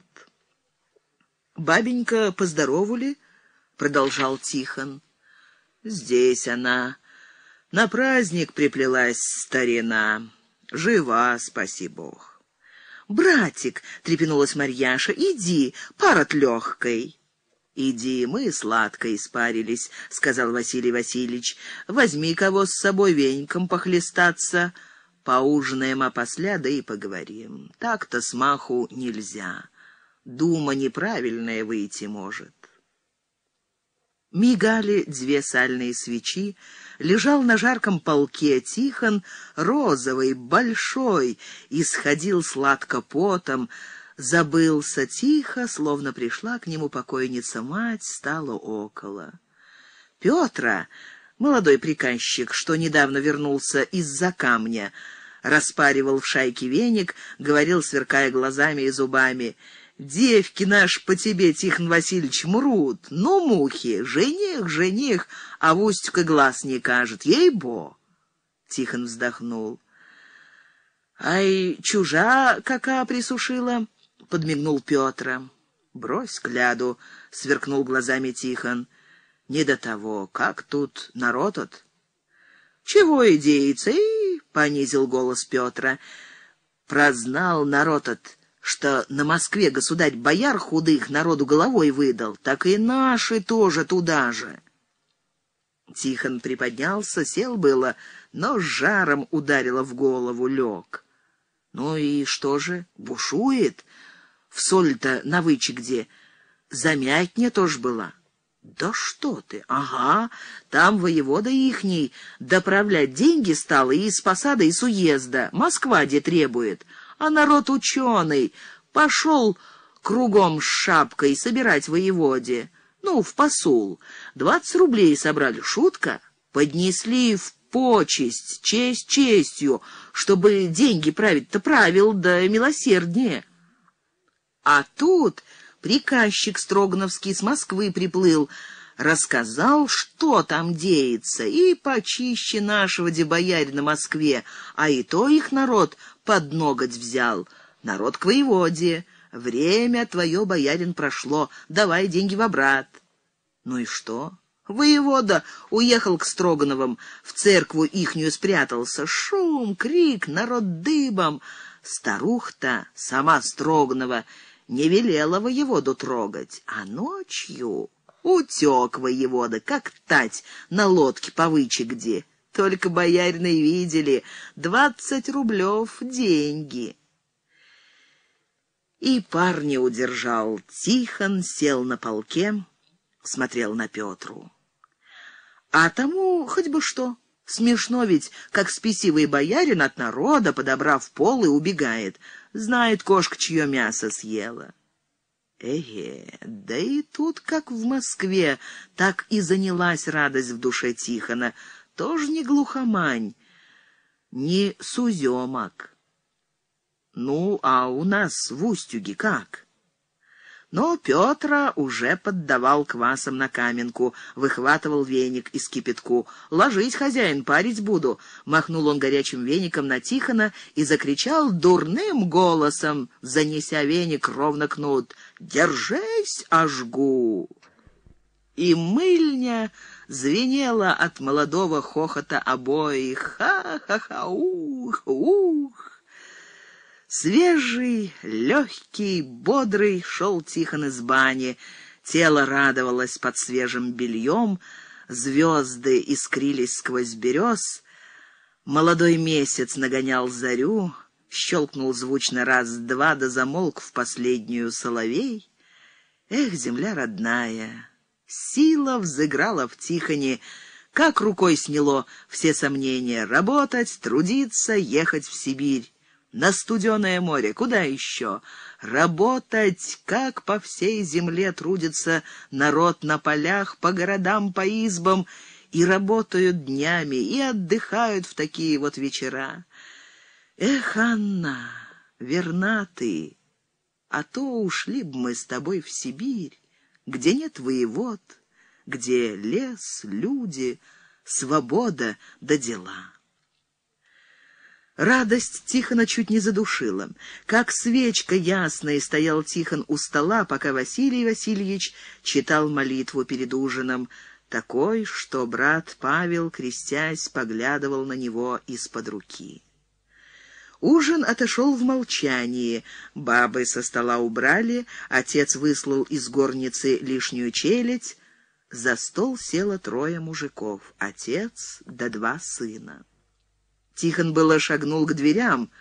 «Бабенька поздоровали?» — продолжал Тихон. «Здесь она. На праздник приплелась старина. Жива, спаси Бог». «Братик!» — трепенулась Марьяша. «Иди, пара-то легкой». «Иди, мы сладко испарились», — сказал Василий Васильевич. «Возьми кого с собой веньком похлестаться. Поужинаем опосля, да и поговорим. Так-то смаху нельзя. дума неправильная выйти может. Мигали две сальные свечи, лежал на жарком полке Тихон, розовый, большой, исходил сладко потом, забылся тихо, словно пришла к нему покойница-мать, стала около. Петра, молодой приказчик, что недавно вернулся из-за камня, распаривал в шайке веник, говорил, сверкая глазами и зубами: «Девки наш по тебе, Тихон Васильевич, мрут. Ну, мухи, жених, жених, а в Устюка глаз не кажет, ей-бо!» Тихон вздохнул. «Ай, чужа кака присушила?» — подмигнул Петра. «Брось кляду», — сверкнул глазами Тихон. «Не до того. Как тут народ-от?» «Чего и деется?» — понизил голос Петра. «Прознал народ-от, что на Москве государь бояр худых народу головой выдал, так и наши тоже туда же». Тихон приподнялся, сел было, но с жаром ударило в голову, лег. «Ну и что же, бушует? В соль-то на выче где? Замятня тоже была». «Да что ты! Ага, там воевода ихний доправлять деньги стал и из посада, и с уезда. Москва где требует. А народ ученый пошел кругом с шапкой собирать воеводе. Ну, в посул. 20 рублей собрали. Шутка? Поднесли в почесть, честь честью, чтобы деньги править-то правил, да милосерднее. А тут приказчик Строгановский с Москвы приплыл, рассказал, что там деется, и почище нашего де боярь на Москве, а и то их народ под ноготь взял. Народ к воеводе. Время твое, боярин, прошло, давай деньги в обрат. Ну и что? Воевода уехал к Строгановым, в церкву ихнюю спрятался. Шум, крик, народ дыбом. Старух-то, сама Строганова, не велела воеводу трогать, а ночью утек воевода, как тать на лодке по выче где. Только боярины видели, 20 рублев деньги. И пар не удержал. Тихон сел на полке, смотрел на Петру. А тому хоть бы что. Смешно ведь, как спесивый боярин от народа, подобрав пол, и убегает. Знает кошка, чье мясо съела. Да и тут, как в Москве, так и занялась радость в душе Тихона. Тоже не глухомань, не суземок. Ну, а у нас в Устюге как? Но Петра уже поддавал квасом на каменку, выхватывал веник из кипятку. «Ложись, хозяин, парить буду!» Махнул он горячим веником на Тихона и закричал дурным голосом, занеся веник ровно кнут: «Держись, ожгу!» И мыльня звенела от молодого хохота обоих. «Ха-ха-ха! Ух! Ух!» Свежий, легкий, бодрый шел Тихон из бани. Тело радовалось под свежим бельем, звезды искрились сквозь берез. Молодой месяц нагонял зарю, щелкнул звучно раз-два, да замолк в последнюю соловей. Эх, земля родная! Сила взыграла в Тихоне, как рукой сняло все сомнения: работать, трудиться, ехать в Сибирь. На студеное море, куда еще? Работать, как по всей земле трудится народ на полях, по городам, по избам, и работают днями, и отдыхают в такие вот вечера. Эх, Анна, верна ты, а то ушли б мы с тобой в Сибирь, где нет воевод, где лес, люди, свобода да дела. Радость Тихона чуть не задушила. Как свечка ясная стоял Тихон у стола, пока Василий Васильевич читал молитву перед ужином, такой, что брат Павел, крестясь, поглядывал на него из-под руки. Ужин отошел в молчании. Бабы со стола убрали, отец выслал из горницы лишнюю челядь. За стол село 3 мужиков, отец да 2 сына. Тихон было шагнул к дверям,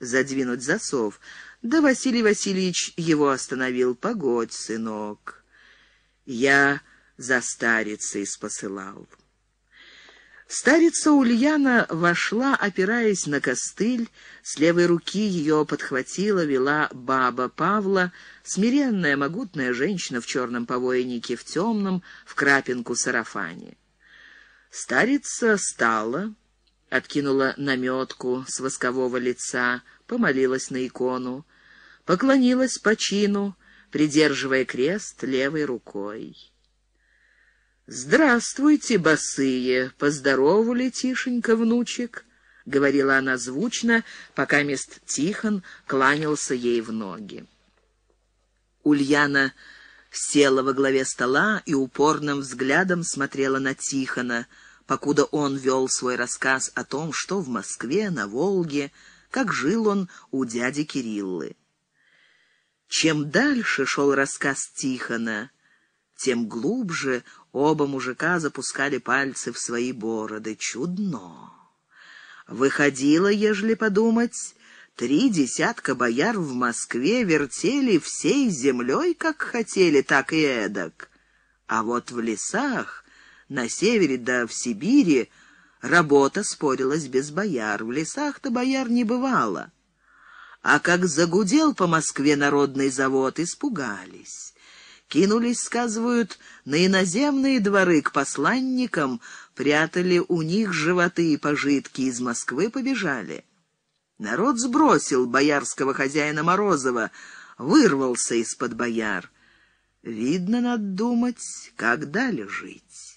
задвинуть засов. Да Василий Васильевич его остановил. «Погодь, сынок, я за старицей спосылал». Старица Ульяна вошла, опираясь на костыль. С левой руки ее подхватила, вела баба Павла, смиренная, могутная женщина в черном повойнике, в темном, в крапинку сарафане. Старица стала, откинула наметку с воскового лица, помолилась на икону, поклонилась по чину, придерживая крест левой рукой. «Здравствуйте, босые! Поздоровали, Тишенька, внучек?» — говорила она звучно, пока мест Тихон кланялся ей в ноги. Ульяна села во главе стола и упорным взглядом смотрела на Тихона, покуда он вел свой рассказ о том, что в Москве, на Волге, как жил он у дяди Кириллы. Чем дальше шел рассказ Тихона, тем глубже оба мужика запускали пальцы в свои бороды. Чудно. Выходило, ежели подумать, 30 бояр в Москве вертели всей землей, как хотели, так и эдак. А вот в лесах, на севере да в Сибири, работа спорилась без бояр. В лесах-то бояр не бывало. А как загудел по Москве народный завод, испугались. Кинулись, сказывают, на иноземные дворы к посланникам, прятали у них животы и пожитки, из Москвы побежали. Народ сбросил боярского хозяина Морозова, вырвался из-под бояр. Видно, надо думать, как далее жить.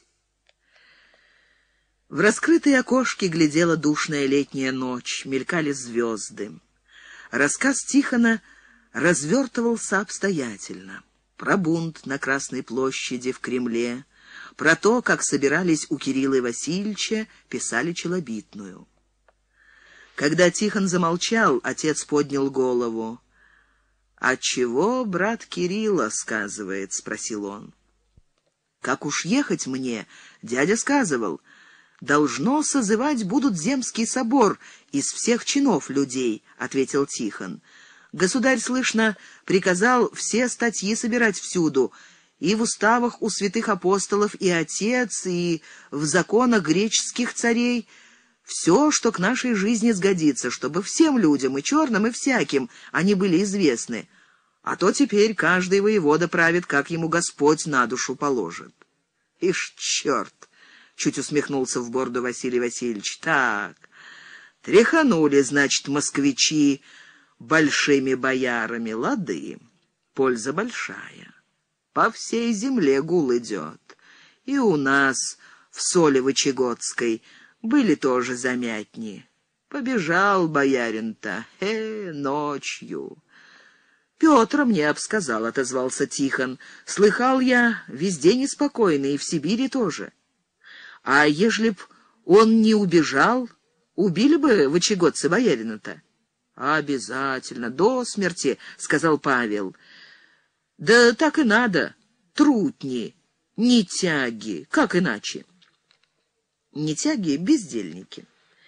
В раскрытые окошки глядела душная летняя ночь, мелькали звезды. Рассказ Тихона развертывался обстоятельно. Про бунт на Красной площади в Кремле, про то, как собирались у Кирилла Васильевича, писали челобитную. Когда Тихон замолчал, отец поднял голову. «А чего брат Кирилла сказывает?» — спросил он. «Как уж ехать мне, дядя сказывал, должно созывать будут земский собор из всех чинов людей», — ответил Тихон. «Государь, слышно, приказал все статьи собирать всюду, и в уставах у святых апостолов, и отец, и в законах греческих царей, все, что к нашей жизни сгодится, чтобы всем людям, и черным, и всяким, они были известны. А то теперь каждый воевода правит, как ему Господь на душу положит». «Ишь, черт!» — чуть усмехнулся в бороду Василий Васильевич. «Так, тряханули, значит, москвичи большими боярами, лады, польза большая. По всей земле гул идет. И у нас в Солево-Чегодской были тоже замятни. Побежал боярин-то, ночью». «Петр мне обсказал», — отозвался Тихон. «Слыхал я, везде неспокойно, и в Сибири тоже. А ежели б он не убежал, убили бы вычегодцы боярина-то?» «Обязательно, до смерти», — сказал Павел. «Да так и надо. Трутни, нетяги, как иначе?» Нетяги — бездельники.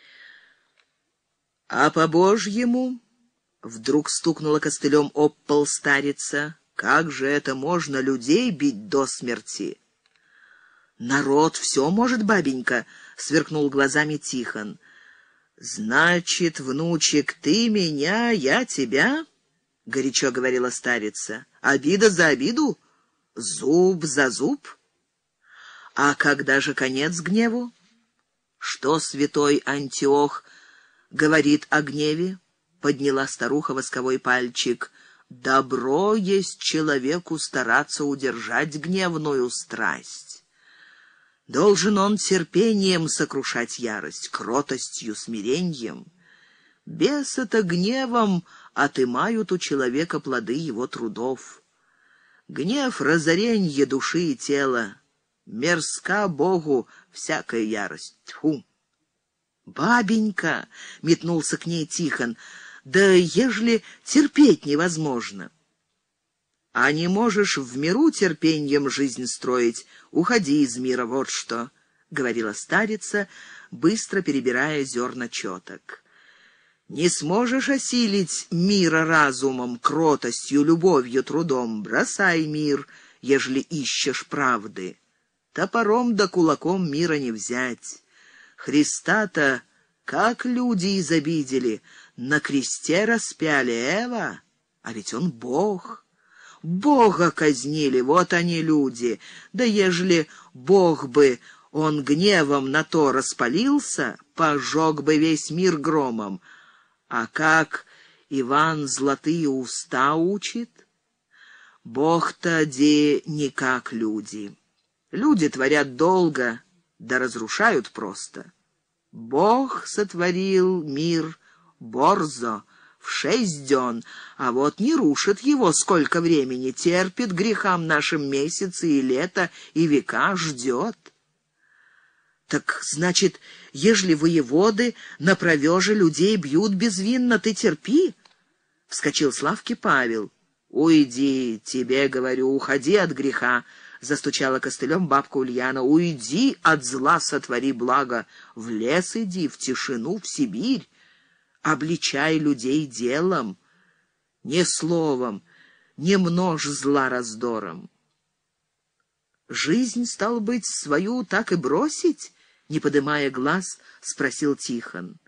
«А по-божьему...» — вдруг стукнула костылем об пол старица. «Как же это можно людей бить до смерти?» «Народ все может, бабенька», — сверкнул глазами Тихон. «Значит, внучек, ты меня, я тебя?» — горячо говорила старица. «Обида за обиду? Зуб за зуб? А когда же конец гневу? Что святой Антиох говорит о гневе?» — подняла старуха восковой пальчик. «Добро есть человеку стараться удержать гневную страсть. Должен он терпением сокрушать ярость, кротостью, смирением. Бесы-то гневом отымают у человека плоды его трудов. Гнев — разоренье души и тела. Мерзка Богу всякая ярость. Тьфу!» «Бабенька!» — метнулся к ней Тихон. «Да ежели терпеть невозможно». «А не можешь в миру терпеньем жизнь строить, уходи из мира, вот что», — говорила старица, быстро перебирая зерна четок. Не сможешь осилить мира разумом, кротостью, любовью, трудом. Бросай мир, ежели ищешь правды. Топором да кулаком мира не взять. Христа-то как люди изобидели, на кресте распяли, Эва, а ведь он Бог. Бога казнили, вот они люди. Да ежели Бог бы, он гневом на то распалился, пожег бы весь мир громом. А как Иван золотые уста учит? Бог-то де не как люди. Люди творят долго, да разрушают просто. Бог сотворил мир борзо, в 6 дён, а вот не рушит его сколько времени, терпит грехам нашим месяцы и лето, и века ждет. Так, значит, ежели воеводы на провёже людей бьют безвинно, ты терпи? Вскочил с лавки Павел. Уйди, тебе говорю, уходи от греха. Застучала костылем бабка Ульяна. Уйди от зла, сотвори благо. В лес иди, в тишину, в Сибирь. Обличай людей делом, не словом, не множь зла раздором. Жизнь, стало быть, свою так и бросить? Не подымая глаз, спросил Тихон.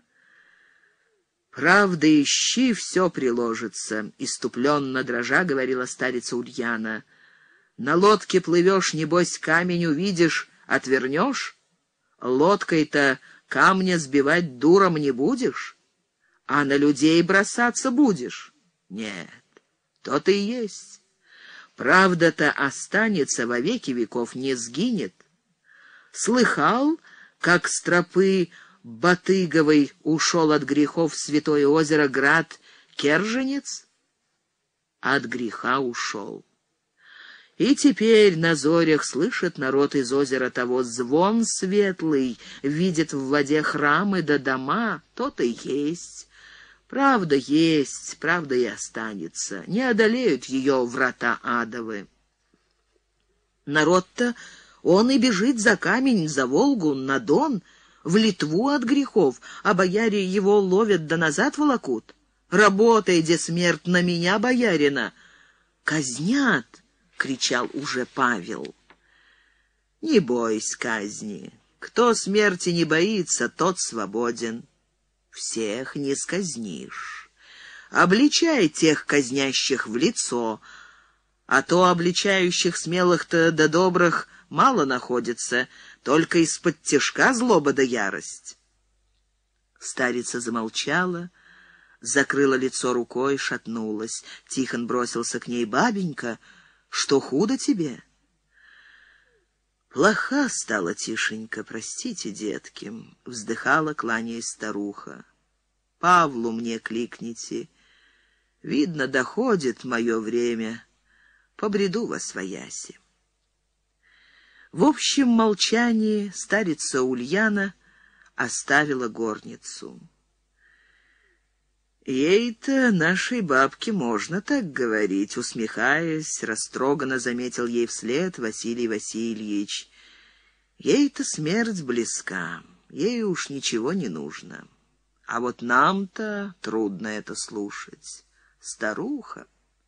Правда, ищи, все приложится, иступленно дрожа говорила старица Ульяна. На лодке плывешь, небось, камень увидишь, отвернешь? Лодкой-то камня сбивать дуром не будешь? А на людей бросаться будешь? Нет, то-то и есть. Правда-то останется во веки веков, не сгинет. Слыхал, как с тропы Батыговой ушел от грехов в святое озеро град Керженец? От греха ушел. И теперь на зорях слышит народ из озера того звон светлый, видит в воде храмы да дома, то-то и есть. Правда есть, правда и останется. Не одолеют ее врата адовы. Народ-то он и бежит за камень, за Волгу, на Дон, в Литву от грехов, а бояре его ловят да назад волокут. Работай, де смерть, на меня, боярина. Казнят, кричал уже Павел. Не бойся казни. Кто смерти не боится, тот свободен. Всех не сказнишь. Обличай тех казнящих в лицо, а то обличающих смелых-то да добрых мало находится, только из-под тишка злоба да ярость. Старица замолчала, закрыла лицо рукой, шатнулась. Тихон бросился к ней. Бабенька, что худо тебе? Плоха стала Тишенька, простите, детки, вздыхала, кланяясь старуха. Павлу мне кликните. Видно, доходит мое время. Побреду восвояси. В общем молчании старица Ульяна оставила горницу. Ей-то, нашей бабке, можно так говорить, усмехаясь, растроганно заметил ей вслед Василий Васильевич. Ей-то смерть близка, ей уж ничего не нужно. А вот нам-то трудно это слушать. Старуха.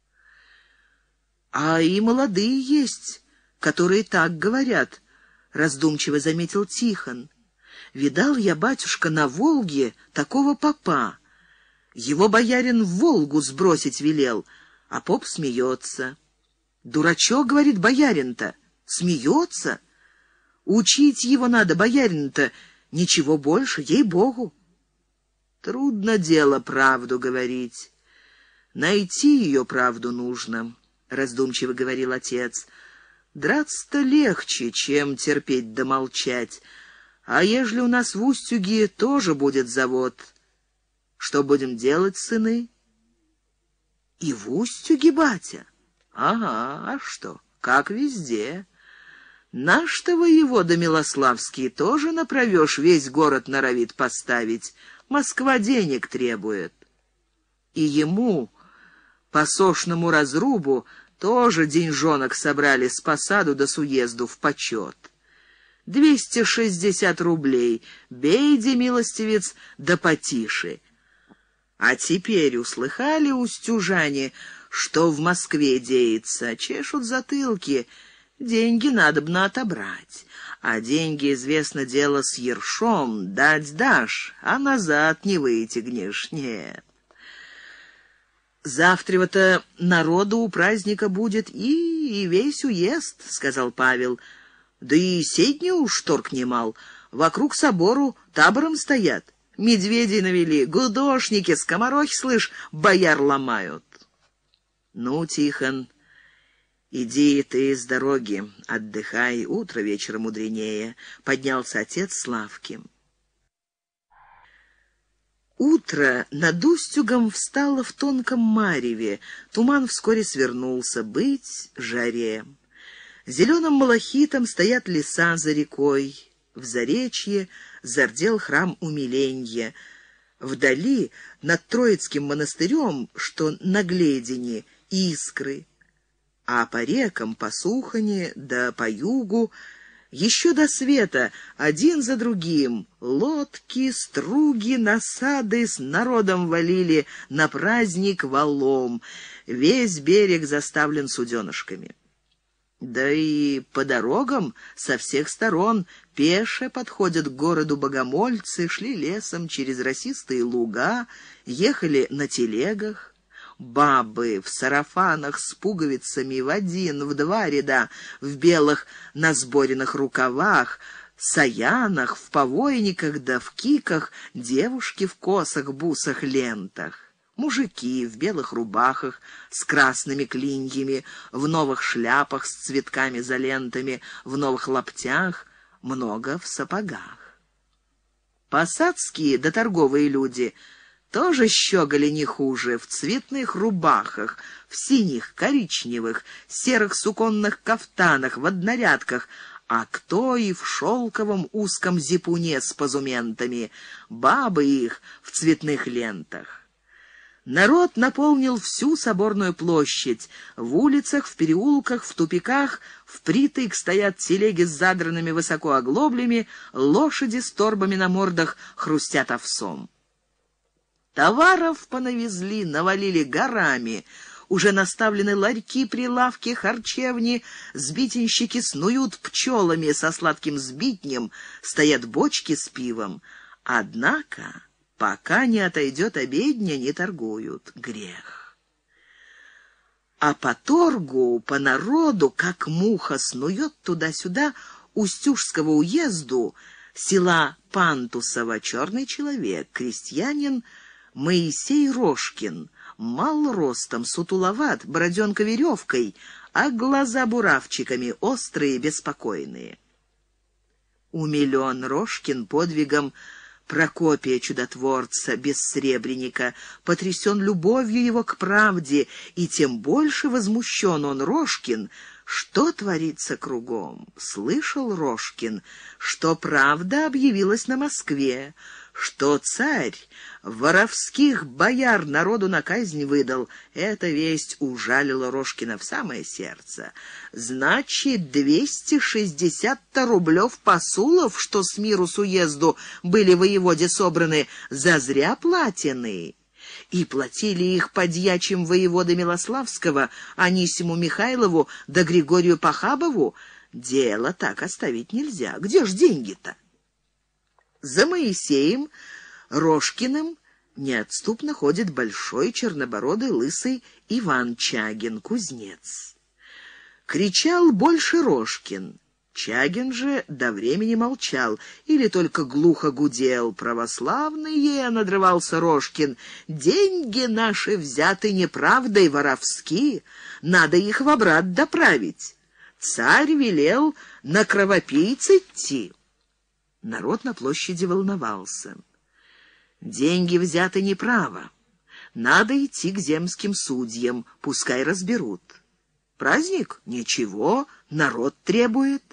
А и молодые есть, которые так говорят, раздумчиво заметил Тихон. Видал я, батюшка, на Волге такого попа. Его боярин в Волгу сбросить велел, а поп смеется. Дурачок, говорит боярин-то, смеется. Учить его надо, боярин-то, ничего больше, ей-богу. Трудно дело правду говорить. Найти ее правду нужно, раздумчиво говорил отец. Драться-то легче, чем терпеть да молчать. А ежели у нас в Устюге тоже будет завод, что будем делать, сыны? И в Устюге, батя? Ага, а что? Как везде. Наш-то воевода Милославский тоже направёшь, весь город норовит поставить. Москва денег требует. И ему, по сошному разрубу, тоже деньжонок собрали с посаду до с уезду в почет. 260 рублей. Бейде, милостивец, да потише. А теперь услыхали устюжане, что в Москве деется, чешут затылки, деньги надобно отобрать. А деньги, известно, дело с ершом, дать дашь, а назад не вытягнешь, нет. «Завтра-то народу у праздника будет и весь уезд», — сказал Павел. «Да и седни уж торг немал, вокруг собору табором стоят. Медведей навели, гудошники, скоморохи, слышь, бояр ломают». «Ну, Тихон, иди ты с дороги, отдыхай, утро вечера мудренее», — поднялся отец с лавки. Утро над Устюгом встало в тонком мареве, туман вскоре свернулся, быть жаре. Зеленым малахитом стоят леса за рекой, в заречье зардел храм Умиленья. Вдали, над Троицким монастырем, что на Гледине, искры, а по рекам, по Сухоне да по югу еще до света один за другим лодки, струги, насады с народом валили на праздник валом. Весь берег заставлен суденышками. Да и по дорогам со всех сторон пеше подходят к городу богомольцы, шли лесом через росистые луга, ехали на телегах. Бабы в сарафанах с пуговицами в один, в два ряда, в белых насборенных рукавах, саянах, в повойниках да в киках, девушки в косах, бусах, лентах. Мужики в белых рубахах с красными клиньями, в новых шляпах с цветками за лентами, в новых лаптях, много в сапогах. Посадские да торговые люди тоже щеголи не хуже, в цветных рубахах, в синих, коричневых, серых суконных кафтанах, в однорядках, а кто и в шелковом узком зипуне с позументами, бабы их в цветных лентах. Народ наполнил всю соборную площадь. В улицах, в переулках, в тупиках впритык стоят телеги с задранными высоко оглоблями, лошади с торбами на мордах хрустят овсом. Товаров понавезли, навалили горами. Уже наставлены ларьки, прилавки, харчевни, сбитенщики снуют пчелами со сладким сбитнем, стоят бочки с пивом. Однако, пока не отойдет обедня, не торгуют. Грех. А по торгу, по народу, как муха снует туда-сюда Устюжского уезду, села Пантусова, черный человек, крестьянин Моисей Рожкин, мал ростом, сутуловат, бороденка веревкой, а глаза буравчиками, острые, беспокойные. Умилен Рожкин подвигом Прокопия Чудотворца, бессребреника, потрясен любовью его к правде, и тем больше возмущен он, Рожкин, что творится кругом. Слышал Рожкин, что правда объявилась на Москве, что царь воровских бояр народу на казнь выдал. Эта весть ужалила Рожкина в самое сердце. Значит, 260 рублев посулов, что с миру с уезду были воеводе собраны, зазря платены. И платили их подьячим воевода Милославского, Анисиму Михайлову да Григорию Пахабову. Дело так оставить нельзя. Где ж деньги-то? За Моисеем Рожкиным неотступно ходит большой чернобородый лысый Иван Чагин, кузнец. Кричал больше Рожкин. Чагин же до времени молчал или только глухо гудел. «Православные!» — надрывался Рожкин. «Деньги наши взяты неправдой, воровски. Надо их в обрат доправить. Царь велел на кровопийц идти». Народ на площади волновался. Деньги взяты неправо. Надо идти к земским судьям, пускай разберут. Праздник? Ничего, народ требует.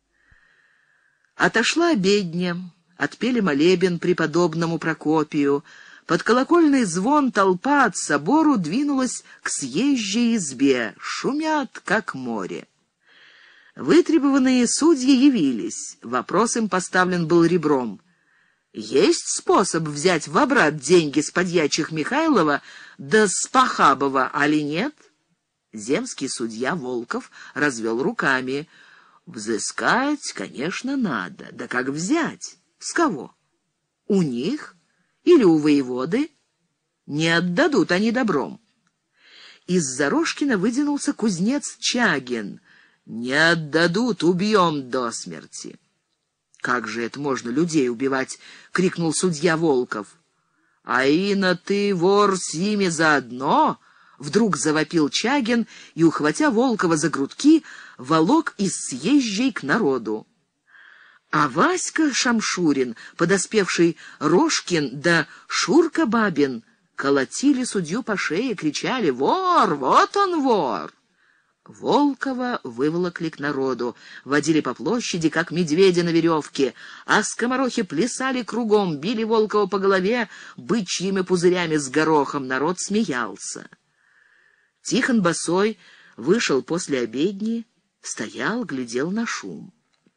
Отошла обедня, отпели молебен преподобному Прокопию. Под колокольный звон толпа от собору двинулась к съезжей избе, шумят, как море. Вытребованные судьи явились. Вопрос им поставлен был ребром. Есть способ взять в обрат деньги с подьячих Михайлова да с Похабова, али нет? Земский судья Волков развел руками. Взыскать, конечно, надо. Да как взять? С кого? У них или у воеводы? Не отдадут они добром. Из-за Рожкина выдвинулся кузнец Чагин. Не отдадут, убьем до смерти. «Как же это можно людей убивать?» — крикнул судья Волков. «А ино ты, вор, с ними заодно?» — вдруг завопил Чагин и, ухватя Волкова за грудки, волок из съезжей к народу. А Васька Шамшурин, подоспевший Рожкин да Шурка Бабин колотили судью по шее, кричали: «Вор! Вот он, вор!» Волкова выволокли к народу, водили по площади, как медведя на веревке, а скоморохи плясали кругом, били Волкова по голове бычьими пузырями с горохом. Народ смеялся. Тихон Босой вышел после обедни, стоял, глядел на шум.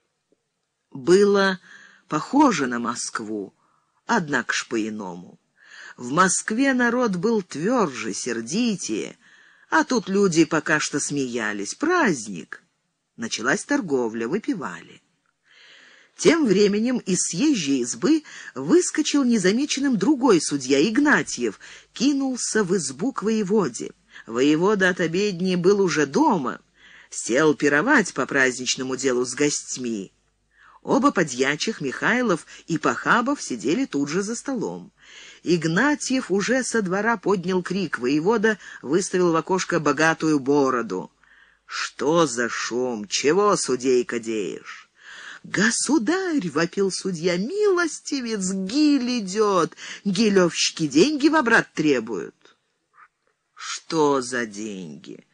Было похоже на Москву, однако ж по-иному. В Москве народ был тверже, сердитее, а тут люди пока что смеялись. Праздник. Началась торговля, выпивали. Тем временем из съезжей избы выскочил незамеченным другой судья Игнатьев, кинулся в избу к воеводе. Воевода от обедни был уже дома, сел пировать по праздничному делу с гостьми. Оба подьячих, Михайлов и Похабов, сидели тут же за столом. Игнатьев уже со двора поднял крик. Воевода выставил в окошко богатую бороду. «Что за шум? Чего, судейка, деешь?» «Государь!» — вопил судья. «Милостивец, гиль идет! Гилевщики деньги в обрат требуют». «Что за деньги?»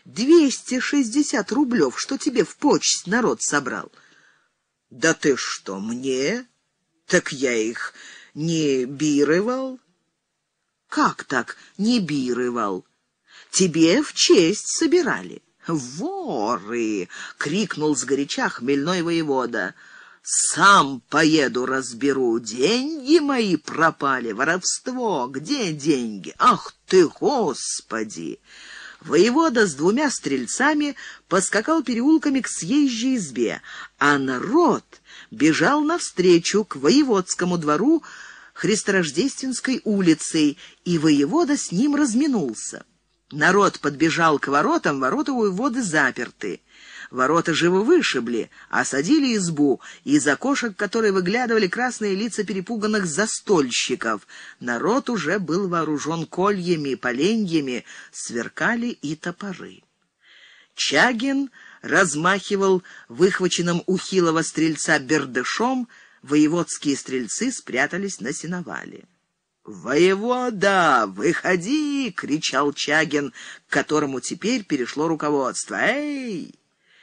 260 рублев, что тебе в почесть народ собрал». «Да ты что, мне? Так я их не бирывал». «Как так не бирывал? Тебе в честь собирали». «Воры!» — крикнул сгоряча хмельной воевода. «Сам поеду разберу. Деньги мои пропали. Воровство. Где деньги? Ах ты, Господи!» Воевода с двумя стрельцами поскакал переулками к съезжей избе, а народ бежал навстречу к воеводскому двору Христорождественской улицей, и воевода с ним разминулся. Народ подбежал к воротам, ворота у воеводы заперты. Ворота живо вышибли, осадили избу, из окошек которой выглядывали красные лица перепуганных застольщиков. Народ уже был вооружен кольями, поленьями, сверкали и топоры. Чагин размахивал выхваченным у хилого стрельца бердышом, воеводские стрельцы спрятались на сеновале. «Воевода, выходи!» — кричал Чагин, к которому теперь перешло руководство. «Эй!»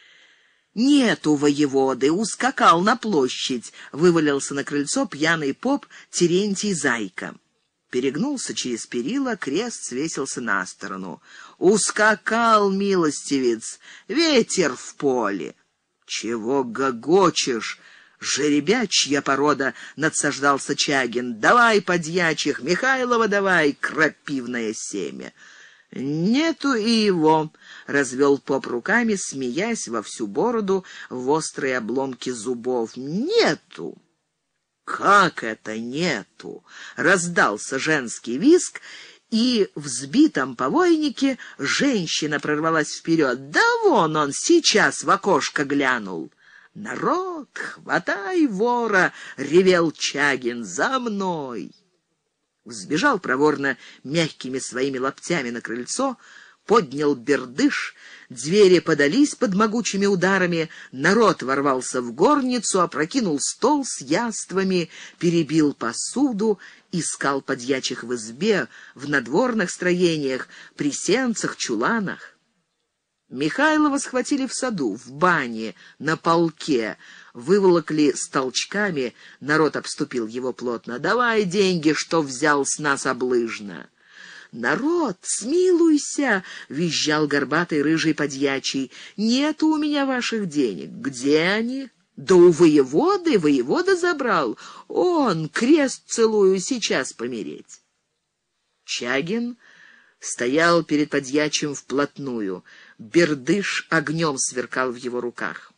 «Нету воеводы, ускакал на площадь», — вывалился на крыльцо пьяный поп Терентий Зайка. Перегнулся через перила, крест свесился на сторону. «Ускакал, милостивец, ветер в поле». «Чего гогочешь? Жеребячья порода», — надсаждался Чагин. «Давай, подьячих, Михайлова давай, крапивное семя». «Нету и его», — развел поп руками, смеясь во всю бороду в острые обломки зубов. «Нету». «Как это нету?» — раздался женский визг, и в сбитом повойнике женщина прорвалась вперед. «Да вон он сейчас в окошко глянул». «Народ, хватай вора!» — ревел Чагин. «За мной!» Взбежал проворно мягкими своими лаптями на крыльцо, поднял бердыш, двери подались под могучими ударами, народ ворвался в горницу, опрокинул стол с яствами, перебил посуду, искал подьячих в избе, в надворных строениях, при сенцах, чуланах. Михайлова схватили в саду, в бане, на полке, выволокли с толчками, народ обступил его плотно. «Давай деньги, что взял с нас облыжно». «Народ, смилуйся!» — визжал горбатый рыжий подьячий. «Нету у меня ваших денег. Где они?» Да у воевода забрал. Он, крест целую, сейчас помереть. Чагин стоял перед подьячим вплотную. Бердыш огнем сверкал в его руках.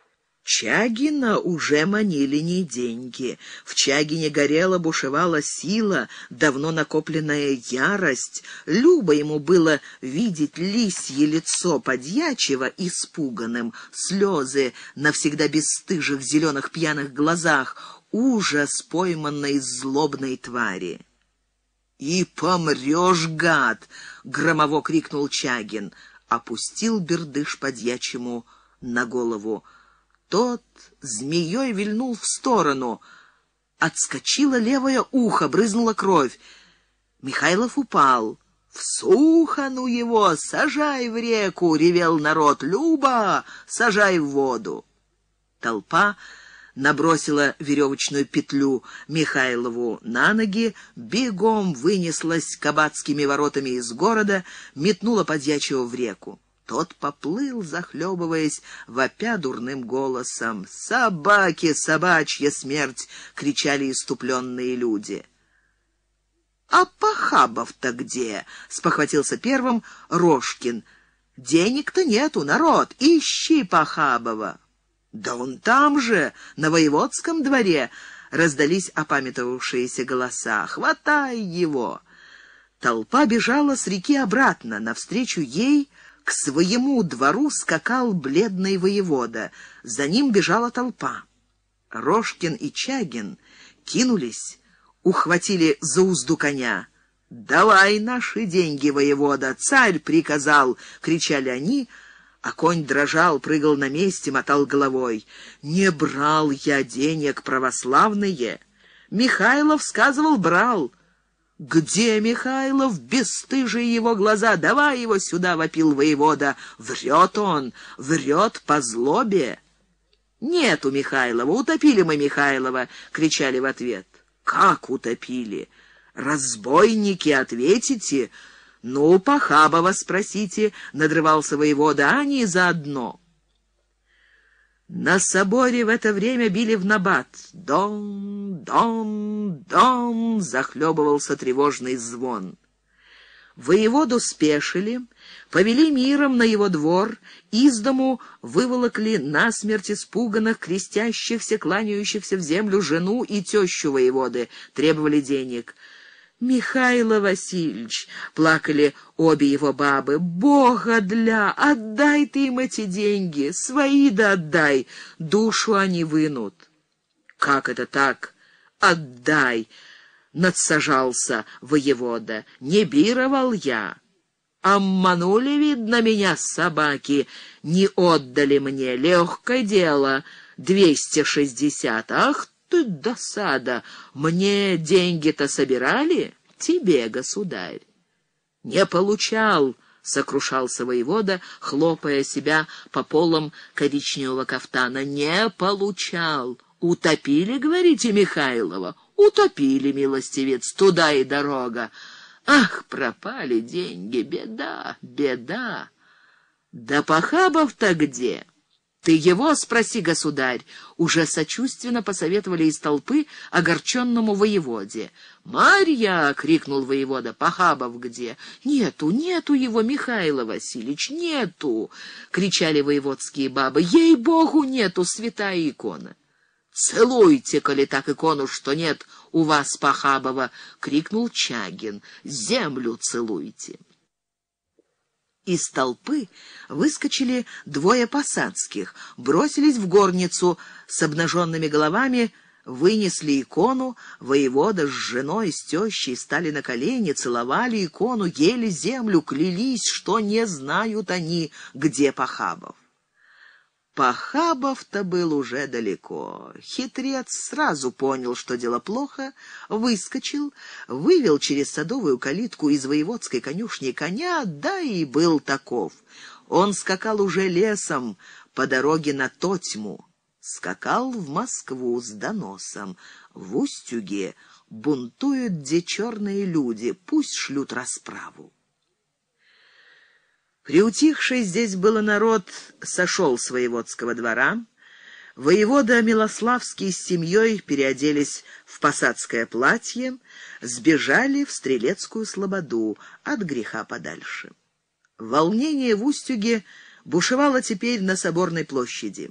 Чагина уже манили не деньги. В Чагине горела, бушевала сила, давно накопленная ярость. Любо ему было видеть лисье лицо подьячего испуганным, слезы на всегда бесстыжих зеленых пьяных глазах, ужас пойманной злобной твари. «И помрешь, гад!» — громово крикнул Чагин. Опустил Бердыш подьячему на голову. Тот змеей вильнул в сторону. Отскочило левое ухо, брызнула кровь. Михайлов упал. «В сухану его! Сажай в реку!» — ревел народ. «Люба, сажай в воду!» Толпа набросила веревочную петлю Михайлову на ноги, бегом вынеслась кабацкими воротами из города, метнула подьячего в реку. Тот поплыл, захлебываясь, вопя дурным голосом. «Собаки, собачья смерть!» — кричали иступленные люди. «А Похабов-то где?» — спохватился первым Рожкин. «Денег-то нету, народ, ищи Похабова». «Да он там же, на воеводском дворе!» — раздались опамятовавшиеся голоса. «Хватай его!» Толпа бежала с реки обратно. Навстречу ей к своему двору скакал бледный воевода. За ним бежала толпа. Рожкин и Чагин кинулись, ухватили за узду коня. «Давай наши деньги, воевода! Царь приказал!» — кричали они, а конь дрожал, прыгал на месте, мотал головой. «Не брал я денег, православные!» Михайлов сказывал, брал. «Где Михайлов? Бесстыжие его глаза! Давай его сюда!» — вопил воевода. «Врет он! Врет по злобе!» «Нету Михайлова! Утопили мы Михайлова!» — кричали в ответ. «Как утопили? Разбойники, ответите!» «Ну, Похабова спросите!» — надрывался воевода. «Они заодно!» На соборе в это время били в набат. Дон, дон, дон, захлебывался тревожный звон. Воеводу спешили, повели миром на его двор, из дому выволокли насмерть испуганных, крестящихся, кланяющихся в землю жену и тещу воеводы, требовали денег. «Михаил Васильевич!» — плакали обе его бабы. «Бога для! Отдай ты им эти деньги! Свои да отдай! Душу они вынут!» «Как это так? Отдай!» — надсажался воевода. «Не бировал я! Обманули, видно, меня собаки! Не отдали мне! Легкое дело! 260! Ах ты, досада! Мне деньги-то собирали? Тебе, государь!» «Не получал!» — сокрушался воевода, хлопая себя по полам коричневого кафтана. «Не получал! Утопили, говорите, Михайлова? Утопили, милостивец, туда и дорога! Ах, пропали деньги! Беда, беда! Да Похабов-то где?» «Ты его спроси, государь!» — уже сочувственно посоветовали из толпы огорченному воеводе. «Марья!» — крикнул воевода. «Похабов где?» «Нету, нету его, Михаил Васильевич, нету!» — кричали воеводские бабы. «Ей-богу, нету, святая икона!» «Целуйте, коли так икону, что нет у вас Похабова!» — крикнул Чагин. «Землю целуйте!» Из толпы выскочили двое посадских, бросились в горницу с обнаженными головами, вынесли икону. Воевода с женой, с тещей стали на колени, целовали икону, ели землю, клялись, что не знают они, где Похабов. Похабов-то был уже далеко. Хитрец сразу понял, что дело плохо, выскочил, вывел через садовую калитку из воеводской конюшни коня, да и был таков. Он скакал уже лесом по дороге на Тотьму, скакал в Москву с доносом. В Устюге бунтуют где черные люди, пусть шлют расправу. Приутихший здесь было народ сошел с воеводского двора. Воевода Милославский с семьей переоделись в посадское платье, сбежали в Стрелецкую слободу от греха подальше. Волнение в Устюге бушевало теперь на Соборной площади.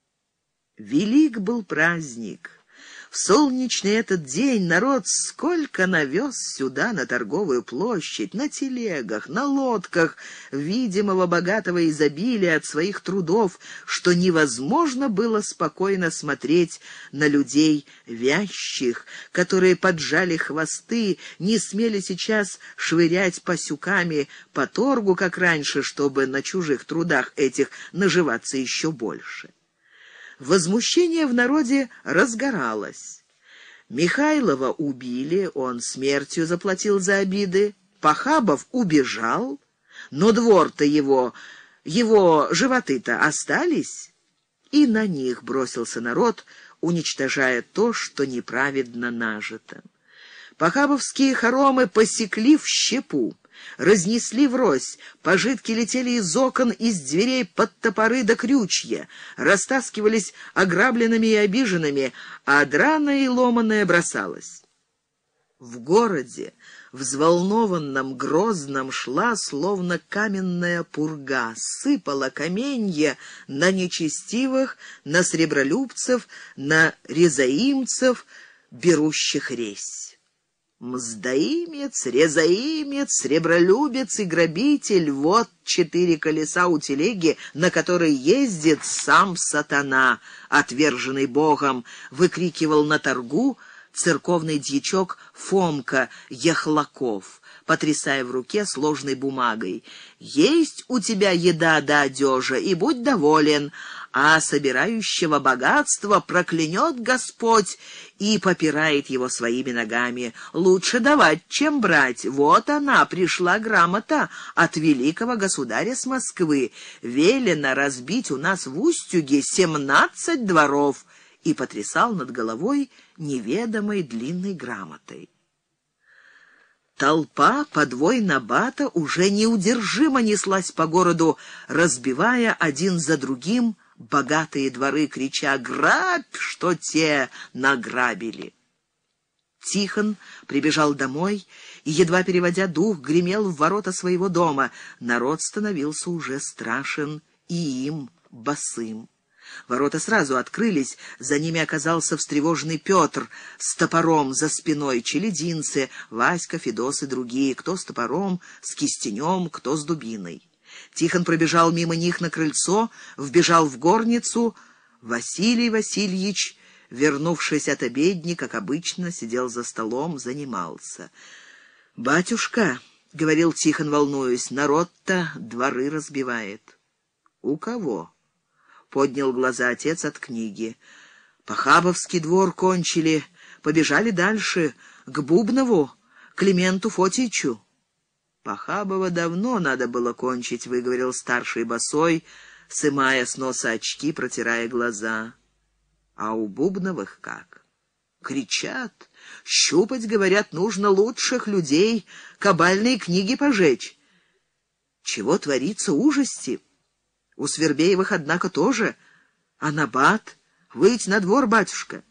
Велик был праздник. В солнечный этот день народ сколько навез сюда, на торговую площадь, на телегах, на лодках, видимого богатого изобилия от своих трудов, что невозможно было спокойно смотреть на людей вязчих, которые поджали хвосты, не смели сейчас швырять пасюками по торгу, как раньше, чтобы на чужих трудах этих наживаться еще больше. Возмущение в народе разгоралось. Михайлова убили, он смертью заплатил за обиды. Похабов убежал, но двор-то его животы-то остались. И на них бросился народ, уничтожая то, что неправедно нажито. Похабовские хоромы посекли в щепу, разнесли врозь, пожитки летели из окон, из дверей под топоры до крючья, растаскивались ограбленными и обиженными, а драное и ломаное бросалось. В городе, взволнованном, грозном, шла словно каменная пурга, сыпала каменья на нечестивых, на сребролюбцев, на резаимцев, берущих резь. Мздоимец, резаимец, сребролюбец и грабитель — вот 4 колеса у телеги, на которой ездит сам сатана, отверженный Богом, выкрикивал на торгу церковный дьячок Фомка Ехлаков, потрясая в руке сложной бумагой. «Есть у тебя еда да одежа, и будь доволен, а собирающего богатства проклянет Господь и попирает его своими ногами. Лучше давать, чем брать. Вот она, пришла грамота от великого государя с Москвы. Велено разбить у нас в Устюге 17 дворов», и потрясал над головой неведомой длинной грамотой. Толпа подвой набата уже неудержимо неслась по городу, разбивая один за другим богатые дворы, крича «Грабь, что те награбили!». Тихон прибежал домой и, едва переводя дух, гремел в ворота своего дома. Народ становился уже страшен и им, босым. Ворота сразу открылись, за ними оказался встревоженный Петр с топором за спиной, челядинцы, Васька, Федос и другие, кто с топором, с кистенем, кто с дубиной. Тихон пробежал мимо них на крыльцо, вбежал в горницу. Василий Васильевич, вернувшись от обедни, как обычно, сидел за столом, занимался. «Батюшка», — говорил Тихон, волнуясь, — «народ-то дворы разбивает». «У кого?» — поднял глаза отец от книги. «Похабовский двор кончили, побежали дальше, к Бубнову, Клименту Фотичу». «Похабова давно надо было кончить», — выговорил старший босой, сымая с носа очки, протирая глаза. «А у Бубновых как? Кричат, щупать, говорят, нужно лучших людей, кабальные книги пожечь. Чего творится, ужасти? У Свербеевых, однако, тоже. А набат? Выйдь на двор, батюшка».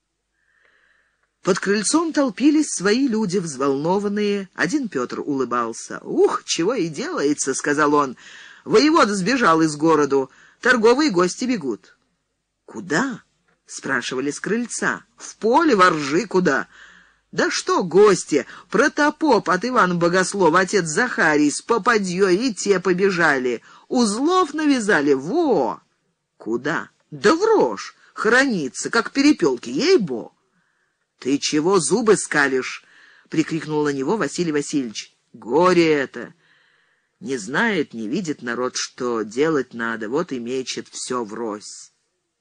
Под крыльцом толпились свои люди, взволнованные. Один Петр улыбался. «Ух, чего и делается», — сказал он. «Воевода сбежал из городу, торговые гости бегут». «Куда?» — спрашивали с крыльца. «В поле, во ржи куда?» «Да что гости? Протопоп от Ивана Богослова, отец Захарий, с попадьей и те побежали. Узлов навязали, во!» «Куда?» «Да в рожь, хранится, как перепелки, ей-бо!» «Ты чего зубы скалишь?» — прикрикнул на него Василий Васильевич. «Горе это! Не знает, не видит народ, что делать надо, вот и мечет все врозь».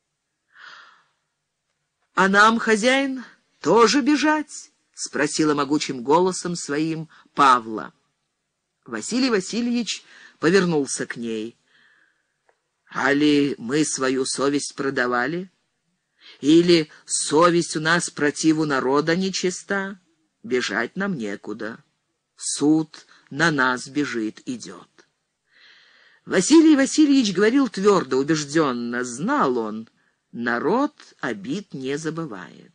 «А нам, хозяин, тоже бежать?» — спросила могучим голосом своим Павла. Василий Васильевич повернулся к ней. «Али мы свою совесть продавали? Или совесть у нас противу народа нечиста? Бежать нам некуда. Суд на нас бежит, идет». Василий Васильевич говорил твердо, убежденно. Знал он, Народ обид не забывает.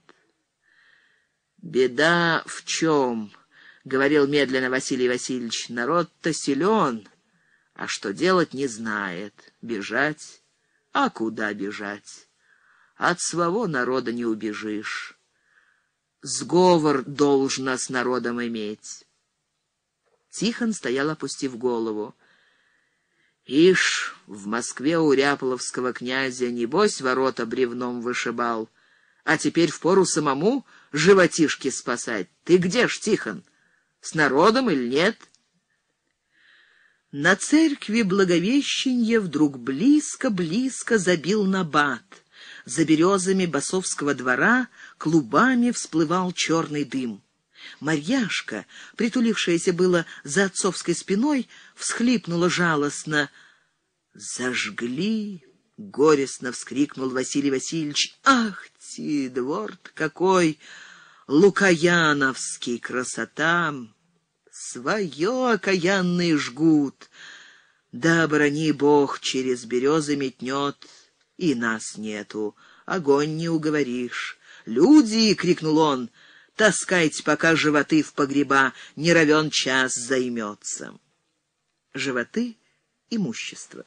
«Беда в чем?» — говорил медленно Василий Васильевич. «Народ-то силен, а что делать не знает. Бежать? А куда бежать? От своего народа не убежишь. Сговор должно с народом иметь». Тихон стоял, опустив голову. «Ишь, в Москве у ряполовского князя, небось, ворота бревном вышибал, а теперь впору самому животишки спасать. Ты где ж, Тихон, с народом или нет?» На церкви Благовещенья вдруг близко-близко забил набат. За березами Басовского двора клубами всплывал черный дым. Марьяшка, притулившаяся было за отцовской спиной, всхлипнула жалостно. «Зажгли!» — горестно вскрикнул Василий Васильевич. «Ах ти, двор-то какой! Лукаяновский красота! Свое окаянные жгут! Да оборони Бог, через березы метнет, и нас нету, огонь не уговоришь. Люди!» — крикнул он. «Таскайте пока животы в погреба, не равен час займется». Животы — имущество.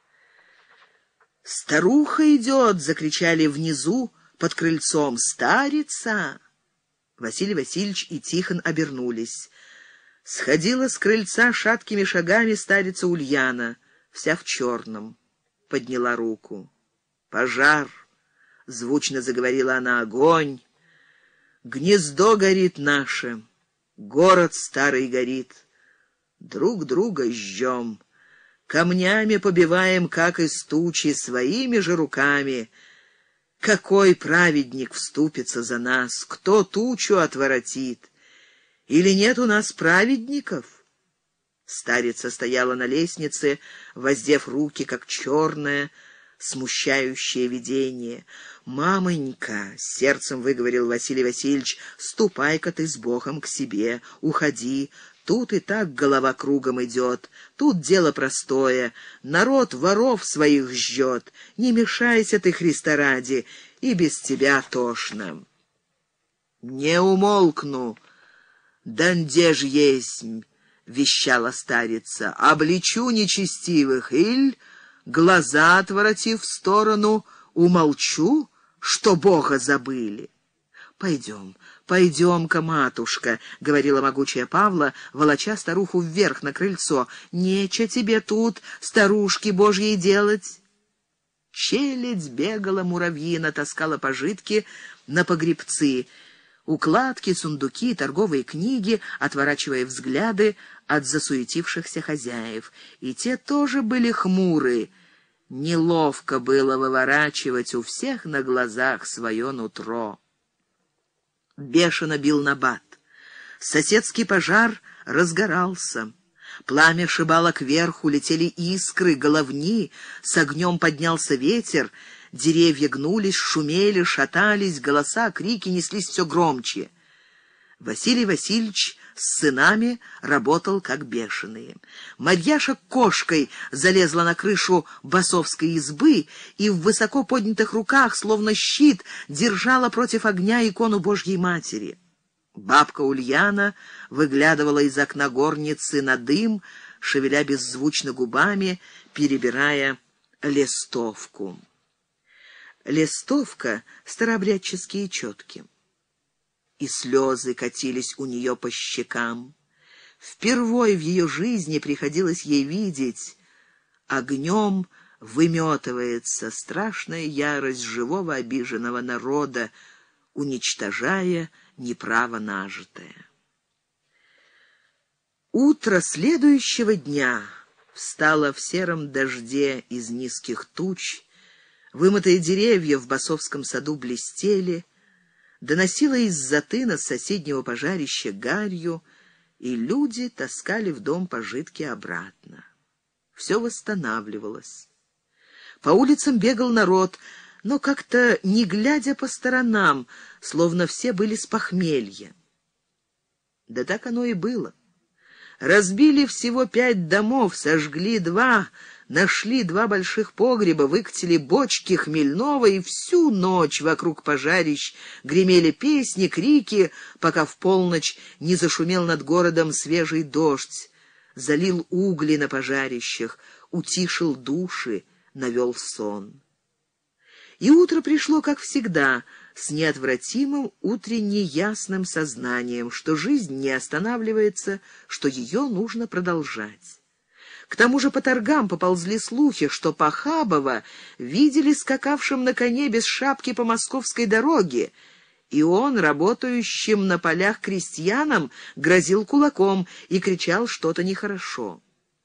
«Старуха идет!» — закричали внизу под крыльцом. «Старица!» Василий Васильевич и Тихон обернулись. Сходила с крыльца шаткими шагами старица Ульяна, вся в черном. Подняла руку. «Пожар!» — звучно заговорила она. «Огонь! Гнездо горит наше, город старый горит. Друг друга жжем, камнями побиваем, как из тучи, своими же руками. Какой праведник вступится за нас? Кто тучу отворотит? Или нет у нас праведников?» Старица стояла на лестнице, воздев руки, как черное, смущающее видение. «Мамонька», — сердцем выговорил Василий Васильевич, — «ступай-ка ты с Богом к себе, уходи. Тут и так голова кругом идет, тут дело простое, народ воров своих жжет. Не мешайся ты, Христа ради, и без тебя тошно». «Не умолкну, донде ж есмь», — вещала старица, — «обличу нечестивых, иль, глаза отворотив в сторону, умолчу, что Бога забыли». «Пойдем, пойдем-ка, матушка», — говорила могучая Павла, волоча старуху вверх на крыльцо. «Нече тебе тут, старушки Божьей, делать». Челядь бегала муравьина, таскала пожитки на погребцы, укладки, сундуки, торговые книги, отворачивая взгляды от засуетившихся хозяев. И те тоже были хмуры. Неловко было выворачивать у всех на глазах свое нутро. Бешено бил набат. Соседский пожар разгорался. Пламя шибало кверху, летели искры, головни, с огнем поднялся ветер, деревья гнулись, шумели, шатались, голоса, крики неслись все громче. Василий Васильевич с сынами работал как бешеные. Марьяша кошкой залезла на крышу басовской избы и в высоко поднятых руках, словно щит, держала против огня икону Божьей Матери. Бабка Ульяна выглядывала из окна горницы на дым, шевеля беззвучно губами, перебирая листовку. Листовка — старообрядческие четки. И слезы катились у нее по щекам. Впервой в ее жизни приходилось ей видеть, огнем выметывается страшная ярость живого обиженного народа, уничтожая неправо нажитое. Утро следующего дня встало в сером дожде из низких туч, вымытые деревья в басовском саду блестели, доносило из-за тына с соседнего пожарища гарью, и люди таскали в дом пожитки обратно. Все восстанавливалось. По улицам бегал народ, но как-то не глядя по сторонам, словно все были с похмелья. Да так оно и было. Разбили всего 5 домов, сожгли 2, нашли 2 больших погреба, выкатили бочки хмельного, и всю ночь вокруг пожарищ гремели песни, крики, пока в полночь не зашумел над городом свежий дождь, залил угли на пожарищах, утишил души, навел сон. И утро пришло, как всегда, с неотвратимым утренне ясным сознанием, что жизнь не останавливается, что ее нужно продолжать. К тому же по торгам поползли слухи, что Похабова видели скакавшим на коне без шапки по московской дороге, и он, работающим на полях крестьянам, грозил кулаком и кричал что-то нехорошо.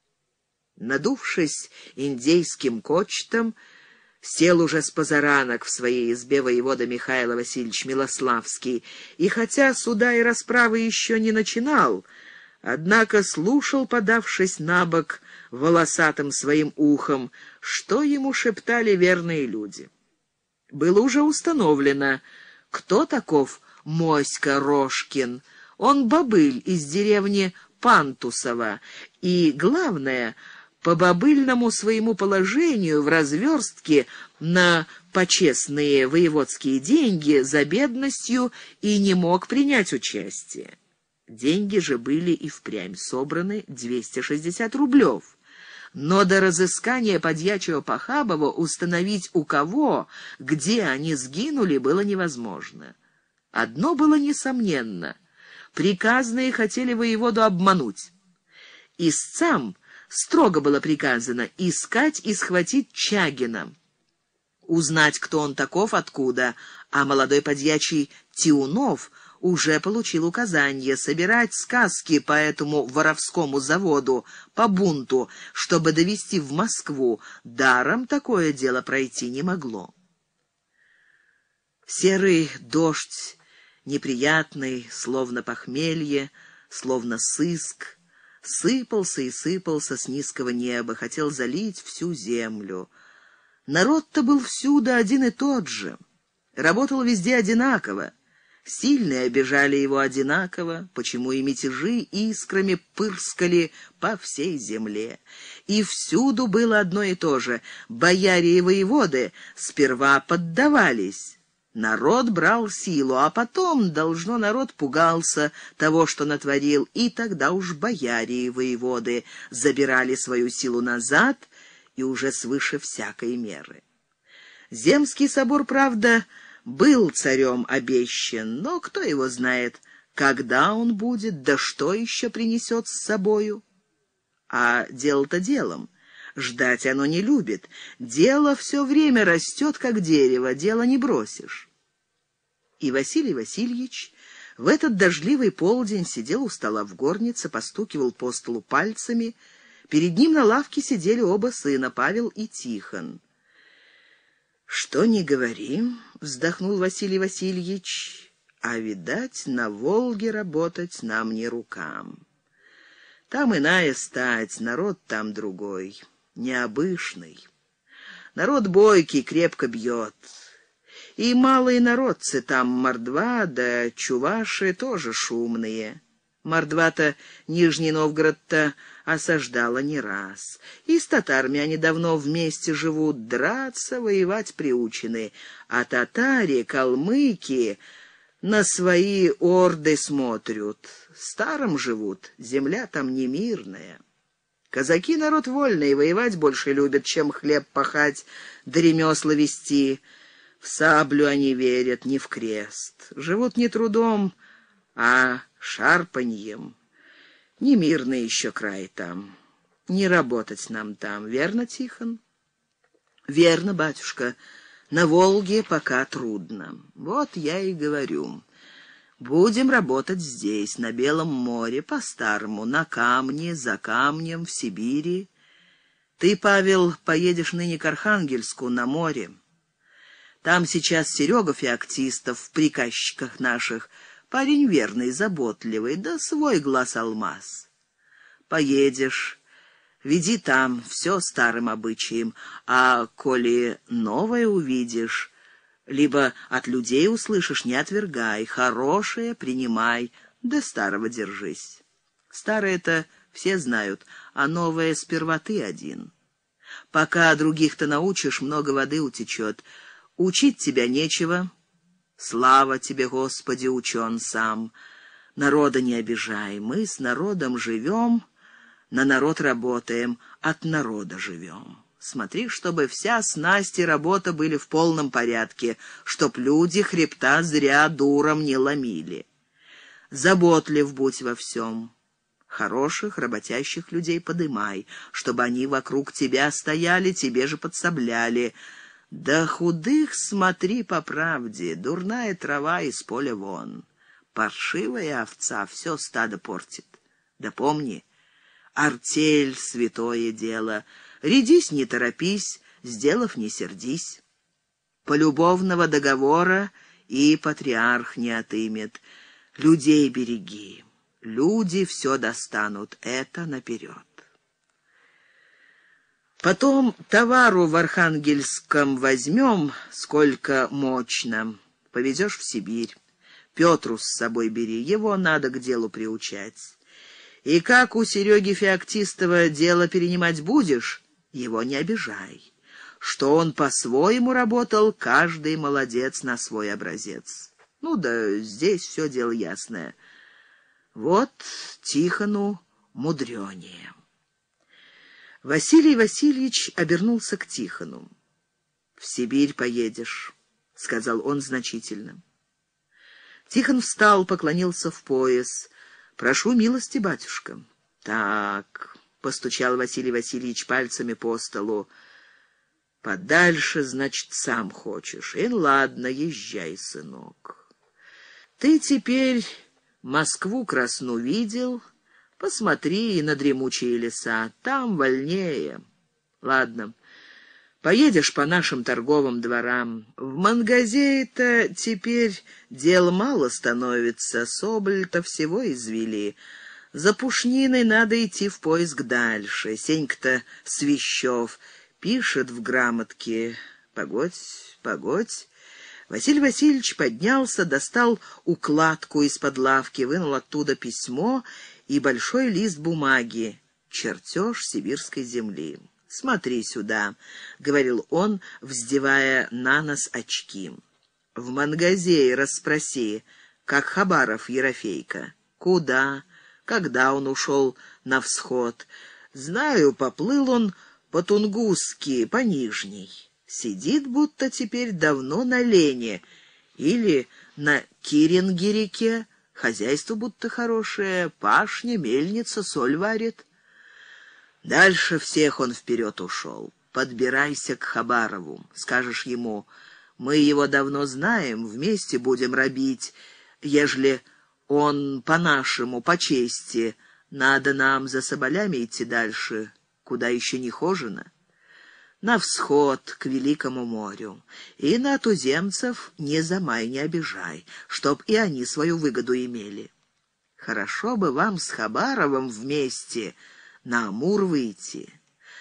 Надувшись индейским кочетом, сел уже с позаранок в своей избе воевода Михаил Васильевич Милославский, и хотя суда и расправы еще не начинал, однако слушал, подавшись набок волосатым своим ухом, что ему шептали верные люди. Было уже установлено, кто таков Моська Рожкин. Он бобыль из деревни Пантусова, и, главное, по бобыльному своему положению в разверстке на почестные воеводские деньги за бедностью и не мог принять участие. Деньги же были и впрямь собраны 260 рублев. Но до разыскания подьячего Похабова установить у кого, где они сгинули, было невозможно. Одно было несомненно: приказные хотели воеводу обмануть. Истцам строго было приказано искать и схватить Чагина, узнать, кто он таков, откуда, а молодой подьячий Тиунов уже получил указание собирать сказки по этому воровскому заводу, по бунту, чтобы довести в Москву. Даром такое дело пройти не могло. Серый дождь, неприятный, словно похмелье, словно сыск, сыпался и сыпался с низкого неба, хотел залить всю землю. Народ-то был всюду один и тот же, работал везде одинаково. Сильные обижали его одинаково, почему и мятежи искрами пырскали по всей земле. И всюду было одно и то же: бояре и воеводы сперва поддавались. Народ брал силу, а потом, должно, народ пугался того, что натворил, и тогда уж бояре и воеводы забирали свою силу назад и уже свыше всякой меры. Земский собор, правда, был царем обещан, но кто его знает, когда он будет, да что еще принесет с собою. А дело-то делом. Ждать оно не любит. Дело все время растет, как дерево, дело не бросишь. И Василий Васильевич в этот дождливый полдень сидел у стола в горнице, постукивал по столу пальцами. Перед ним на лавке сидели оба сына, Павел и Тихон. «Что ни говори, — вздохнул Василий Васильевич, — а, видать, на Волге работать нам не рукам. Там иная стать, народ там другой, необычный. Народ бойкий, крепко бьет. И малые народцы там, мордва да чуваши, тоже шумные. Мордва-то Нижний Новгород-то осаждала не раз. И с татарами они давно вместе живут, драться, воевать приучены. А татари, калмыки на свои орды смотрят. Старым живут, земля там немирная. Казаки народ вольный, воевать больше любят, чем хлеб пахать да ремесла вести. В саблю они верят, не в крест. Живут не трудом, а шарпаньем. Немирный еще край там. Не работать нам там, верно, Тихон? Верно, батюшка. На Волге пока трудно. Вот я и говорю. Будем работать здесь, на Белом море, по-старому, на камне, за камнем, в Сибири. Ты, Павел, поедешь ныне к Архангельску, на море. Там сейчас Серега Феоктистов в приказчиках наших, парень верный, заботливый, да свой глаз алмаз. Поедешь, веди там все старым обычаем, а коли новое увидишь, либо от людей услышишь, не отвергай, хорошее принимай, да старого держись. Старое-то все знают, а новое сперва ты один. Пока других-то научишь, много воды утечет. Учить тебя нечего. Слава тебе, Господи, учен сам. Народа не обижай, мы с народом живем, на народ работаем, от народа живем. Смотри, чтобы вся снасть и работа были в полном порядке, чтоб люди хребта зря дуром не ломили. Заботлив будь во всем. Хороших, работящих людей подымай, чтобы они вокруг тебя стояли, тебе же подсобляли. Да худых смотри по правде, дурная трава из поля вон. Паршивая овца все стадо портит. Да помни, артель — святое дело. Рядись, не торопись, сделав, не сердись. Полюбовного договора и патриарх не отымет. Людей береги. Люди все достанут, это наперед. Потом товару в Архангельском возьмем, сколько мощно. Повезешь в Сибирь. Петру с собой бери, его надо к делу приучать. И как у Сереги Феоктистова дело перенимать будешь, его не обижай. Что он по-своему работал, каждый молодец на свой образец. Ну да здесь все дело ясное. Вот Тихону мудрёнее. Василий Васильевич обернулся к Тихону. «В Сибирь поедешь», — сказал он значительно. Тихон встал, поклонился в пояс. «Прошу милости, батюшка». «Так», — постучал Василий Васильевич пальцами по столу. «Подальше, значит, сам хочешь. И ладно, езжай, сынок. Ты теперь Москву красну видел? Посмотри и на дремучие леса, там вольнее. Ладно, поедешь по нашим торговым дворам. В Мангазее-то теперь дел мало становится, Соболь-то всего извели. За пушниной надо идти в поиск дальше. Сенька-то Свищев пишет в грамотке. Погодь, погодь». Василий Васильевич поднялся, достал укладку из-под лавки, вынул оттуда письмо и большой лист бумаги, чертеж сибирской земли. «Смотри сюда», — говорил он, вздевая на нос очки. «В Мангазее расспроси, как Хабаров Ерофейка. Куда, когда он ушел на всход. Знаю, поплыл он по-тунгусски, по Нижней. Сидит будто теперь давно на Лене или на Киринге-реке. Хозяйство будто хорошее, пашня, мельница, соль варит. Дальше всех он вперед ушел. Подбирайся к Хабарову. Скажешь ему, мы его давно знаем, вместе будем робить. Ежели он по-нашему, по чести, надо нам за соболями идти дальше, куда еще не хожено. На всход, к Великому морю. И на туземцев не замай, не обижай, чтоб и они свою выгоду имели. Хорошо бы вам с Хабаровым вместе на Амур выйти.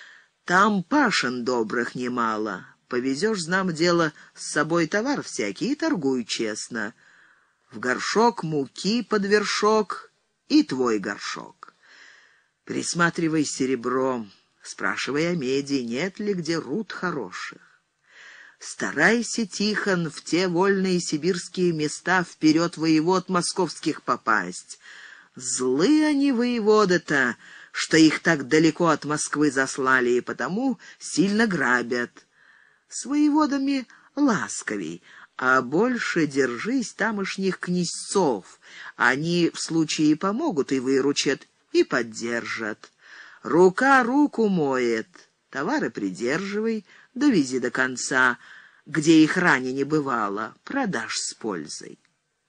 Там пашен добрых немало. Повезешь, знам дело, с собой товар всякий и торгуй честно. В горшок муки под вершок и твой горшок. Присматривай серебром. Спрашивай о меди, нет ли где руд хороших. Старайся, Тихон, в те вольные сибирские места вперед воевод московских попасть. Злы они, воеводы-то, что их так далеко от Москвы заслали, и потому сильно грабят. С воеводами ласковей, а больше держись тамошних князцов. Они в случае помогут и выручат, и поддержат. Рука руку моет. Товары придерживай, довези до конца, где их ранее не бывало, продашь с пользой.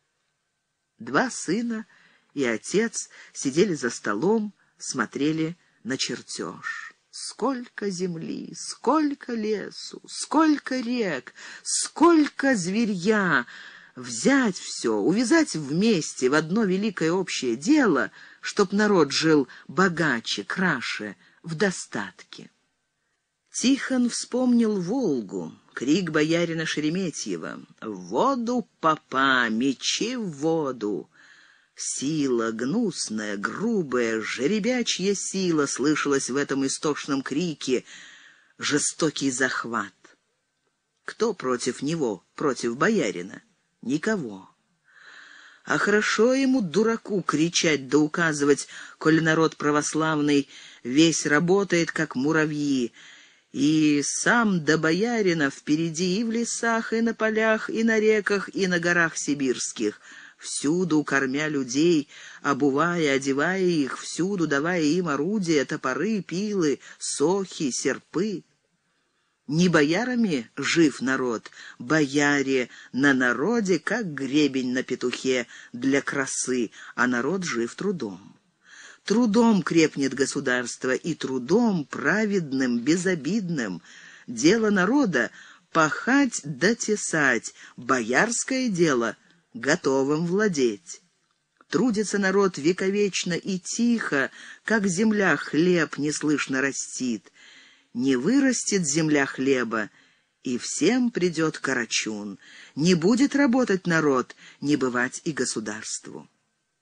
Два сына и отец сидели за столом, смотрели на чертеж. Сколько земли, сколько лесу, сколько рек, сколько зверья! Взять все, увязать вместе в одно великое общее дело, чтоб народ жил богаче, краше, в достатке. Тихон вспомнил Волгу, крик боярина Шереметьева: «В воду, попа, мечи в воду!» Сила, гнусная, грубая, жеребячья сила слышалась в этом истошном крике, жестокий захват. Кто против него, против боярина? Никого. А хорошо ему, дураку, кричать да указывать, коль народ православный весь работает, как муравьи, и сам до боярина впереди и в лесах, и на полях, и на реках, и на горах сибирских, всюду кормя людей, обувая, одевая их, всюду давая им орудия, топоры, пилы, сохи, серпы. Не боярами жив народ, бояре на народе, как гребень на петухе для красы, а народ жив трудом. Трудом крепнет государство, и трудом праведным, безобидным. Дело народа — пахать да тесать, боярское дело — готовым владеть. Трудится народ вековечно и тихо, как земля хлеб неслышно растит. Не вырастет земля хлеба, и всем придет карачун. Не будет работать народ, не бывать и государству.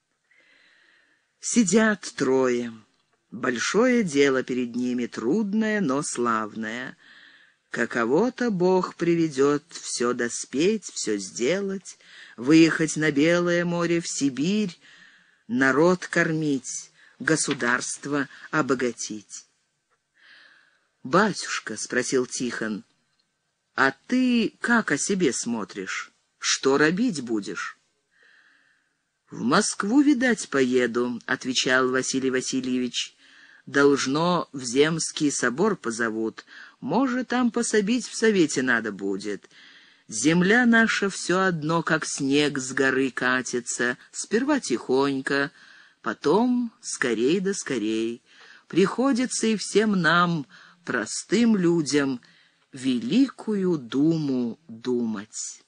Сидят трое. Большое дело перед ними, трудное, но славное. Каково-то Бог приведет все доспеть, все сделать, выехать на Белое море, в Сибирь, народ кормить, государство обогатить. «Батюшка», — спросил Тихон, — «а ты как о себе смотришь? Что робить будешь?» «В Москву, видать, поеду», — отвечал Василий Васильевич. «Должно, в Земский собор позовут. Может, там пособить в совете надо будет. Земля наша все одно, как снег с горы катится. Сперва тихонько, потом скорей да скорей. Приходится и всем нам, простым людям, великую думу думать».